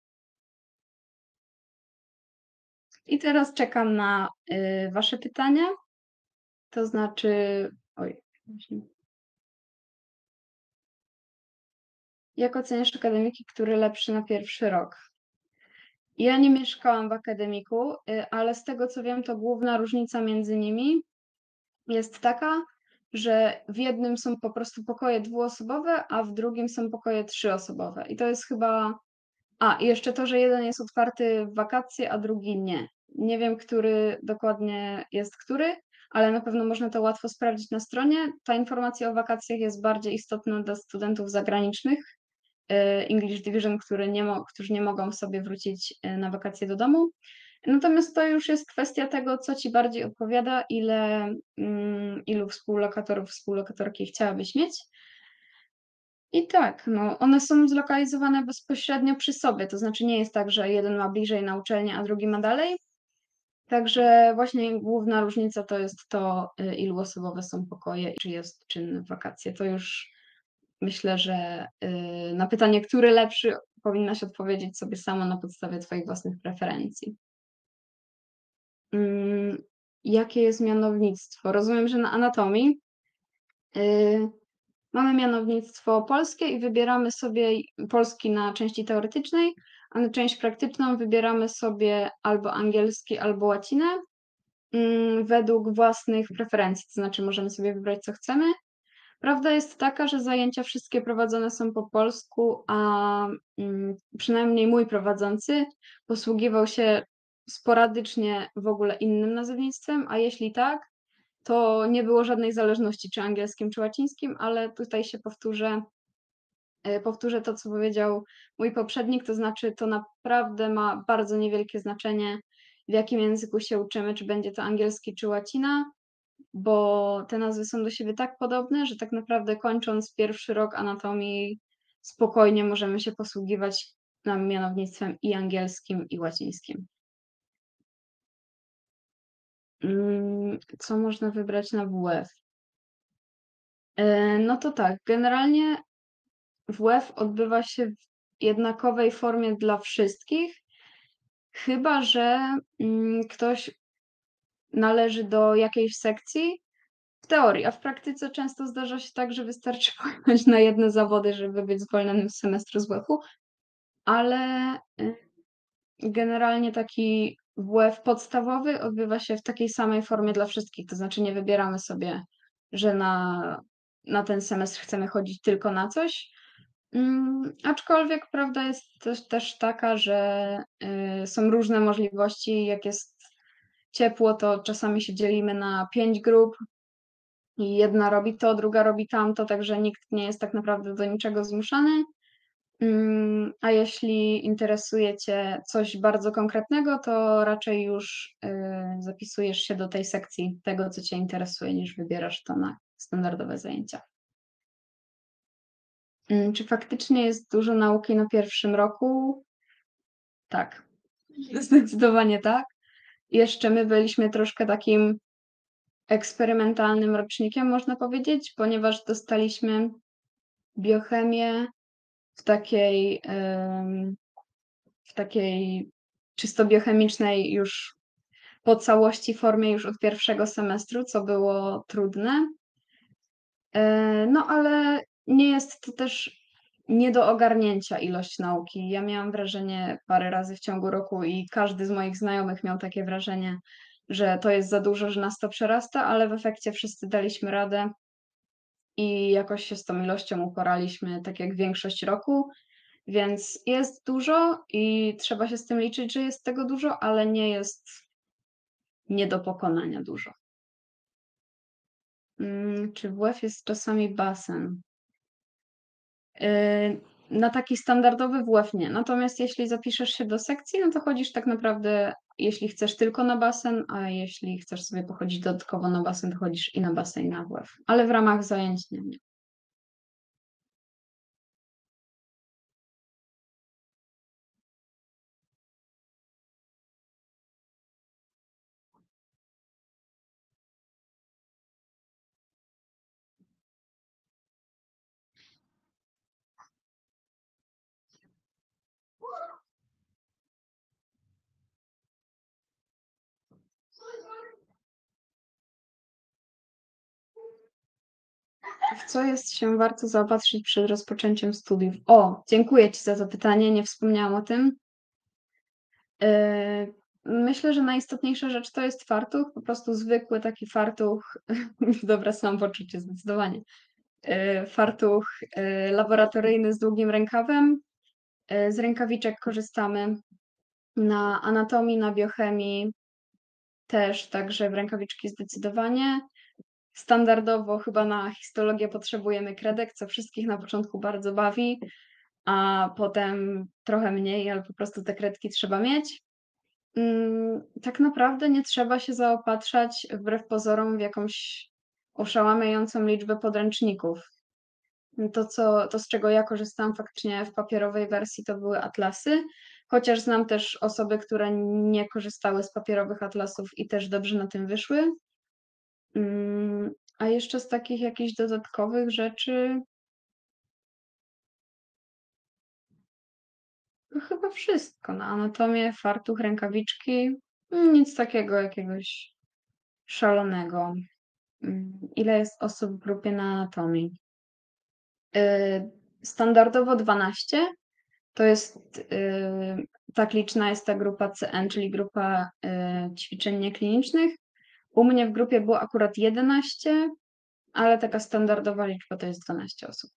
I teraz czekam na, y, wasze pytania, to znaczy oj, właśnie. Jak oceniasz akademiki, który lepszy na pierwszy rok? Ja nie mieszkałam w akademiku, y, ale z tego co wiem, to główna różnica między nimi jest taka, że w jednym są po prostu pokoje dwuosobowe, a w drugim są pokoje trzyosobowe. I to jest chyba. A, i jeszcze to, że jeden jest otwarty w wakacje, a drugi nie. Nie wiem, który dokładnie jest który, ale na pewno można to łatwo sprawdzić na stronie. Ta informacja o wakacjach jest bardziej istotna dla studentów zagranicznych, y, English Division, które nie mo którzy nie mogą sobie wrócić, y, na wakacje do domu. Natomiast to już jest kwestia tego, co ci bardziej odpowiada, ile, mm, ilu współlokatorów, współlokatorki chciałabyś mieć. I tak, no, one są zlokalizowane bezpośrednio przy sobie, to znaczy nie jest tak, że jeden ma bliżej na uczelnię, a drugi ma dalej. Także właśnie główna różnica to jest to, y, ilu osobowe są pokoje i czy jest czynny w wakacje. To już myślę, że, y, na pytanie, który lepszy, powinnaś odpowiedzieć sobie sama na podstawie twoich własnych preferencji. Mm, jakie jest mianownictwo? Rozumiem, że na anatomii, y, mamy mianownictwo polskie i wybieramy sobie polski na części teoretycznej, a na część praktyczną wybieramy sobie albo angielski, albo łacinę, mm, według własnych preferencji, to znaczy możemy sobie wybrać, co chcemy. Prawda jest taka, że zajęcia wszystkie prowadzone są po polsku, a, mm, przynajmniej mój prowadzący posługiwał się sporadycznie w ogóle innym nazewnictwem, a jeśli tak, to nie było żadnej zależności, czy angielskim, czy łacińskim, ale tutaj się powtórzę, e, powtórzę to, co powiedział mój poprzednik, to znaczy to naprawdę ma bardzo niewielkie znaczenie, w jakim języku się uczymy, czy będzie to angielski, czy łacina, bo te nazwy są do siebie tak podobne, że tak naprawdę kończąc pierwszy rok anatomii spokojnie możemy się posługiwać nam mianownictwem i angielskim, i łacińskim. Mm, co można wybrać na W F? E, no to tak, generalnie W F odbywa się w jednakowej formie dla wszystkich, chyba że, mm, ktoś należy do jakiejś sekcji w teorii, a w praktyce często zdarza się tak, że wystarczy pojechać na jedne zawody, żeby być zwolnionym z semestru z W F-u, ale, y, generalnie taki W F podstawowy odbywa się w takiej samej formie dla wszystkich, to znaczy nie wybieramy sobie, że na na ten semestr chcemy chodzić tylko na coś. Mm, aczkolwiek prawda jest też też taka, że, y, są różne możliwości. Jak jest ciepło, to czasami się dzielimy na pięć grup i jedna robi to, druga robi tamto, także nikt nie jest tak naprawdę do niczego zmuszany. Mm, a jeśli interesuje cię coś bardzo konkretnego, to raczej już, y, zapisujesz się do tej sekcji tego, co cię interesuje, niż wybierasz to na standardowe zajęcia. Mm, czy faktycznie jest dużo nauki na pierwszym roku? Tak, zdecydowanie tak. Jeszcze my byliśmy troszkę takim eksperymentalnym rocznikiem, można powiedzieć, ponieważ dostaliśmy biochemię w takiej, em, w takiej czysto biochemicznej już po całości formie już od pierwszego semestru, co było trudne. Yy, no ale nie jest to też nie do ogarnięcia ilość nauki. Ja miałam wrażenie parę razy w ciągu roku i każdy z moich znajomych miał takie wrażenie, że to jest za dużo, że nas to przerasta, ale w efekcie wszyscy daliśmy radę i jakoś się z tą ilością uporaliśmy, tak jak większość roku. Więc jest dużo i trzeba się z tym liczyć, że jest tego dużo, ale nie jest nie do pokonania dużo. Mm, czy w W F jest czasami basen? Yy, na taki standardowy W F nie. Natomiast jeśli zapiszesz się do sekcji, no to chodzisz tak naprawdę, jeśli chcesz tylko na basen, a jeśli chcesz sobie pochodzić dodatkowo na basen, to chodzisz i na basen, i na W F. Ale w ramach zajęć nie, nie. W co jest się warto zaopatrzyć przed rozpoczęciem studiów? O, dziękuję Ci za to pytanie, nie wspomniałam o tym. Yy, myślę, że najistotniejsza rzecz to jest fartuch, po prostu zwykły taki fartuch, dobre samopoczucie zdecydowanie. Yy, fartuch yy, laboratoryjny z długim rękawem. Yy, z rękawiczek korzystamy na anatomii, na biochemii też, także w rękawiczki zdecydowanie. Standardowo chyba na histologię potrzebujemy kredek, co wszystkich na początku bardzo bawi, a potem trochę mniej, ale po prostu te kredki trzeba mieć. Mm, tak naprawdę nie trzeba się zaopatrzać wbrew pozorom w jakąś oszałamiającą liczbę podręczników. To, co, to, z czego ja korzystałam faktycznie w papierowej wersji, to były atlasy, chociaż znam też osoby, które nie korzystały z papierowych atlasów i też dobrze na tym wyszły. Mm, a jeszcze z takich jakichś dodatkowych rzeczy to chyba wszystko. Na anatomię, fartuch, rękawiczki, mm, nic takiego jakiegoś szalonego. Mm, ile jest osób w grupie na anatomii? Yy, standardowo dwanaście. To jest, yy, tak liczna jest ta grupa C N, czyli grupa yy, ćwiczeń nieklinicznych. U mnie w grupie było akurat jedenaście, ale taka standardowa liczba to jest dwanaście osób.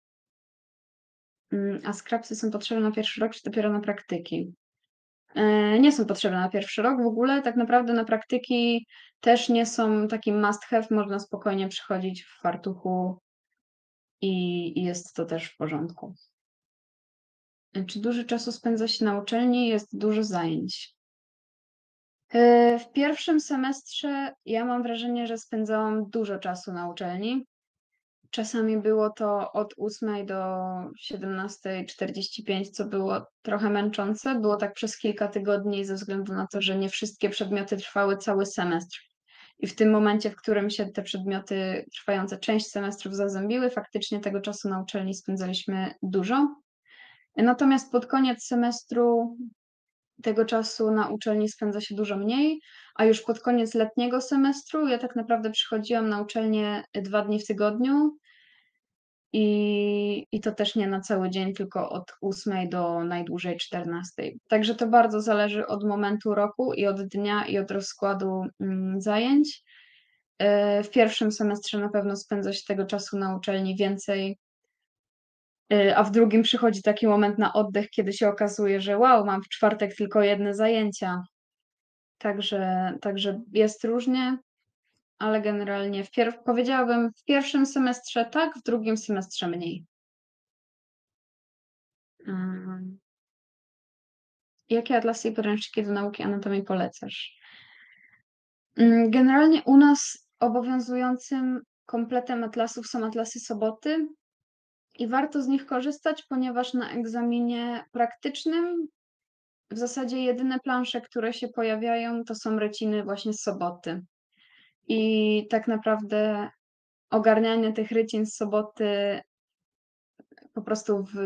Yy, a skrapsy są potrzebne na pierwszy rok, czy dopiero na praktyki? Yy, nie są potrzebne na pierwszy rok w ogóle. Tak naprawdę na praktyki też nie są takim must have, można spokojnie przychodzić w fartuchu i, i jest to też w porządku. Czy dużo czasu spędza się na uczelni? Jest dużo zajęć. Yy, w pierwszym semestrze ja mam wrażenie, że spędzałam dużo czasu na uczelni. Czasami było to od ósmej do siedemnastej czterdzieści pięć, co było trochę męczące. Było tak przez kilka tygodni ze względu na to, że nie wszystkie przedmioty trwały cały semestr. I w tym momencie, w którym się te przedmioty trwające część semestrów zazębiły, faktycznie tego czasu na uczelni spędzaliśmy dużo. Natomiast pod koniec semestru tego czasu na uczelni spędza się dużo mniej, a już pod koniec letniego semestru ja tak naprawdę przychodziłam na uczelnię dwa dni w tygodniu i, i to też nie na cały dzień, tylko od ósmej do najdłużej czternastej. Także to bardzo zależy od momentu roku i od dnia i od rozkładu mm, zajęć. Yy, W pierwszym semestrze na pewno spędza się tego czasu na uczelni więcej, yy, a w drugim przychodzi taki moment na oddech, kiedy się okazuje, że wow, mam w czwartek tylko jedne zajęcia. Także, także jest różnie, ale generalnie w pier- powiedziałabym w pierwszym semestrze tak, w drugim semestrze mniej. Mm. Jakie atlasy i podręczniki do nauki anatomii polecasz? Mm, Generalnie u nas obowiązującym kompletem atlasów są atlasy Soboty i warto z nich korzystać, ponieważ na egzaminie praktycznym w zasadzie jedyne plansze, które się pojawiają, to są reciny właśnie z Soboty. I tak naprawdę ogarnianie tych rycin z Soboty po prostu w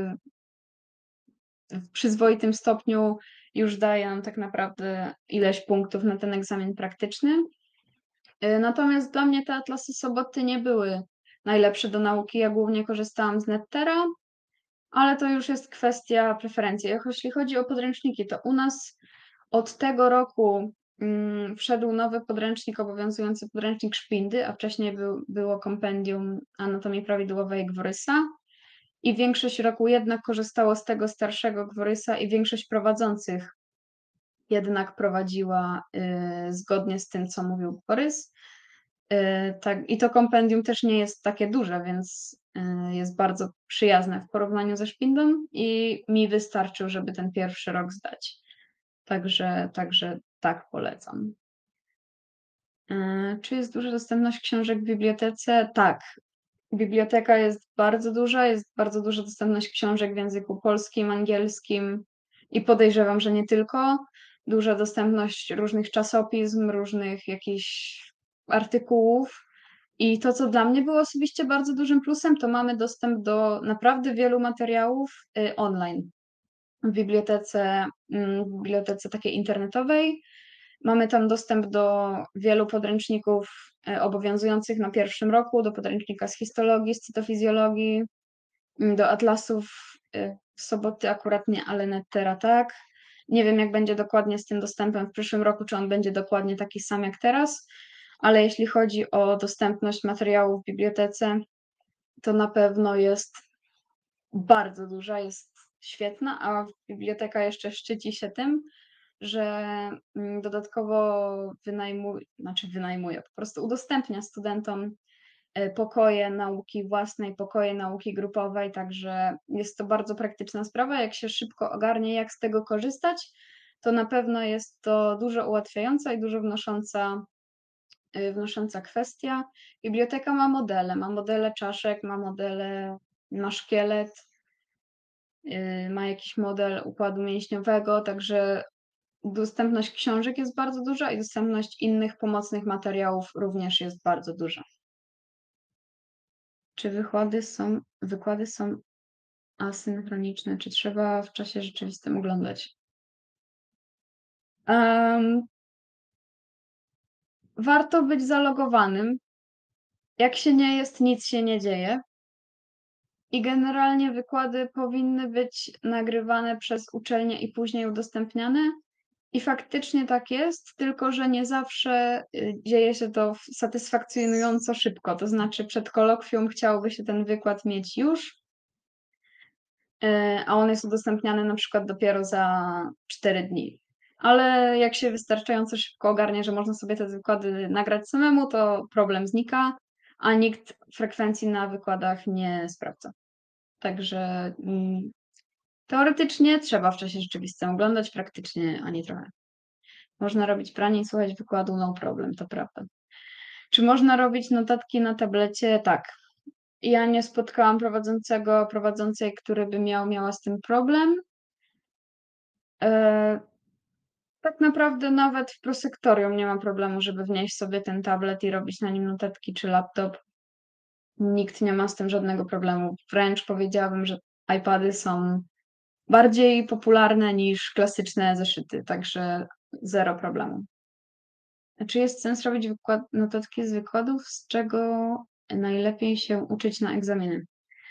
w przyzwoitym stopniu już daje nam tak naprawdę ileś punktów na ten egzamin praktyczny. Yy, natomiast dla mnie te atlasy Soboty nie były najlepsze do nauki. Ja głównie korzystałam z Nettera, ale to już jest kwestia preferencji. Jak jeśli chodzi o podręczniki, to u nas od tego roku, mm, wszedł nowy podręcznik, obowiązujący podręcznik Szpindy, a wcześniej był było kompendium anatomii prawidłowej Gworysa i większość roku jednak korzystało z tego starszego Gworysa i większość prowadzących jednak prowadziła, yy, zgodnie z tym, co mówił Gworys. Yy, tak i to kompendium też nie jest takie duże, więc, yy, jest bardzo przyjazne w porównaniu ze Szpindą i mi wystarczył, żeby ten pierwszy rok zdać. Także także tak polecam. Yy, czy jest duża dostępność książek w bibliotece? Tak. Biblioteka jest bardzo duża, jest bardzo duża dostępność książek w języku polskim, angielskim i podejrzewam, że nie tylko. Duża dostępność różnych czasopism, różnych jakichś artykułów. I to, co dla mnie było osobiście bardzo dużym plusem, to mamy dostęp do naprawdę wielu materiałów, y, online. W bibliotece, mm, w bibliotece takiej internetowej. Mamy tam dostęp do wielu podręczników, y, obowiązujących na pierwszym roku, do podręcznika z histologii, z cytofizjologii, mm, do atlasów, y, Soboty akurat nie, ale Nettera tak. Nie wiem, jak będzie dokładnie z tym dostępem w przyszłym roku, czy on będzie dokładnie taki sam jak teraz, ale jeśli chodzi o dostępność materiałów w bibliotece, to na pewno jest bardzo duża, jest świetna, a biblioteka jeszcze szczyci się tym, że, mm, dodatkowo wynajmu znaczy wynajmuje, po prostu udostępnia studentom, y, pokoje nauki własnej, pokoje nauki grupowej, także jest to bardzo praktyczna sprawa. Jak się szybko ogarnie, jak z tego korzystać, to na pewno jest to dużo ułatwiająca i dużo wnosząca y, wnosząca kwestia. Biblioteka ma modele, ma modele czaszek, ma modele ma szkielet, y, ma jakiś model układu mięśniowego, także dostępność książek jest bardzo duża i dostępność innych pomocnych materiałów również jest bardzo duża. Czy wykłady są wykłady są asynchroniczne, czy trzeba w czasie rzeczywistym oglądać? Em Warto być zalogowanym. Jak się nie jest, nic się nie dzieje. I generalnie wykłady powinny być nagrywane przez uczelnię i później udostępniane. I faktycznie tak jest, tylko że nie zawsze, y, dzieje się to w satysfakcjonująco szybko. To znaczy przed kolokwium chciałoby się ten wykład mieć już, y, a on jest udostępniany na przykład dopiero za cztery dni. Ale jak się wystarczająco szybko ogarnie, że można sobie te wykłady nagrać samemu, to problem znika, a nikt frekwencji na wykładach nie sprawdza. Także, mm, teoretycznie trzeba w czasie rzeczywistym oglądać, praktycznie ani trochę. Można robić pranie i słuchać wykładu, no problem, to prawda. Czy można robić notatki na tablecie? Tak. Ja nie spotkałam prowadzącego, prowadzącej, który by miał miała z tym problem. Eee, tak naprawdę nawet w prosektorium nie ma problemu, żeby wnieść sobie ten tablet i robić na nim notatki czy laptop. Nikt nie ma z tym żadnego problemu. Wręcz powiedziałabym, że iPady są bardziej popularne niż klasyczne zeszyty, także zero problemu. Czy jest sens robić wykład notatki z wykładów, z czego najlepiej się uczyć na egzaminy?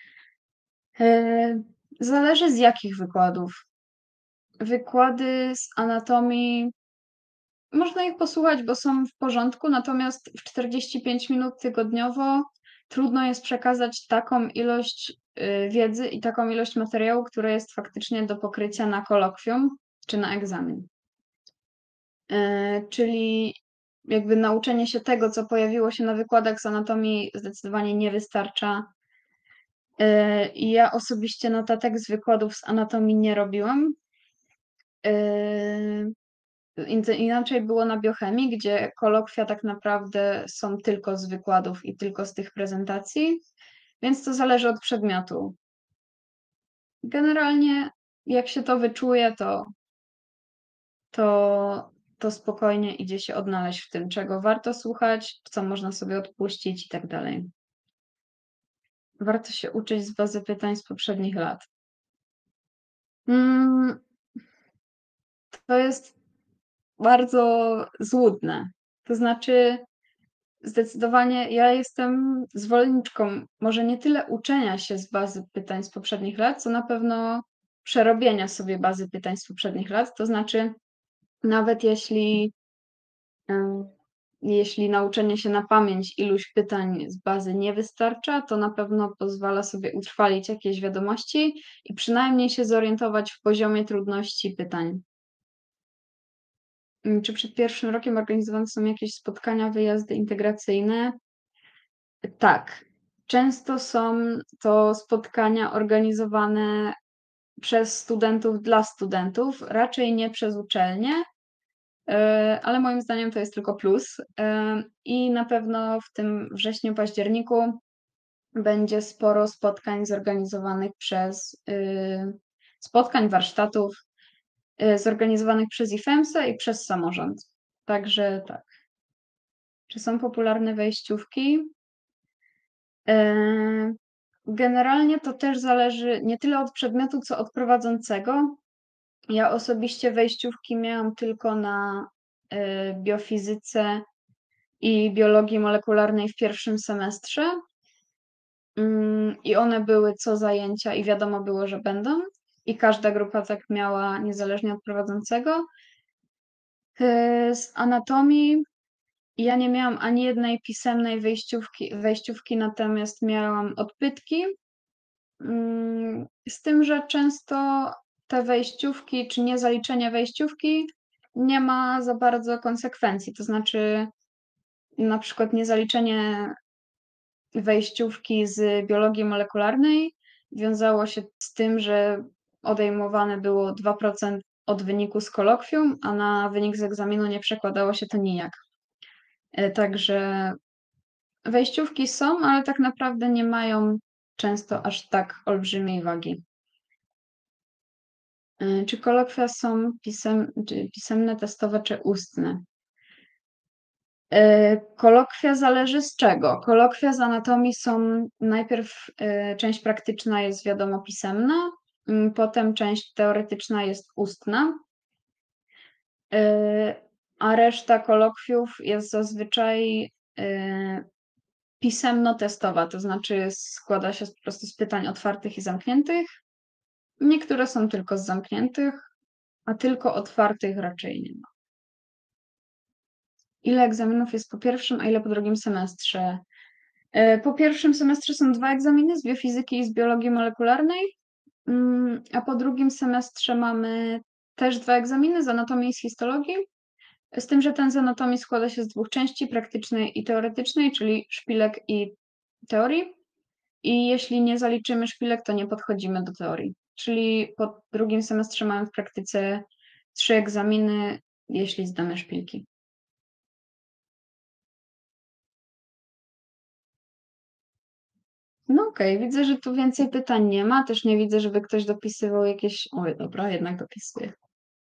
Eee, zależy z jakich wykładów. Wykłady z anatomii można ich posłuchać, bo są w porządku, natomiast w czterdzieści pięć minut tygodniowo trudno jest przekazać taką ilość, y, wiedzy i taką ilość materiału, która jest faktycznie do pokrycia na kolokwium czy na egzamin. Eee, czyli jakby nauczenie się tego, co pojawiło się na wykładach z anatomii, zdecydowanie nie wystarcza. Eee, i ja osobiście notatek z wykładów z anatomii nie robiłam. Eee, ince inaczej było na biochemii, gdzie kolokwia tak naprawdę są tylko z wykładów i tylko z tych prezentacji, więc to zależy od przedmiotu. Generalnie jak się to wyczuje, to to to spokojnie idzie się odnaleźć w tym, czego warto słuchać, co można sobie odpuścić i tak dalej. Warto się uczyć z bazy pytań z poprzednich lat. Mm. To jest bardzo złudne. To znaczy, zdecydowanie ja jestem zwolenniczką może nie tyle uczenia się z bazy pytań z poprzednich lat, co na pewno przerobienia sobie bazy pytań z poprzednich lat. To znaczy, nawet jeśli, em, jeśli nauczenie się na pamięć iluś pytań z bazy nie wystarcza, to na pewno pozwala sobie utrwalić jakieś wiadomości i przynajmniej się zorientować w poziomie trudności pytań. Mm, Czy przed pierwszym rokiem organizowane są jakieś spotkania, wyjazdy integracyjne? Tak. Często są to spotkania organizowane przez studentów dla studentów, raczej nie przez uczelnie, e, ale moim zdaniem to jest tylko plus. E, I na pewno w tym wrześniu, październiku będzie sporo spotkań zorganizowanych przez y, spotkań, warsztatów y, zorganizowanych przez IFEMSA i przez samorząd. Także tak. Czy są popularne wejściówki? Eee, Generalnie to też zależy nie tyle od przedmiotu, co od prowadzącego. Ja osobiście wejściówki miałam tylko na e, biofizyce i biologii molekularnej w pierwszym semestrze. Mm, I one były co zajęcia i wiadomo było, że będą. I każda grupa tak miała, niezależnie od prowadzącego. E, Z anatomii ja nie miałam ani jednej pisemnej wejściówki, wejściówki, natomiast miałam odpytki. Mm, Z tym, że często te wejściówki, czy niezaliczenie wejściówki nie ma za bardzo konsekwencji. To znaczy, na przykład niezaliczenie wejściówki z biologii molekularnej wiązało się z tym, że odejmowane było dwa procent od wyniku z kolokwium, a na wynik z egzaminu nie przekładało się to nijak. E, Także wejściówki są, ale tak naprawdę nie mają często aż tak olbrzymiej wagi. E, Czy kolokwia są pisem, czy pisemne, testowe, czy ustne? E, Kolokwia zależy z czego. Kolokwia z anatomii są najpierw e, część praktyczna jest wiadomo pisemna, mm, potem część teoretyczna jest ustna, e, a reszta kolokwiów jest zazwyczaj e, pisemno-testowa, to znaczy składa się po prostu z pytań otwartych i zamkniętych. Niektóre są tylko z zamkniętych, a tylko otwartych raczej nie ma. Ile egzaminów jest po pierwszym, a ile po drugim semestrze? E, Po pierwszym semestrze są dwa egzaminy z biofizyki i z biologii molekularnej, mm, a po drugim semestrze mamy też dwa egzaminy z anatomii i z histologii, z tym, że ten z anatomii składa się z dwóch części, praktycznej i teoretycznej, czyli szpilek i teorii. I jeśli nie zaliczymy szpilek, to nie podchodzimy do teorii. Czyli po drugim semestrze mamy w praktyce trzy egzaminy, jeśli zdamy szpilki. No okej, widzę, że tu więcej pytań nie ma. Też nie widzę, żeby ktoś dopisywał jakieś. Oj, dobra, jednak dopisuje.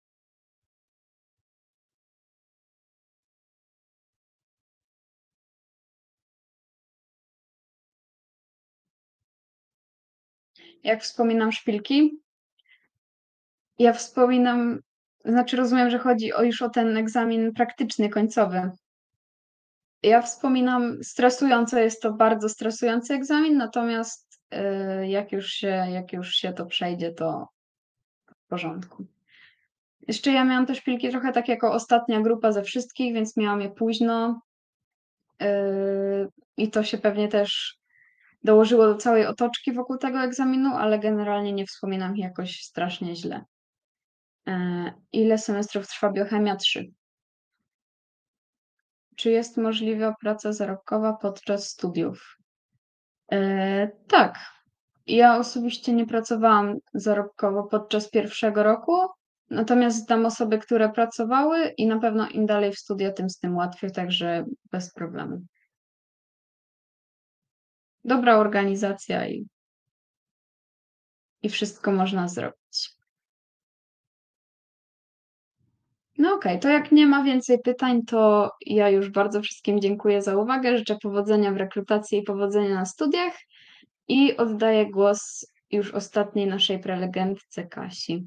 Jak wspominam szpilki? Ja wspominam, znaczy rozumiem, że chodzi o już o ten egzamin praktyczny, końcowy. Ja wspominam stresująco, jest to bardzo stresujący egzamin, natomiast y, jak już się, jak już się to przejdzie, to w porządku. Jeszcze ja miałam te szpilki trochę tak jako ostatnia grupa ze wszystkich, więc miałam je późno. y, I to się pewnie też dołożyło do całej otoczki wokół tego egzaminu, ale generalnie nie wspominam ich jakoś strasznie źle. E, Ile semestrów trwa biochemia? Trzy. Czy jest możliwa praca zarobkowa podczas studiów? E, tak. Ja osobiście nie pracowałam zarobkowo podczas pierwszego roku, natomiast znam osoby, które pracowały i na pewno im dalej w studia, tym z tym łatwiej, także bez problemu. Dobra organizacja i, i wszystko można zrobić. No okej, to jak nie ma więcej pytań, to ja już bardzo wszystkim dziękuję za uwagę. Życzę powodzenia w rekrutacji i powodzenia na studiach I oddaję głos już ostatniej naszej prelegentce, Kasi.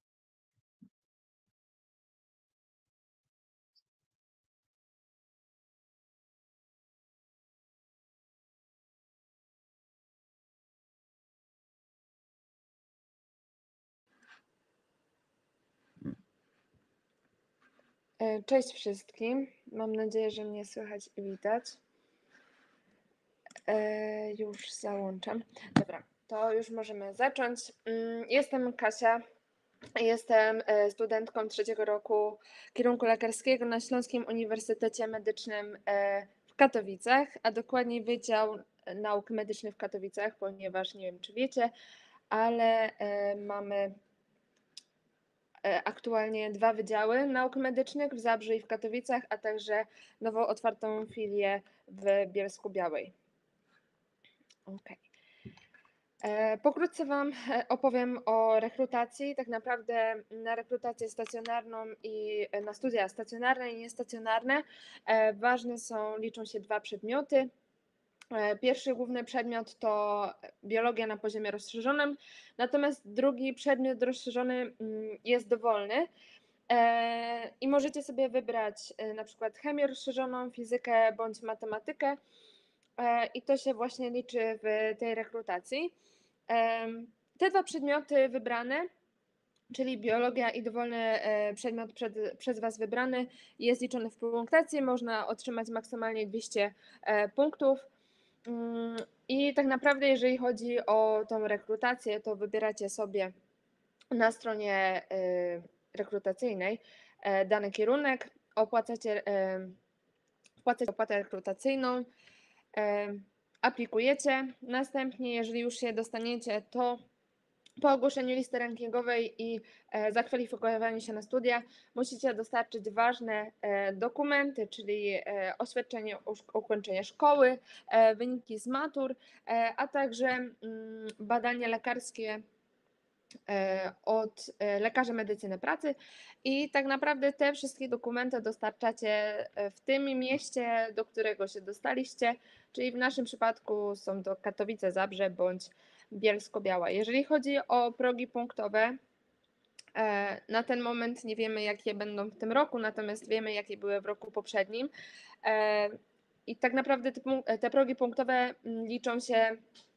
Cześć wszystkim. Mam nadzieję, że mnie słychać i widać. E, już załączam. Dobra, to już możemy zacząć. Jestem Kasia. Jestem studentką trzeciego roku kierunku lekarskiego na Śląskim Uniwersytecie Medycznym w Katowicach, a dokładniej Wydział Nauk Medycznych w Katowicach, ponieważ nie wiem, czy wiecie, ale mamy aktualnie dwa wydziały nauk medycznych w Zabrzu i w Katowicach, a także nowo otwartą filię w Bielsku-Białej. Okay. Pokrótce Wam opowiem o rekrutacji. Tak naprawdę na rekrutację stacjonarną i na studia stacjonarne i niestacjonarne ważne są, liczą się dwa przedmioty. Pierwszy główny przedmiot to biologia na poziomie rozszerzonym, natomiast drugi przedmiot rozszerzony jest dowolny i możecie sobie wybrać na przykład chemię rozszerzoną, fizykę bądź matematykę i to się właśnie liczy w tej rekrutacji. Te dwa przedmioty wybrane, czyli biologia i dowolny przedmiot przed, przez Was wybrany, jest liczony w punktacji, można otrzymać maksymalnie dwieście punktów. I tak naprawdę, jeżeli chodzi o tą rekrutację, to wybieracie sobie na stronie rekrutacyjnej dany kierunek, opłacacie, wpłacacie opłatę rekrutacyjną, aplikujecie. Następnie, jeżeli już się dostaniecie, to po ogłoszeniu listy rankingowej i zakwalifikowaniu się na studia musicie dostarczyć ważne dokumenty, czyli oświadczenie ukończenia szkoły, wyniki z matur, a także badanie lekarskie od lekarza medycyny pracy i tak naprawdę te wszystkie dokumenty dostarczacie w tym mieście, do którego się dostaliście, czyli w naszym przypadku są to Katowice, Zabrze bądź Bielsko-Biała. Jeżeli chodzi o progi punktowe, na ten moment nie wiemy, jakie będą w tym roku, natomiast wiemy, jakie były w roku poprzednim. I tak naprawdę te, te progi punktowe liczą się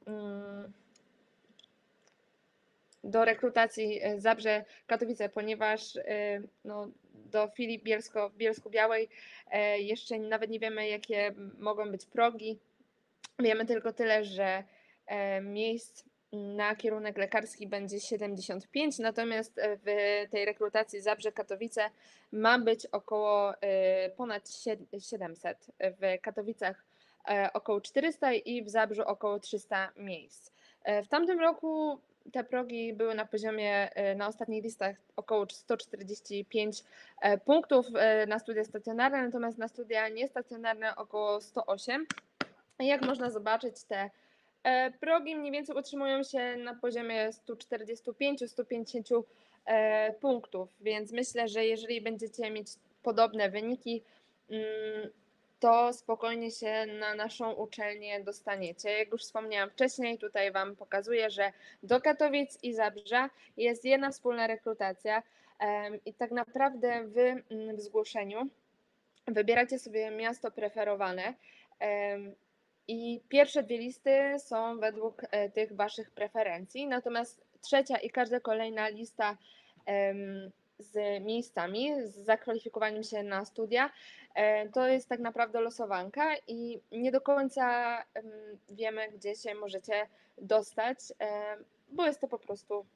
do rekrutacji Zabrze, Katowice, ponieważ no, do filii Bielsko, Bielsku-Białej jeszcze nawet nie wiemy, jakie mogą być progi. Wiemy tylko tyle, że miejsc na kierunek lekarski będzie siedemdziesiąt pięć, natomiast w tej rekrutacji Zabrze-Katowice ma być około ponad siedemset, w Katowicach około czterysta i w Zabrzu około trzysta miejsc. W tamtym roku te progi były na poziomie, na ostatnich listach około sto czterdzieści pięć punktów na studia stacjonarne, natomiast na studia niestacjonarne około sto osiem. Jak można zobaczyć, te progi mniej więcej utrzymują się na poziomie sto czterdzieści pięć do stu pięćdziesięciu punktów, więc myślę, że jeżeli będziecie mieć podobne wyniki, to spokojnie się na naszą uczelnię dostaniecie. Jak już wspomniałam wcześniej, tutaj Wam pokazuję, że do Katowic i Zabrza jest jedna wspólna rekrutacja i tak naprawdę Wy w zgłoszeniu wybieracie sobie miasto preferowane i pierwsze dwie listy są według tych Waszych preferencji, natomiast trzecia i każda kolejna lista z miejscami, z zakwalifikowaniem się na studia, to jest tak naprawdę losowanka i nie do końca wiemy, gdzie się możecie dostać, bo jest to po prostu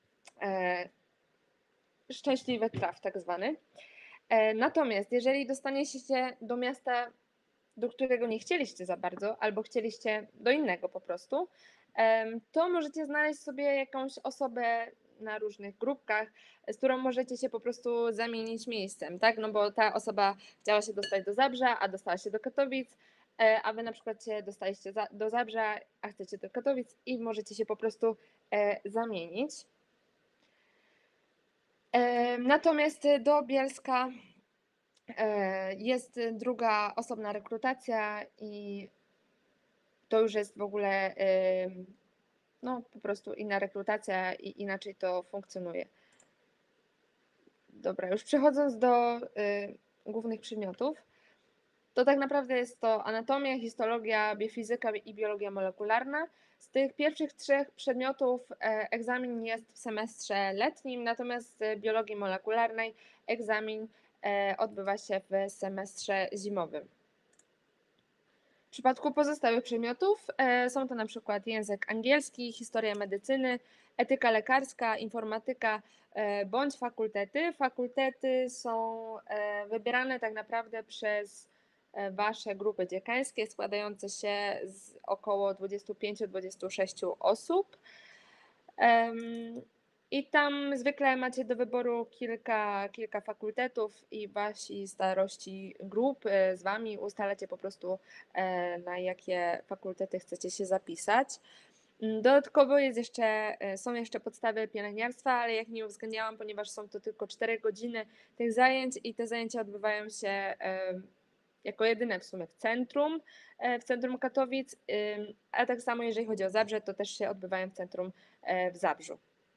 szczęśliwy traf tak zwany. Natomiast jeżeli dostaniecie się do miasta, do którego nie chcieliście za bardzo, albo chcieliście do innego po prostu, to możecie znaleźć sobie jakąś osobę na różnych grupkach, z którą możecie się po prostu zamienić miejscem, tak? No bo ta osoba chciała się dostać do Zabrza, a dostała się do Katowic, a wy na przykład się dostaliście do Zabrza, a chcecie do Katowic i możecie się po prostu zamienić. Natomiast do Bielska jest druga osobna rekrutacja i to już jest w ogóle no po prostu inna rekrutacja i inaczej to funkcjonuje. Dobra, już przechodząc do y, głównych przedmiotów, to tak naprawdę jest to anatomia, histologia, biofizyka i biologia molekularna. Z tych pierwszych trzech przedmiotów e, egzamin jest w semestrze letnim, natomiast z biologii molekularnej egzamin e, odbywa się w semestrze zimowym. W przypadku pozostałych przedmiotów e, są to na przykład język angielski, historia medycyny, etyka lekarska, informatyka e, bądź fakultety. Fakultety są e, wybierane tak naprawdę przez e, Wasze grupy dziekańskie składające się z około dwudziestu pięciu do dwudziestu sześciu osób. Em, I tam zwykle macie do wyboru kilka, kilka fakultetów i wasi starości grup e, z wami ustalacie po prostu, e, na jakie fakultety chcecie się zapisać. Mm, Dodatkowo jest jeszcze, e, są jeszcze podstawy pielęgniarstwa, ale jak nie uwzględniałam, ponieważ są to tylko cztery godziny tych zajęć i te zajęcia odbywają się e, jako jedyne w sumie w centrum, e, w centrum Katowic, ym, a tak samo jeżeli chodzi o Zabrze, to też się odbywają w centrum e, w Zabrzu.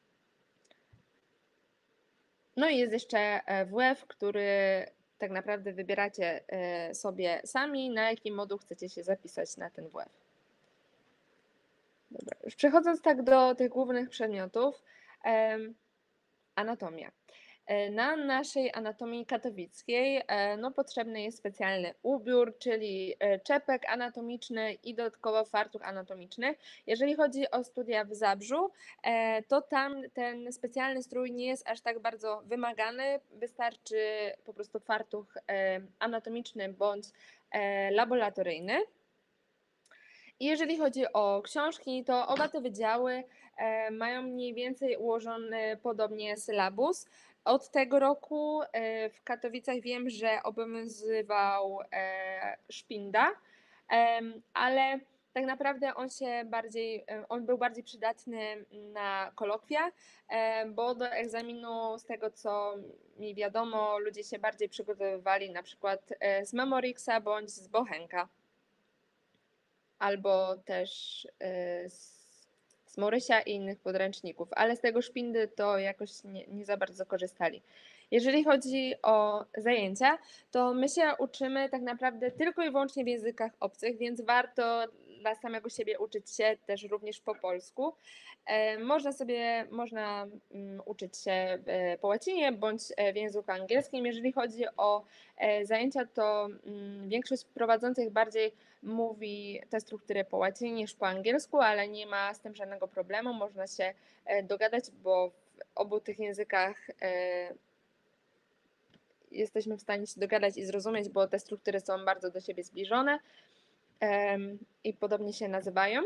No i jest jeszcze e, W F, który tak naprawdę wybieracie e, sobie sami, na jaki moduł chcecie się zapisać na ten W F. Dobra, już przechodząc tak do tych głównych przedmiotów, em, anatomia. E, Na naszej anatomii katowickiej e, no, potrzebny jest specjalny ubiór, czyli e, czepek anatomiczny i dodatkowo fartuch anatomiczny. Jeżeli chodzi o studia w Zabrzu, e, to tam ten specjalny strój nie jest aż tak bardzo wymagany. Wystarczy po prostu fartuch e, anatomiczny bądź e, laboratoryjny. I jeżeli chodzi o książki, to oba te wydziały e, mają mniej więcej ułożony podobnie sylabus. Od tego roku e, w Katowicach wiem, że obowiązywał e, Szpinda, em, ale tak naprawdę on się bardziej, e, on był bardziej przydatny na kolokwia, e, bo do egzaminu, z tego co mi wiadomo, ludzie się bardziej przygotowywali na przykład e, z Memorixa bądź z Bochenka, albo też y, z, z Morysia i innych podręczników, ale z tego Szpindy to jakoś nie, nie za bardzo korzystali. Jeżeli chodzi o zajęcia, to my się uczymy tak naprawdę tylko i wyłącznie w językach obcych, więc warto dla samego siebie uczyć się też również po polsku. E, Można sobie, można mm, uczyć się e, po łacinie bądź e, w języku angielskim. Jeżeli chodzi o e, zajęcia, to mm, większość prowadzących bardziej mówi te struktury po łacinie niż po angielsku, ale nie ma z tym żadnego problemu, można się e, dogadać, bo w obu tych językach e, jesteśmy w stanie się dogadać i zrozumieć, bo te struktury są bardzo do siebie zbliżone em, i podobnie się nazywają.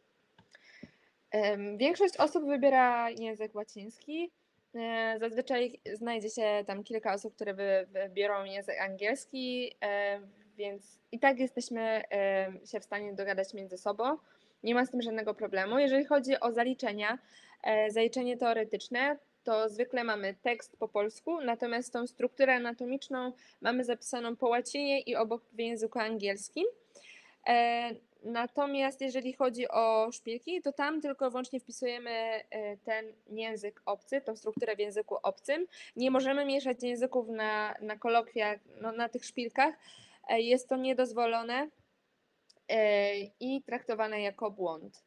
Em, Większość osób wybiera język łaciński. E, Zazwyczaj znajdzie się tam kilka osób, które wy- wybiorą język angielski, e, więc i tak jesteśmy e, się w stanie dogadać między sobą. Nie ma z tym żadnego problemu. Jeżeli chodzi o zaliczenia, e, zaliczenie teoretyczne, to zwykle mamy tekst po polsku, natomiast tą strukturę anatomiczną mamy zapisaną po łacinie i obok w języku angielskim. E, Natomiast jeżeli chodzi o szpilki, to tam tylko i wyłącznie wpisujemy e, ten język obcy, tą strukturę w języku obcym. Nie możemy mieszać języków na, na kolokwiach, no, na tych szpilkach. E, Jest to niedozwolone e, i traktowane jako błąd.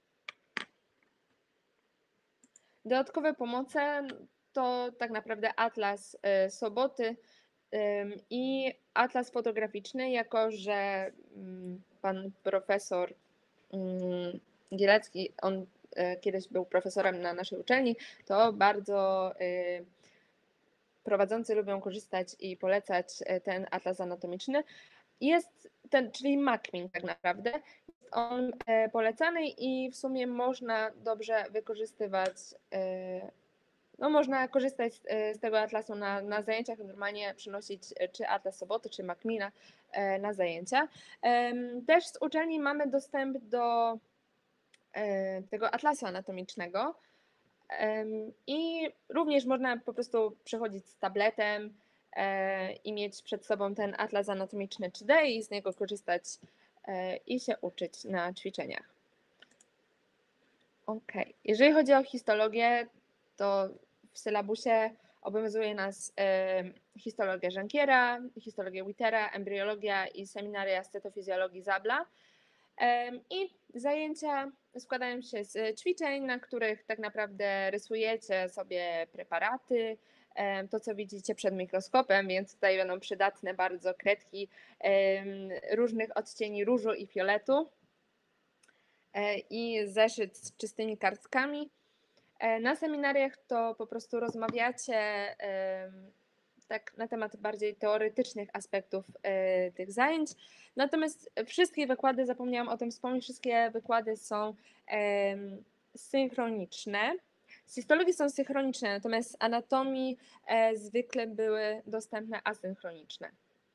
Dodatkowe pomoce to tak naprawdę atlas e, Soboty ym, i atlas fotograficzny, jako że mm, pan profesor mm, Gielecki, on e, kiedyś był profesorem na naszej uczelni, to bardzo y, prowadzący lubią korzystać i polecać e, ten atlas anatomiczny. Jest ten, czyli Macmin tak naprawdę, jest on e, polecany i w sumie można dobrze wykorzystywać, e, no można korzystać z, e, z tego atlasu na, na zajęciach, normalnie przynosić e, czy atlas Soboty, czy Macmina e, na zajęcia. Em, Też z uczelni mamy dostęp do e, tego atlasu anatomicznego. Em, I również można po prostu przechodzić z tabletem e, i mieć przed sobą ten atlas anatomiczny trzy D i z niego korzystać e, i się uczyć na ćwiczeniach. Okej. Jeżeli chodzi o histologię, to w sylabusie obowiązuje nas em, histologia Żankiera, histologia Wittera, embriologia i seminaria stetofizjologii Zabla. Em, I zajęcia składają się z ćwiczeń, na których tak naprawdę rysujecie sobie preparaty, em, to co widzicie przed mikroskopem, więc tutaj będą przydatne bardzo kredki em, różnych odcieni różu i fioletu e, i zeszyt z czystymi kartkami. E, Na seminariach to po prostu rozmawiacie em, tak na temat bardziej teoretycznych aspektów e, tych zajęć. Natomiast wszystkie wykłady, zapomniałam o tym wspomnieć, wszystkie wykłady są em, synchroniczne. Z histologii są synchroniczne, natomiast z anatomii e, zwykle były dostępne asynchroniczne.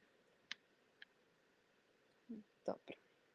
Dobra.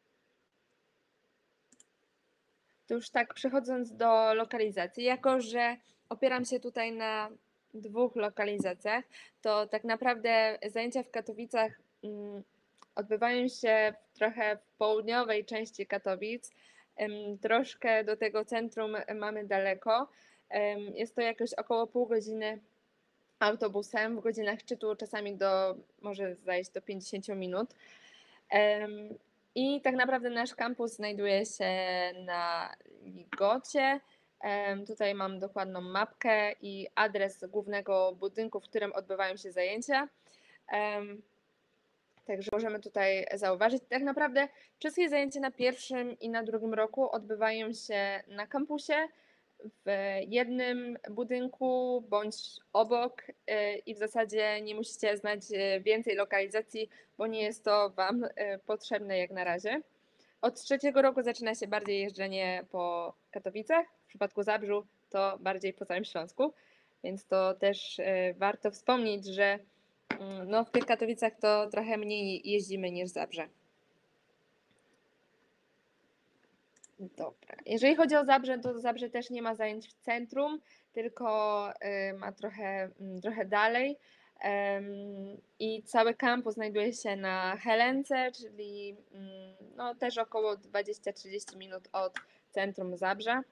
To już tak przechodząc do lokalizacji, jako że opieram się tutaj na dwóch lokalizacjach, to tak naprawdę zajęcia w Katowicach mm, odbywają się trochę w południowej części Katowic. Em, Troszkę do tego centrum mamy daleko. Em, Jest to jakoś około pół godziny autobusem, w godzinach szczytu czasami do, może zajść do pięćdziesiąt minut. Em, I tak naprawdę nasz kampus znajduje się na Ligocie. Em, Tutaj mam dokładną mapkę i adres głównego budynku, w którym odbywają się zajęcia. Em, Także możemy tutaj zauważyć, tak naprawdę wszystkie zajęcia na pierwszym i na drugim roku odbywają się na kampusie, w jednym budynku bądź obok y, i w zasadzie nie musicie znać y, więcej lokalizacji, bo nie jest to Wam y, potrzebne jak na razie. Od trzeciego roku zaczyna się bardziej jeżdżenie po Katowicach, w przypadku Zabrzu to bardziej po całym Śląsku, więc to też y, warto wspomnieć, że mm, no, w tych Katowicach to trochę mniej jeździmy niż Zabrze. Dobra. Jeżeli chodzi o Zabrze, to Zabrze też nie ma zajęć w centrum, tylko y, ma trochę, mm, trochę dalej. Em, I cały kampus znajduje się na Helence, czyli mm, no, też około dwadzieścia do trzydziestu minut od centrum Zabrza.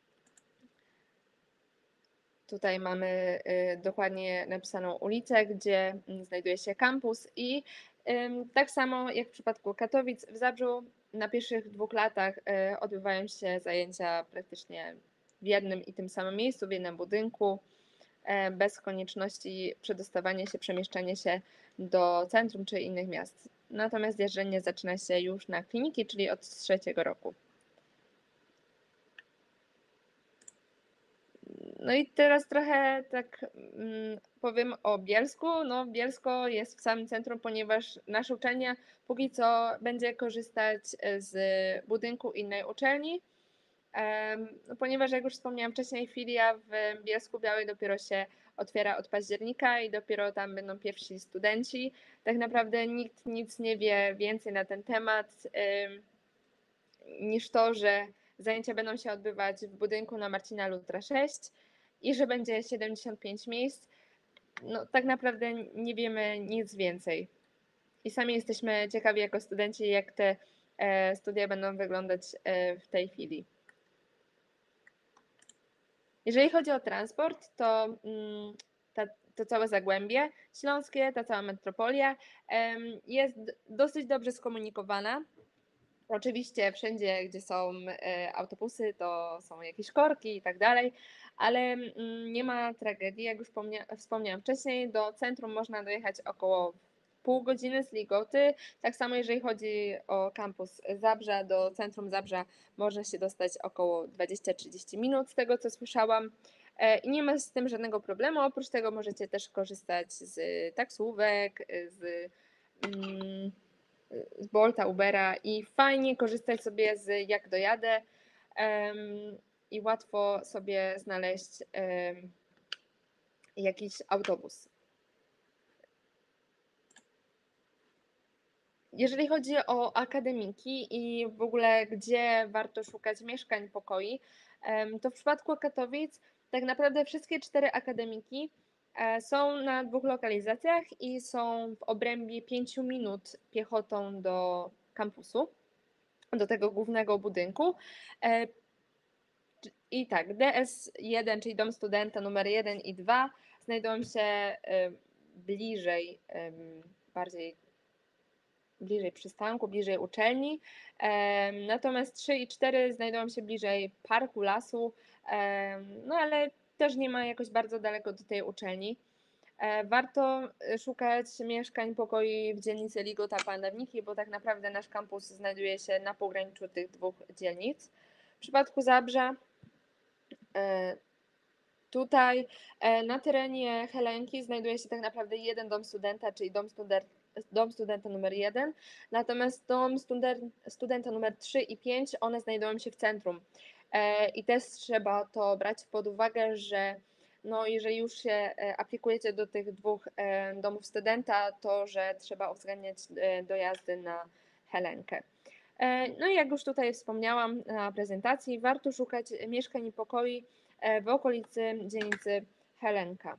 Tutaj mamy y, dokładnie napisaną ulicę, gdzie mm, znajduje się kampus i ym, tak samo jak w przypadku Katowic, w Zabrzu na pierwszych dwóch latach y, odbywają się zajęcia praktycznie w jednym i tym samym miejscu, w jednym budynku, y, bez konieczności przedostawania się, przemieszczania się do centrum czy innych miast. Natomiast jeżdżenie zaczyna się już na kliniki, czyli od trzeciego roku. No i teraz trochę tak mm, powiem o Bielsku. No, Bielsko jest w samym centrum, ponieważ nasza uczelnia póki co będzie korzystać z budynku innej uczelni, em, no, ponieważ jak już wspomniałam wcześniej, filia w Bielsku Białej dopiero się otwiera od października i dopiero tam będą pierwsi studenci. Tak naprawdę nikt nic nie wie więcej na ten temat em, niż to, że zajęcia będą się odbywać w budynku na Marcina Lutra sześć i że będzie siedemdziesiąt pięć miejsc. No, tak naprawdę nie wiemy nic więcej. I sami jesteśmy ciekawi jako studenci, jak te e, studia będą wyglądać e, w tej chwili. Jeżeli chodzi o transport, to mm, ta, to całe Zagłębie Śląskie, ta cała metropolia em, jest d- dosyć dobrze skomunikowana. Oczywiście wszędzie, gdzie są e, autobusy, to są jakieś korki i tak dalej, ale mm, nie ma tragedii. Jak już wspomnia- wspomniałam wcześniej, do centrum można dojechać około pół godziny z Ligoty. Tak samo jeżeli chodzi o kampus Zabrza, do centrum Zabrza można się dostać około dwadzieścia do trzydziestu minut, z tego co słyszałam. E, I nie ma z tym żadnego problemu. Oprócz tego możecie też korzystać z taksówek, z mm, z Bolta, Ubera i fajnie korzystać sobie z Jak dojadę um, i łatwo sobie znaleźć um, jakiś autobus. Jeżeli chodzi o akademiki i w ogóle gdzie warto szukać mieszkań, pokoi, um, to w przypadku Katowic tak naprawdę wszystkie cztery akademiki e, są na dwóch lokalizacjach i są w obrębie pięciu minut piechotą do kampusu, do tego głównego budynku. I tak, D S jeden, czyli Dom Studenta numer jeden i dwa znajdują się y, bliżej, ym, bardziej bliżej przystanku, bliżej uczelni. Em, Natomiast trzy i cztery znajdują się bliżej parku, lasu, em, no ale też nie ma jakoś bardzo daleko do tej uczelni. E, Warto y, szukać mieszkań, pokoi w dzielnicy Ligota Pandawniki, bo tak naprawdę nasz kampus znajduje się na pograniczu tych dwóch dzielnic. W przypadku Zabrza, e, tutaj e, na terenie Helenki znajduje się tak naprawdę jeden dom studenta, czyli dom, studer, dom studenta numer jeden, natomiast dom studer, studenta numer trzy i pięć, one znajdują się w centrum. E, I też trzeba to brać pod uwagę, że no, jeżeli już się e, aplikujecie do tych dwóch e, domów studenta, to że trzeba uwzględniać e, dojazdy na Helenkę. E, No i jak już tutaj wspomniałam na prezentacji, warto szukać mieszkań i pokoi e, w okolicy dzielnicy Helenka.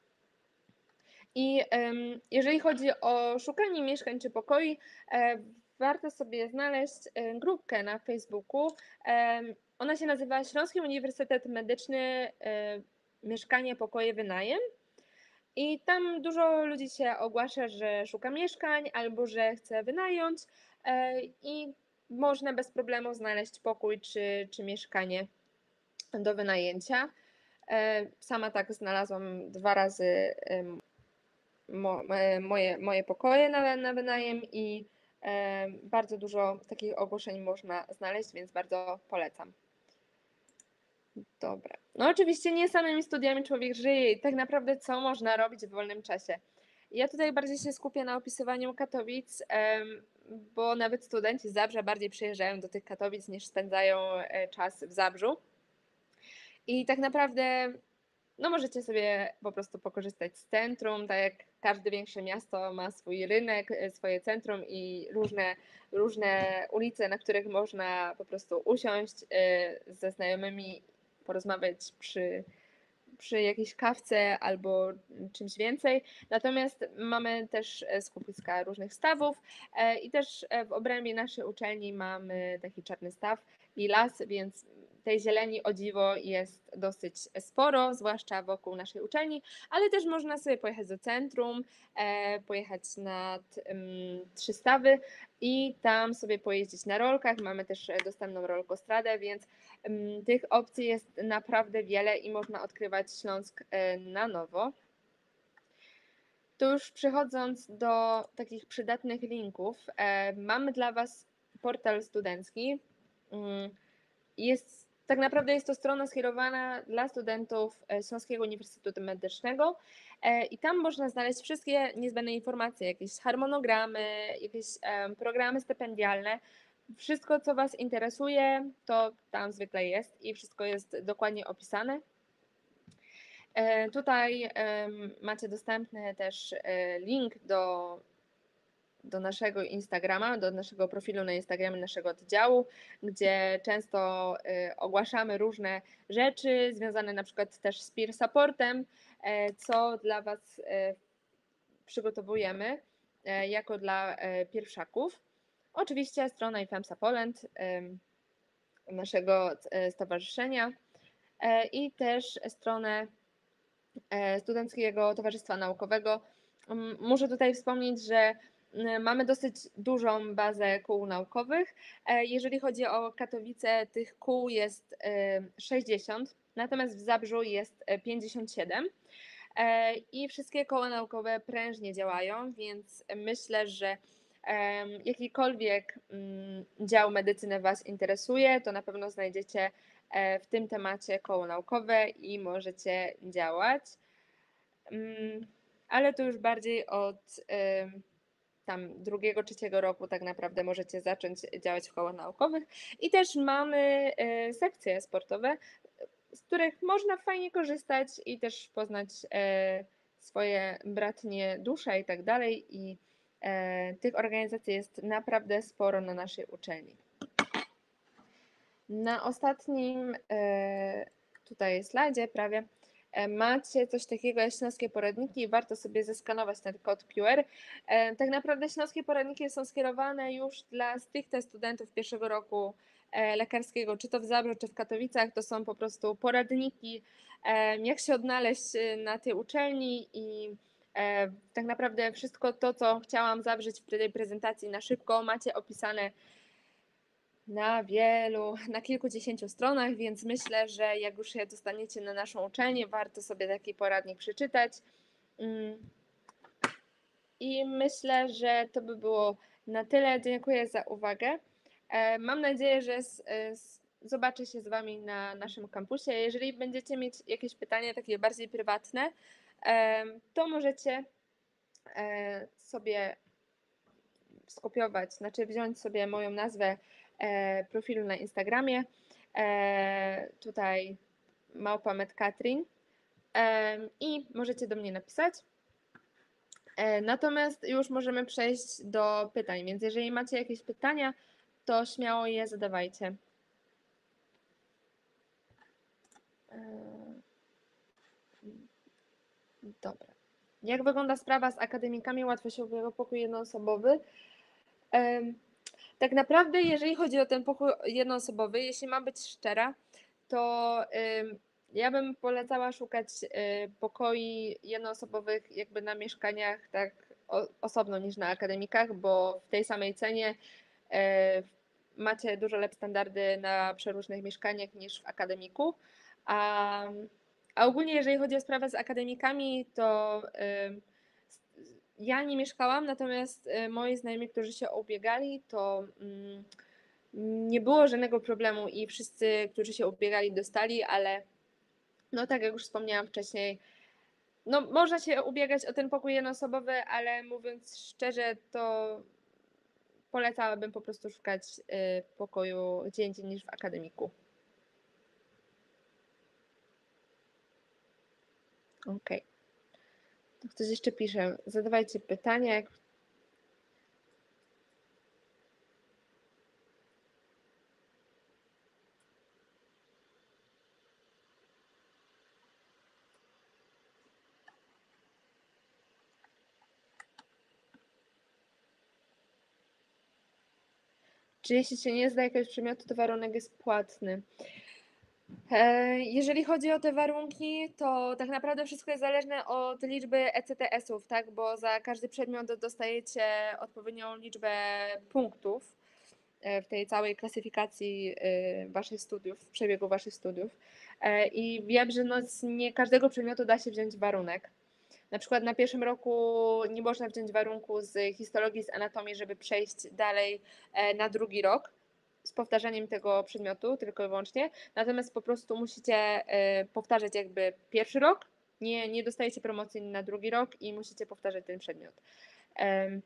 I em, jeżeli chodzi o szukanie mieszkań czy pokoi, e, warto sobie znaleźć e, grupkę na Facebooku. Em, Ona się nazywa Śląski Uniwersytet Medyczny e, Mieszkanie, Pokoje, Wynajem. I tam dużo ludzi się ogłasza, że szuka mieszkań albo że chce wynająć e, i można bez problemu znaleźć pokój czy, czy mieszkanie do wynajęcia. E, Sama tak znalazłam dwa razy em, mo, e, moje, moje pokoje na, na wynajem i e, bardzo dużo takich ogłoszeń można znaleźć, więc bardzo polecam. Dobra. No oczywiście nie samymi studiami człowiek żyje i tak naprawdę co można robić w wolnym czasie. Ja tutaj bardziej się skupię na opisywaniu Katowic, em, bo nawet studenci z Zabrza bardziej przyjeżdżają do tych Katowic niż spędzają e, czas w Zabrzu. I tak naprawdę no możecie sobie po prostu pokorzystać z centrum, tak jak każde większe miasto ma swój rynek, e, swoje centrum i różne, różne ulice, na których można po prostu usiąść e, ze znajomymi, porozmawiać przy, przy jakiejś kawce albo czymś więcej. Natomiast mamy też e, skupiska różnych stawów e, i też e, w obrębie naszej uczelni mamy taki czarny staw i las, więc tej zieleni o dziwo jest dosyć sporo, zwłaszcza wokół naszej uczelni, ale też można sobie pojechać do centrum, e, pojechać nad um, trzy stawy i tam sobie pojeździć na rolkach. Mamy też dostępną rolkostradę, więc um, tych opcji jest naprawdę wiele i można odkrywać Śląsk e, na nowo. To już przechodząc do takich przydatnych linków, e, mamy dla Was portal studencki. Um, jest, tak naprawdę jest to strona skierowana dla studentów e, Śląskiego Uniwersytetu Medycznego e, i tam można znaleźć wszystkie niezbędne informacje, jakieś harmonogramy, jakieś em, programy stypendialne. Wszystko, co Was interesuje, to tam zwykle jest i wszystko jest dokładnie opisane. E, Tutaj em, macie dostępny też e, link do do naszego Instagrama, do naszego profilu na Instagramie naszego oddziału, gdzie często y, ogłaszamy różne rzeczy związane na przykład też z peer supportem, e, co dla Was e, przygotowujemy e, jako dla e, pierwszaków. Oczywiście strona IFEMSA Poland, e, naszego e, stowarzyszenia e, i też stronę e, Studenckiego Towarzystwa Naukowego. M, Muszę tutaj wspomnieć, że m, mamy dosyć dużą bazę kół naukowych. E, Jeżeli chodzi o Katowice, tych kół jest e, sześćdziesiąt, natomiast w Zabrzu jest e, pięćdziesiąt siedem. E, I wszystkie koła naukowe prężnie działają, więc myślę, że em, jakikolwiek mm, dział medycyny Was interesuje, to na pewno znajdziecie e, w tym temacie koło naukowe i możecie działać. Mm, Ale to już bardziej od em, tam drugiego, trzeciego roku tak naprawdę możecie zacząć działać w kołach naukowych. I też mamy e, sekcje sportowe, z których można fajnie korzystać i też poznać e, swoje bratnie dusze i tak dalej. I e, tych organizacji jest naprawdę sporo na naszej uczelni. Na ostatnim e, tutaj slajdzie prawie e, macie coś takiego jak śląskie poradniki i warto sobie zeskanować ten kod Q R. E, Tak naprawdę śląskie poradniki są skierowane już dla stricte studentów pierwszego roku e, lekarskiego, czy to w Zabrzu, czy w Katowicach. To są po prostu poradniki, e, jak się odnaleźć e, na tej uczelni i e, tak naprawdę wszystko to, co chciałam zawrzeć w tej prezentacji na szybko, macie opisane na wielu, na kilkudziesięciu stronach, więc myślę, że jak już się dostaniecie na naszą uczelnię, warto sobie taki poradnik przeczytać. Mm. I myślę, że to by było na tyle. Dziękuję za uwagę. E, Mam nadzieję, że z, z, zobaczę się z Wami na naszym kampusie. Jeżeli będziecie mieć jakieś pytania takie bardziej prywatne, e, to możecie e, sobie skopiować, znaczy wziąć sobie moją nazwę e, profilu na Instagramie. E, tutaj małpa medkatrin e, i możecie do mnie napisać. E, Natomiast już możemy przejść do pytań, więc jeżeli macie jakieś pytania, to śmiało je zadawajcie. E, Dobra. Jak wygląda sprawa z akademikami? Łatwo się ubiega pokój jednoosobowy. Em, Tak naprawdę, jeżeli chodzi o ten pokój jednoosobowy, jeśli mam być szczera, to ym, ja bym polecała szukać y, pokoi jednoosobowych jakby na mieszkaniach tak o, osobno niż na akademikach, bo w tej samej cenie y, macie dużo lepsze standardy na przeróżnych mieszkaniach niż w akademiku. A, a ogólnie jeżeli chodzi o sprawę z akademikami, to y, ja nie mieszkałam, natomiast y, moi znajomi, którzy się ubiegali, to mm, nie było żadnego problemu i wszyscy, którzy się ubiegali, dostali, ale no tak jak już wspomniałam wcześniej, no można się ubiegać o ten pokój jednoosobowy, ale mówiąc szczerze, to polecałabym po prostu szukać y, pokoju gdzie indziej niż w akademiku. Okej. To ktoś jeszcze pisze, zadawajcie pytania, jak czy jeśli się nie zda jakiegoś przedmiotu, to warunek jest płatny. E, Jeżeli chodzi o te warunki, to tak naprawdę wszystko jest zależne od liczby E C T S ów, tak? Bo za każdy przedmiot dostajecie odpowiednią liczbę punktów e, w tej całej klasyfikacji e, waszych studiów, w przebiegu waszych studiów. E, I wiem, że no z nie każdego przedmiotu da się wziąć warunek. Na przykład na pierwszym roku nie można wziąć warunku z histologii, z anatomii, żeby przejść dalej e, na drugi rok z powtarzaniem tego przedmiotu tylko i wyłącznie. Natomiast po prostu musicie e, powtarzać jakby pierwszy rok, nie, nie dostajecie promocji na drugi rok i musicie powtarzać ten przedmiot. Em,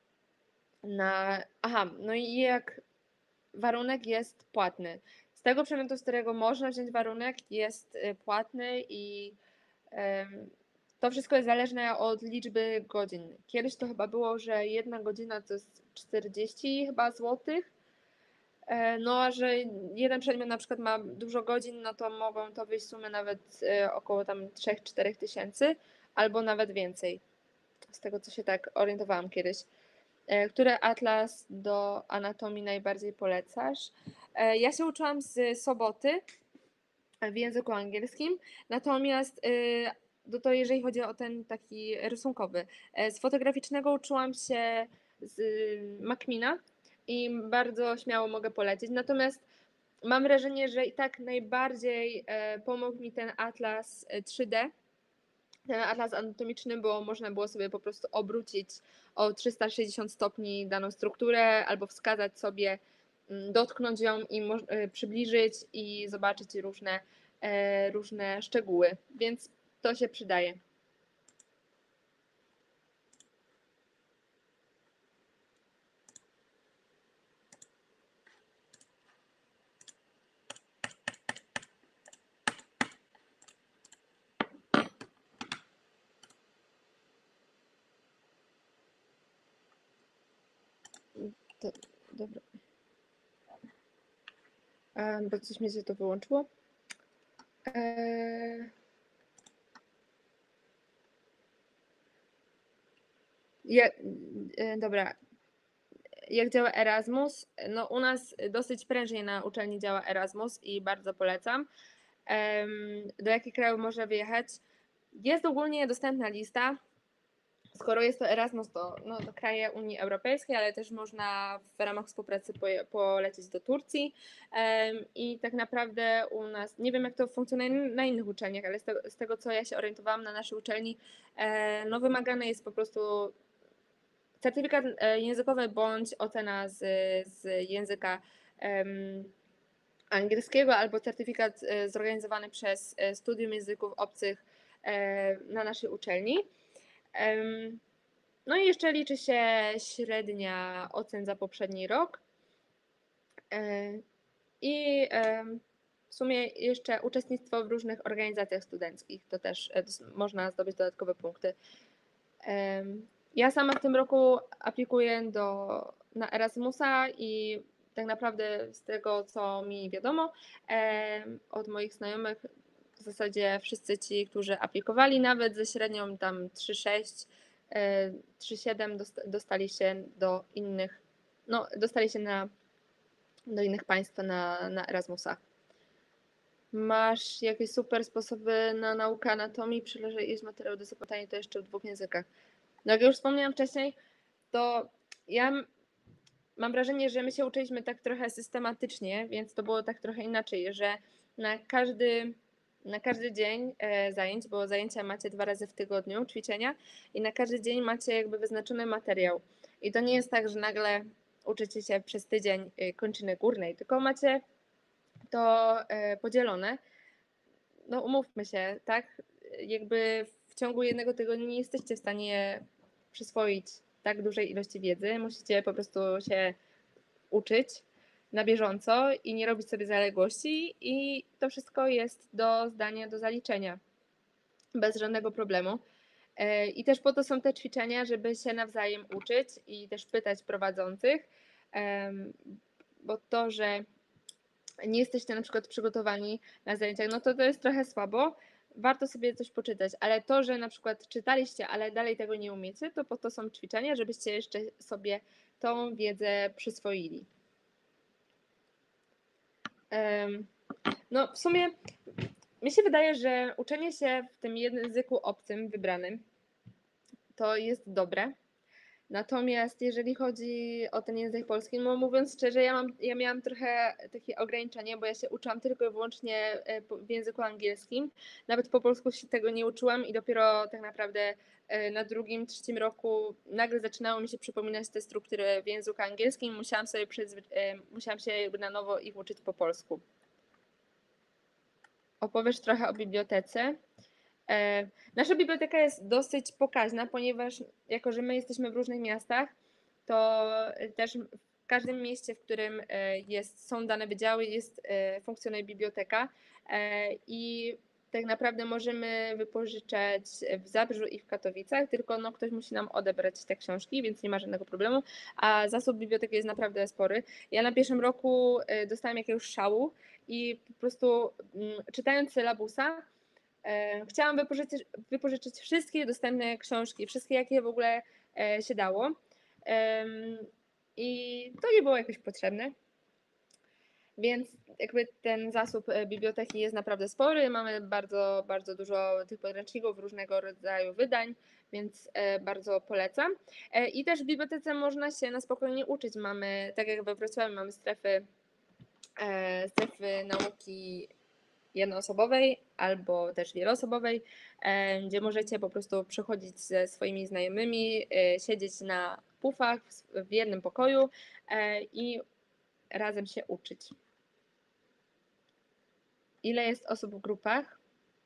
Na, aha, no i jak warunek jest płatny. Z tego przedmiotu, z którego można wziąć warunek, jest e, płatny i em, to wszystko jest zależne od liczby godzin. Kiedyś to chyba było, że jedna godzina to jest czterdzieści chyba złotych. E, No a że jeden przedmiot na przykład ma dużo godzin, no to mogą to wyjść sumy nawet e, około tam trzy cztery tysięcy albo nawet więcej. Z tego co się tak orientowałam kiedyś. E, Który atlas do anatomii najbardziej polecasz? E, Ja się uczyłam z Soboty w języku angielskim, natomiast y, do to jeżeli chodzi o ten taki rysunkowy. E, Z fotograficznego uczyłam się z Macmina i bardzo śmiało mogę polecić. Natomiast mam wrażenie, że i tak najbardziej e, pomógł mi ten atlas e, trzy D, ten atlas anatomiczny, bo można było sobie po prostu obrócić o trzysta sześćdziesiąt stopni daną strukturę albo wskazać sobie, mm, dotknąć ją i moż- e, przybliżyć i zobaczyć różne, e, różne szczegóły, więc to się przydaje. To, dobra. E, Bo coś mi się to wyłączyło. E, Ja, e, dobra. jak działa Erasmus? No u nas dosyć prężnie na uczelni działa Erasmus i bardzo polecam. Em, Do jakich krajów można wyjechać? Jest ogólnie dostępna lista. Skoro jest to Erasmus, to, no, to kraje Unii Europejskiej, ale też można w ramach współpracy poje- polecieć do Turcji. Em, I tak naprawdę u nas, nie wiem jak to funkcjonuje na innych uczelniach, ale z tego, z tego co ja się orientowałam na naszej uczelni, e, no wymagane jest po prostu certyfikat e, językowy bądź ocena z, z języka em, angielskiego albo certyfikat e, zorganizowany przez e, Studium Języków Obcych e, na naszej uczelni. Em, No i jeszcze liczy się średnia ocen za poprzedni rok. E, I e, w sumie jeszcze uczestnictwo w różnych organizacjach studenckich. To też e, dos- można zdobyć dodatkowe punkty. Em, Ja sama w tym roku aplikuję do, na Erasmusa i tak naprawdę z tego, co mi wiadomo em, od moich znajomych, w zasadzie wszyscy ci, którzy aplikowali, nawet ze średnią tam trzy sześć, e, trzy siedem dosta- dostali się do innych, no dostali się na, do innych państw na, na Erasmusa. Masz jakieś super sposoby na naukę anatomii, przyleży jest materiał do zapytania, to jeszcze w dwóch językach. No jak już wspomniałam wcześniej, to ja m- mam wrażenie, że my się uczyliśmy tak trochę systematycznie, więc to było tak trochę inaczej, że na każdy, na każdy dzień e, zajęć, bo zajęcia macie dwa razy w tygodniu, ćwiczenia, i na każdy dzień macie jakby wyznaczony materiał. I to nie jest tak, że nagle uczycie się przez tydzień e, kończyny górnej, tylko macie to e, podzielone. No umówmy się, tak? Jakby w ciągu jednego tygodnia nie jesteście w stanie przyswoić tak dużej ilości wiedzy. Musicie po prostu się uczyć na bieżąco i nie robić sobie zaległości, i to wszystko jest do zdania, do zaliczenia bez żadnego problemu. E, I też po to są te ćwiczenia, żeby się nawzajem uczyć i też pytać prowadzących, em, bo to, że nie jesteście na przykład przygotowani na zajęciach, no to to jest trochę słabo. Warto sobie coś poczytać, ale to, że na przykład czytaliście, ale dalej tego nie umiecie, to po to są ćwiczenia, żebyście jeszcze sobie tą wiedzę przyswoili. Em, No w sumie mi się wydaje, że uczenie się w tym języku obcym wybranym to jest dobre. Natomiast jeżeli chodzi o ten język polski, no mówiąc szczerze, ja, mam, ja miałam trochę takie ograniczenie, bo ja się uczyłam tylko i wyłącznie e, po- w języku angielskim. Nawet po polsku się tego nie uczyłam i dopiero tak naprawdę e, na drugim, trzecim roku nagle zaczynało mi się przypominać te struktury w języku angielskim. Musiałam sobie przyzwy- e, musiałam się jakby na nowo ich uczyć po polsku. Opowiesz trochę o bibliotece. E, Nasza biblioteka jest dosyć pokaźna, ponieważ jako, że my jesteśmy w różnych miastach, to też w każdym mieście, w którym e, jest, są dane wydziały, jest, e, funkcjonuje biblioteka e, i tak naprawdę możemy wypożyczać w Zabrzu i w Katowicach, tylko no, ktoś musi nam odebrać te książki, więc nie ma żadnego problemu, a zasób biblioteki jest naprawdę spory. Ja na pierwszym roku e, dostałam jakiegoś szału i po prostu mm, czytając sylabusa, E, chciałam wypożyczyć, wypożyczyć wszystkie dostępne książki, wszystkie jakie w ogóle e, się dało. Em, I to nie było jakoś potrzebne. Więc jakby ten zasób e, biblioteki jest naprawdę spory. Mamy bardzo, bardzo dużo tych podręczników, różnego rodzaju wydań, więc e, bardzo polecam. E, I też w bibliotece można się na spokojnie uczyć. Mamy, tak jak we Wrocławiu, mamy strefy, e, strefy nauki jednoosobowej albo też wieloosobowej, e, gdzie możecie po prostu przychodzić ze swoimi znajomymi, e, siedzieć na pufach w jednym pokoju e, i razem się uczyć. Ile jest osób w grupach?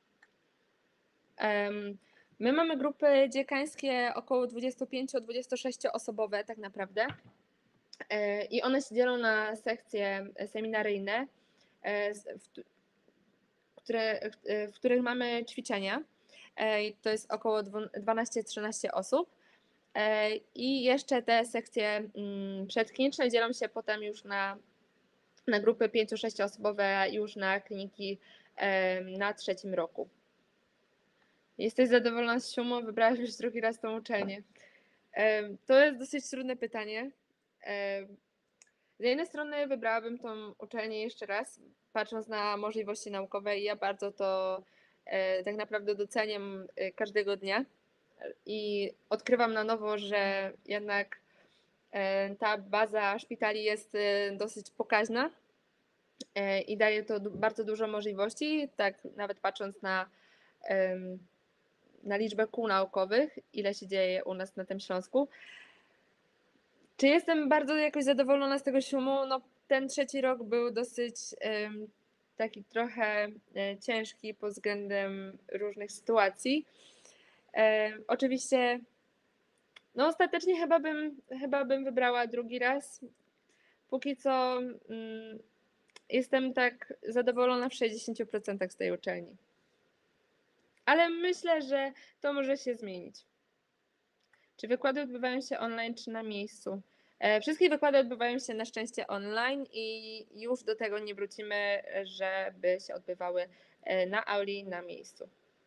Em, My mamy grupy dziekańskie około dwadzieścia pięć do dwudziestu sześciu osobowe tak naprawdę. E, I one się dzielą na sekcje seminaryjne, e, w które, w których mamy ćwiczenia. E, To jest około dwanaście trzynaście osób. E, I jeszcze te sekcje mm, przedkliniczne dzielą się potem już na, na grupy pięciu sześciu osobowe już na kliniki e, na trzecim roku. Jesteś zadowolona z Siumą? Wybrałaś już drugi raz tą uczelnię. E, To jest dosyć trudne pytanie. e, z jednej strony wybrałabym tą uczelnię jeszcze raz, patrząc na możliwości naukowe i ja bardzo to e, tak naprawdę doceniam e, każdego dnia i odkrywam na nowo, że jednak e, ta baza szpitali jest e, dosyć pokaźna e, i daje to du- bardzo dużo możliwości, tak nawet patrząc na, em, na liczbę kół naukowych, ile się dzieje u nas na tym Śląsku. Czy jestem bardzo jakoś zadowolona z tego siumu? No, ten trzeci rok był dosyć em, taki trochę e, ciężki pod względem różnych sytuacji. Em, oczywiście, no ostatecznie chyba bym, chyba bym wybrała drugi raz. Póki co mm, jestem tak zadowolona w sześćdziesięciu procentach z tej uczelni. Ale myślę, że to może się zmienić. Czy wykłady odbywają się online, czy na miejscu? E, Wszystkie wykłady odbywają się na szczęście online i już do tego nie wrócimy, żeby się odbywały e, na auli, na miejscu.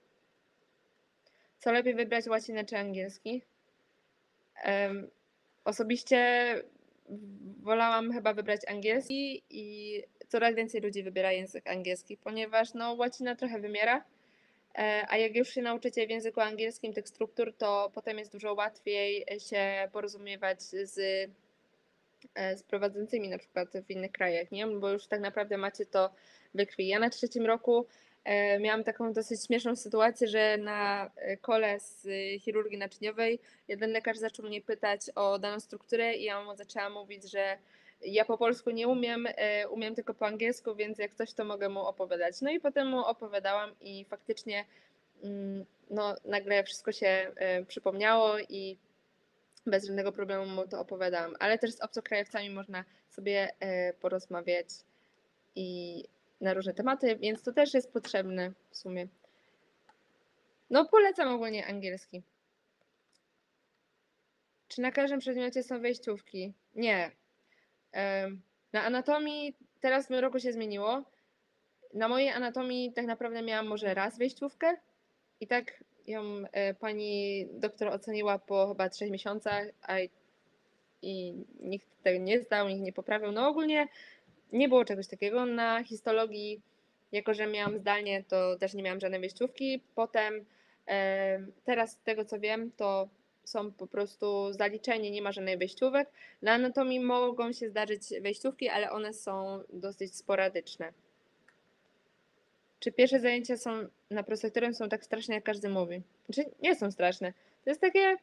Co lepiej wybrać, łacinę czy angielski? Em, Osobiście wolałam chyba wybrać angielski i coraz więcej ludzi wybiera język angielski, ponieważ no, łacina trochę wymiera, e, a jak już się nauczycie w języku angielskim tych struktur, to potem jest dużo łatwiej się porozumiewać z, e, z prowadzącymi na przykład w innych krajach, nie? Bo już tak naprawdę macie to we krwi. Ja na trzecim roku e, miałam taką dosyć śmieszną sytuację, że na e, kole z e, chirurgii naczyniowej jeden lekarz zaczął mnie pytać o daną strukturę i ja mu zaczęłam mówić, że ja po polsku nie umiem, e, umiem tylko po angielsku, więc jak coś, to mogę mu opowiadać. No i potem mu opowiadałam i faktycznie mm, no, nagle wszystko się e, przypomniało i bez żadnego problemu mu to opowiadałam. Ale też z obcokrajowcami można sobie e, porozmawiać i na różne tematy, więc to też jest potrzebne w sumie. No polecam ogólnie angielski. Czy na każdym przedmiocie są wejściówki? Nie. Em, Na anatomii teraz w tym roku się zmieniło. Na mojej anatomii tak naprawdę miałam może raz wejściówkę i tak ją e, pani doktor oceniła po chyba trzech miesiącach, a i nikt tego nie zdał, nikt nie poprawiał. No ogólnie nie było czegoś takiego. Na histologii, jako że miałam zdalnie, to też nie miałam żadnej wejściówki. Potem e, teraz z tego co wiem, to są po prostu zaliczenie, nie ma żadnych wejściówek. Na anatomii mogą się zdarzyć wejściówki, ale one są dosyć sporadyczne. Czy pierwsze zajęcia są na prosektorem są tak straszne, jak każdy mówi? Znaczy nie są straszne. To jest takie,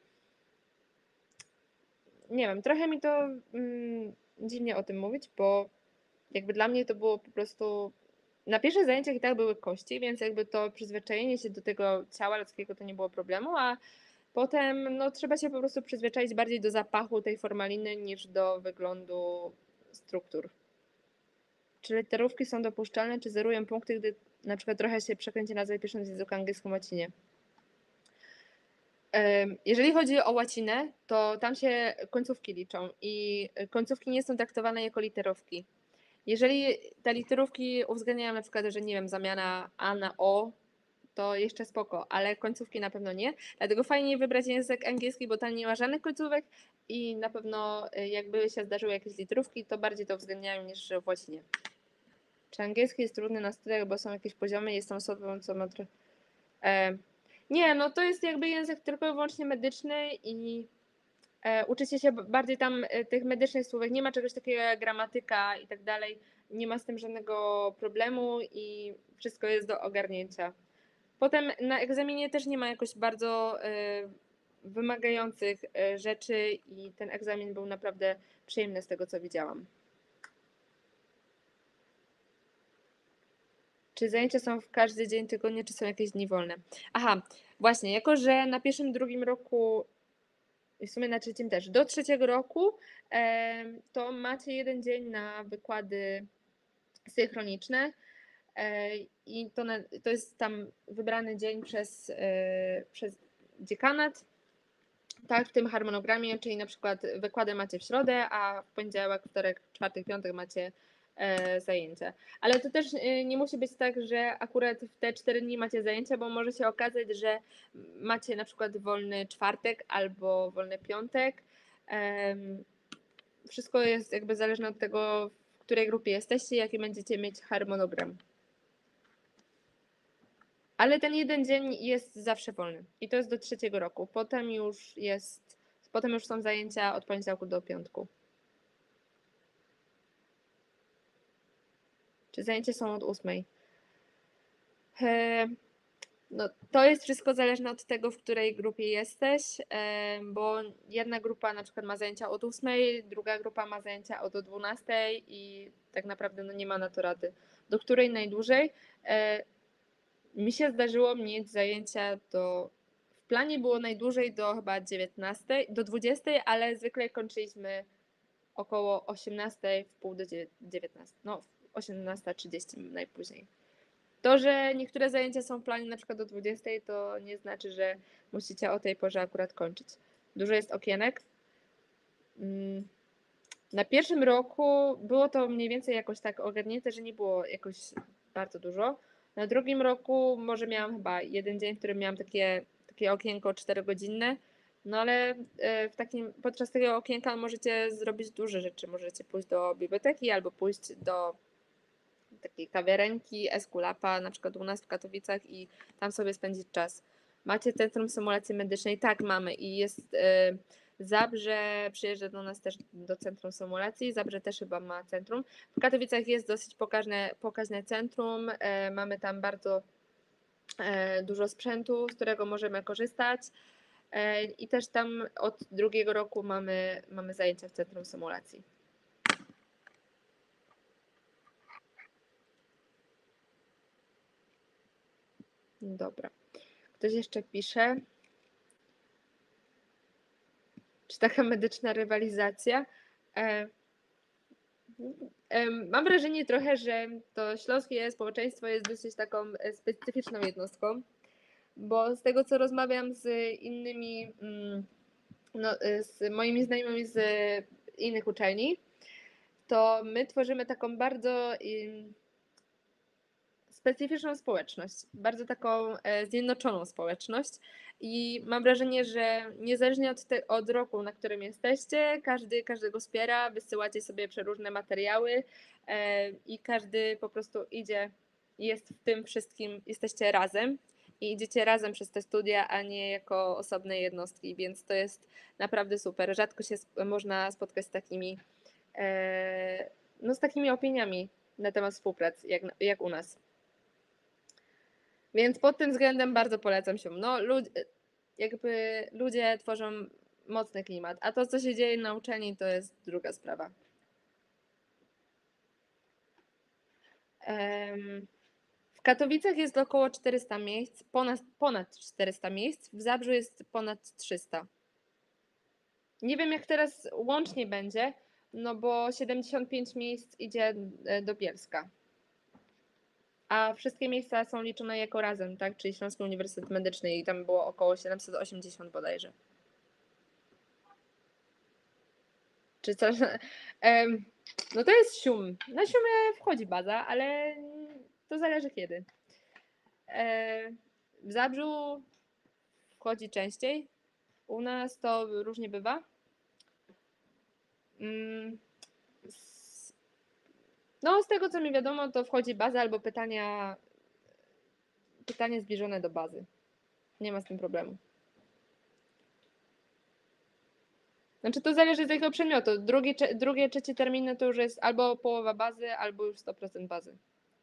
nie wiem, trochę mi to mm, dziwnie o tym mówić, bo jakby dla mnie to było po prostu. Na pierwszych zajęciach i tak były kości, więc jakby to przyzwyczajenie się do tego ciała ludzkiego to nie było problemu, a potem no, trzeba się po prostu przyzwyczaić bardziej do zapachu tej formaliny niż do wyglądu struktur. Czy literówki są dopuszczalne, czy zerują punkty, gdy na przykład trochę się przekręci nazwę pisząc w języku angielskim łacinie? Em, Jeżeli chodzi o łacinę, to tam się końcówki liczą i końcówki nie są traktowane jako literówki. Jeżeli te literówki uwzględniają na przykład, że nie wiem, zamiana A na O, to jeszcze spoko, ale końcówki na pewno nie. Dlatego fajnie wybrać język angielski, bo tam nie ma żadnych końcówek i na pewno y, jakby się zdarzyły jakieś literówki, to bardziej to uwzględniają niż w łacinie. Czy angielski jest trudny na studiach, bo są jakieś poziomy, jestem osobą, co ma trochę. E, nie, no to jest jakby język tylko i wyłącznie medyczny i e, uczycie się b- bardziej tam e, tych medycznych słówek, nie ma czegoś takiego jak gramatyka i tak dalej, nie ma z tym żadnego problemu i wszystko jest do ogarnięcia. Potem na egzaminie też nie ma jakoś bardzo e, wymagających e, rzeczy i ten egzamin był naprawdę przyjemny z tego, co widziałam. Czy zajęcia są w każdy dzień tygodnia, czy są jakieś dni wolne? Aha, właśnie, jako że na pierwszym, drugim roku i w sumie na trzecim też, do trzeciego roku em, to macie jeden dzień na wykłady synchroniczne e, i to, na, to jest tam wybrany dzień przez, e, przez dziekanat, tak, w tym harmonogramie, czyli na przykład wykłady macie w środę, a w poniedziałek, wtorek, czwartek, piątek macie e, zajęcia. Ale to też e, nie musi być tak, że akurat w te cztery dni macie zajęcia, bo może się okazać, że macie na przykład wolny czwartek albo wolny piątek. Em, wszystko jest jakby zależne od tego, w której grupie jesteście, jaki będziecie mieć harmonogram. Ale ten jeden dzień jest zawsze wolny i to jest do trzeciego roku. Potem już jest, potem już są zajęcia od poniedziałku do piątku. Czy zajęcia są od ósmej? E, No, to jest wszystko zależne od tego, w której grupie jesteś, e, bo jedna grupa na przykład ma zajęcia od ósmej, druga grupa ma zajęcia od dwunastej i tak naprawdę no, nie ma na to rady. Do której najdłużej? E, Mi się zdarzyło mieć zajęcia do. W planie było najdłużej do chyba dziewiętnastej, do dwudziestej, ale zwykle kończyliśmy około osiemnastej, w pół do dziewiętnastej. No, osiemnasta trzydzieści najpóźniej. To, że niektóre zajęcia są w planie na przykład do dwudziestej, to nie znaczy, że musicie o tej porze akurat kończyć. Dużo jest okienek. Mm, Na pierwszym roku było to mniej więcej jakoś tak ogarnięte, że nie było jakoś bardzo dużo. Na drugim roku może miałam chyba jeden dzień, w którym miałam takie, takie okienko czterogodzinne, no ale e, w takim, podczas tego okienka możecie zrobić duże rzeczy. Możecie pójść do biblioteki albo pójść do takiej kawiarenki Esculapa, na przykład u nas w Katowicach i tam sobie spędzić czas. Macie Centrum Symulacji Medycznej? Tak, mamy i jest e, Zabrze, przyjeżdża do nas też do Centrum Symulacji, Zabrze też chyba ma centrum. W Katowicach jest dosyć pokaźne, pokaźne centrum, e, mamy tam bardzo e, dużo sprzętu, z którego możemy korzystać e, i też tam od drugiego roku mamy, mamy zajęcia w Centrum Symulacji. Dobra. Ktoś jeszcze pisze. Czy taka medyczna rywalizacja? E, e, Mam wrażenie trochę, że to śląskie społeczeństwo jest dosyć taką e, specyficzną jednostką, bo z tego, co rozmawiam z innymi, mm, no, e, z moimi znajomymi z innych uczelni, to my tworzymy taką bardzo im, specyficzną społeczność, bardzo taką e, zjednoczoną społeczność i mam wrażenie, że niezależnie od, te, od roku, na którym jesteście, każdy każdego wspiera, wysyłacie sobie przeróżne materiały e, i każdy po prostu idzie, jest w tym wszystkim, jesteście razem i idziecie razem przez te studia, a nie jako osobne jednostki, więc to jest naprawdę super. Rzadko się sp- można spotkać z takimi, e, no, z takimi opiniami na temat współpracy, jak, jak u nas. Więc pod tym względem bardzo polecam się. No, lud, jakby ludzie tworzą mocny klimat, a to, co się dzieje na uczelni, to jest druga sprawa. Em, W Katowicach jest około czterysta miejsc, ponad, ponad czterysta miejsc, w Zabrzu jest ponad trzysta. Nie wiem, jak teraz łącznie będzie, no bo siedemdziesiąt pięć miejsc idzie e, do Bielska. A wszystkie miejsca są liczone jako razem, tak? Czyli Śląski Uniwersytet Medyczny i tam było około siedemset osiemdziesiąt bodajże. Czy coś? Em, No to jest sium. Na siumie wchodzi baza, ale to zależy kiedy. E, W Zabrzu wchodzi częściej. U nas to różnie bywa. Mm, z- No, z tego co mi wiadomo, to wchodzi baza albo pytania, pytanie zbliżone do bazy. Nie ma z tym problemu. Znaczy to zależy z jakiego przedmiotu. Drugie, cze- drugie, trzecie terminy to już jest albo połowa bazy, albo już sto procent bazy.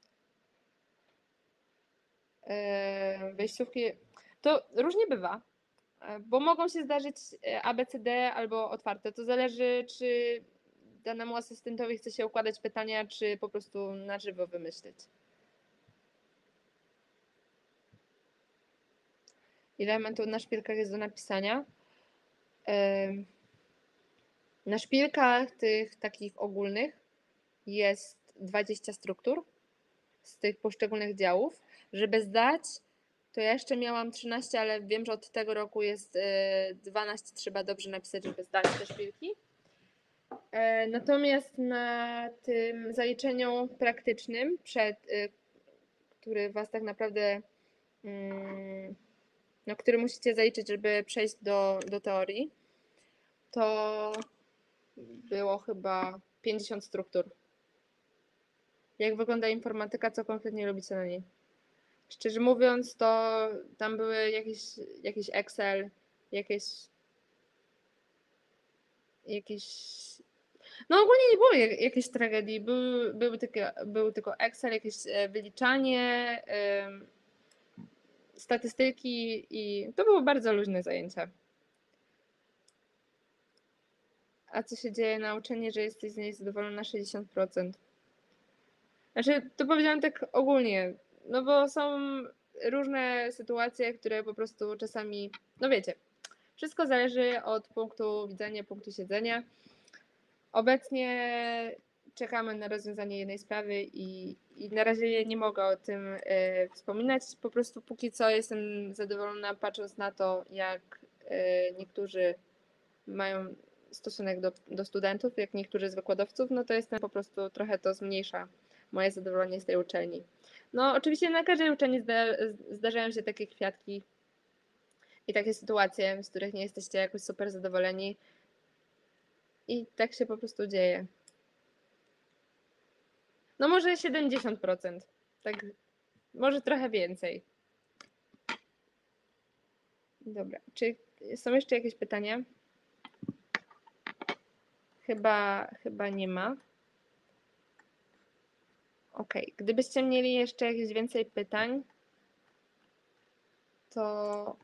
E, Wejściówki to różnie bywa, e, bo mogą się zdarzyć e, A B C D albo otwarte. To zależy, czy danemu asystentowi chce się układać pytania, czy po prostu na żywo wymyśleć. Ile elementów na szpilkach jest do napisania? E, Na szpilkach tych takich ogólnych jest dwadzieścia struktur z tych poszczególnych działów. Żeby zdać, to ja jeszcze miałam trzynaście, ale wiem, że od tego roku jest e, dwanaście, trzeba dobrze napisać, żeby zdać te szpilki. E, Natomiast na tym zaliczeniu praktycznym, przed, e, który was tak naprawdę, mm, no, który musicie zaliczyć, żeby przejść do, do teorii, to było chyba pięćdziesiąt struktur. Jak wygląda informatyka, co konkretnie robicie na niej? Szczerze mówiąc, to tam były jakieś, jakiś Excel, jakieś jakieś no ogólnie nie było jak, jakiejś tragedii. Był, był, tylko, był tylko Excel, jakieś e, wyliczanie, ym, statystyki i to było bardzo luźne zajęcia. A co się dzieje na uczelni, że jesteś z niej zadowolona na sześćdziesiąt procent? Znaczy, to powiedziałam tak ogólnie, no bo są różne sytuacje, które po prostu czasami, no wiecie, wszystko zależy od punktu widzenia, punktu siedzenia. Obecnie czekamy na rozwiązanie jednej sprawy i, i na razie nie mogę o tym e, wspominać. Po prostu póki co jestem zadowolona, patrząc na to, jak e, niektórzy mają stosunek do, do studentów, jak niektórzy z wykładowców, no to jestem po prostu trochę to zmniejsza moje zadowolenie z tej uczelni. No oczywiście na każdej uczelni zda, zdarzają się takie kwiatki i takie sytuacje, z których nie jesteście jakoś super zadowoleni. I tak się po prostu dzieje. No może siedemdziesiąt procent. Tak, może trochę więcej. Dobra. Czy są jeszcze jakieś pytania? Chyba, chyba nie ma. Ok. Gdybyście mieli jeszcze jakieś więcej pytań, to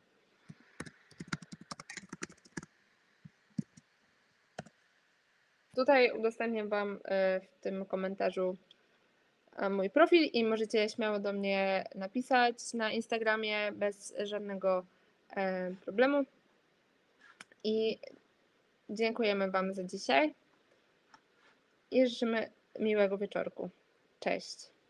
tutaj udostępniam Wam w tym komentarzu mój profil i możecie śmiało do mnie napisać na Instagramie bez żadnego problemu. I dziękujemy Wam za dzisiaj i życzymy miłego wieczorku. Cześć.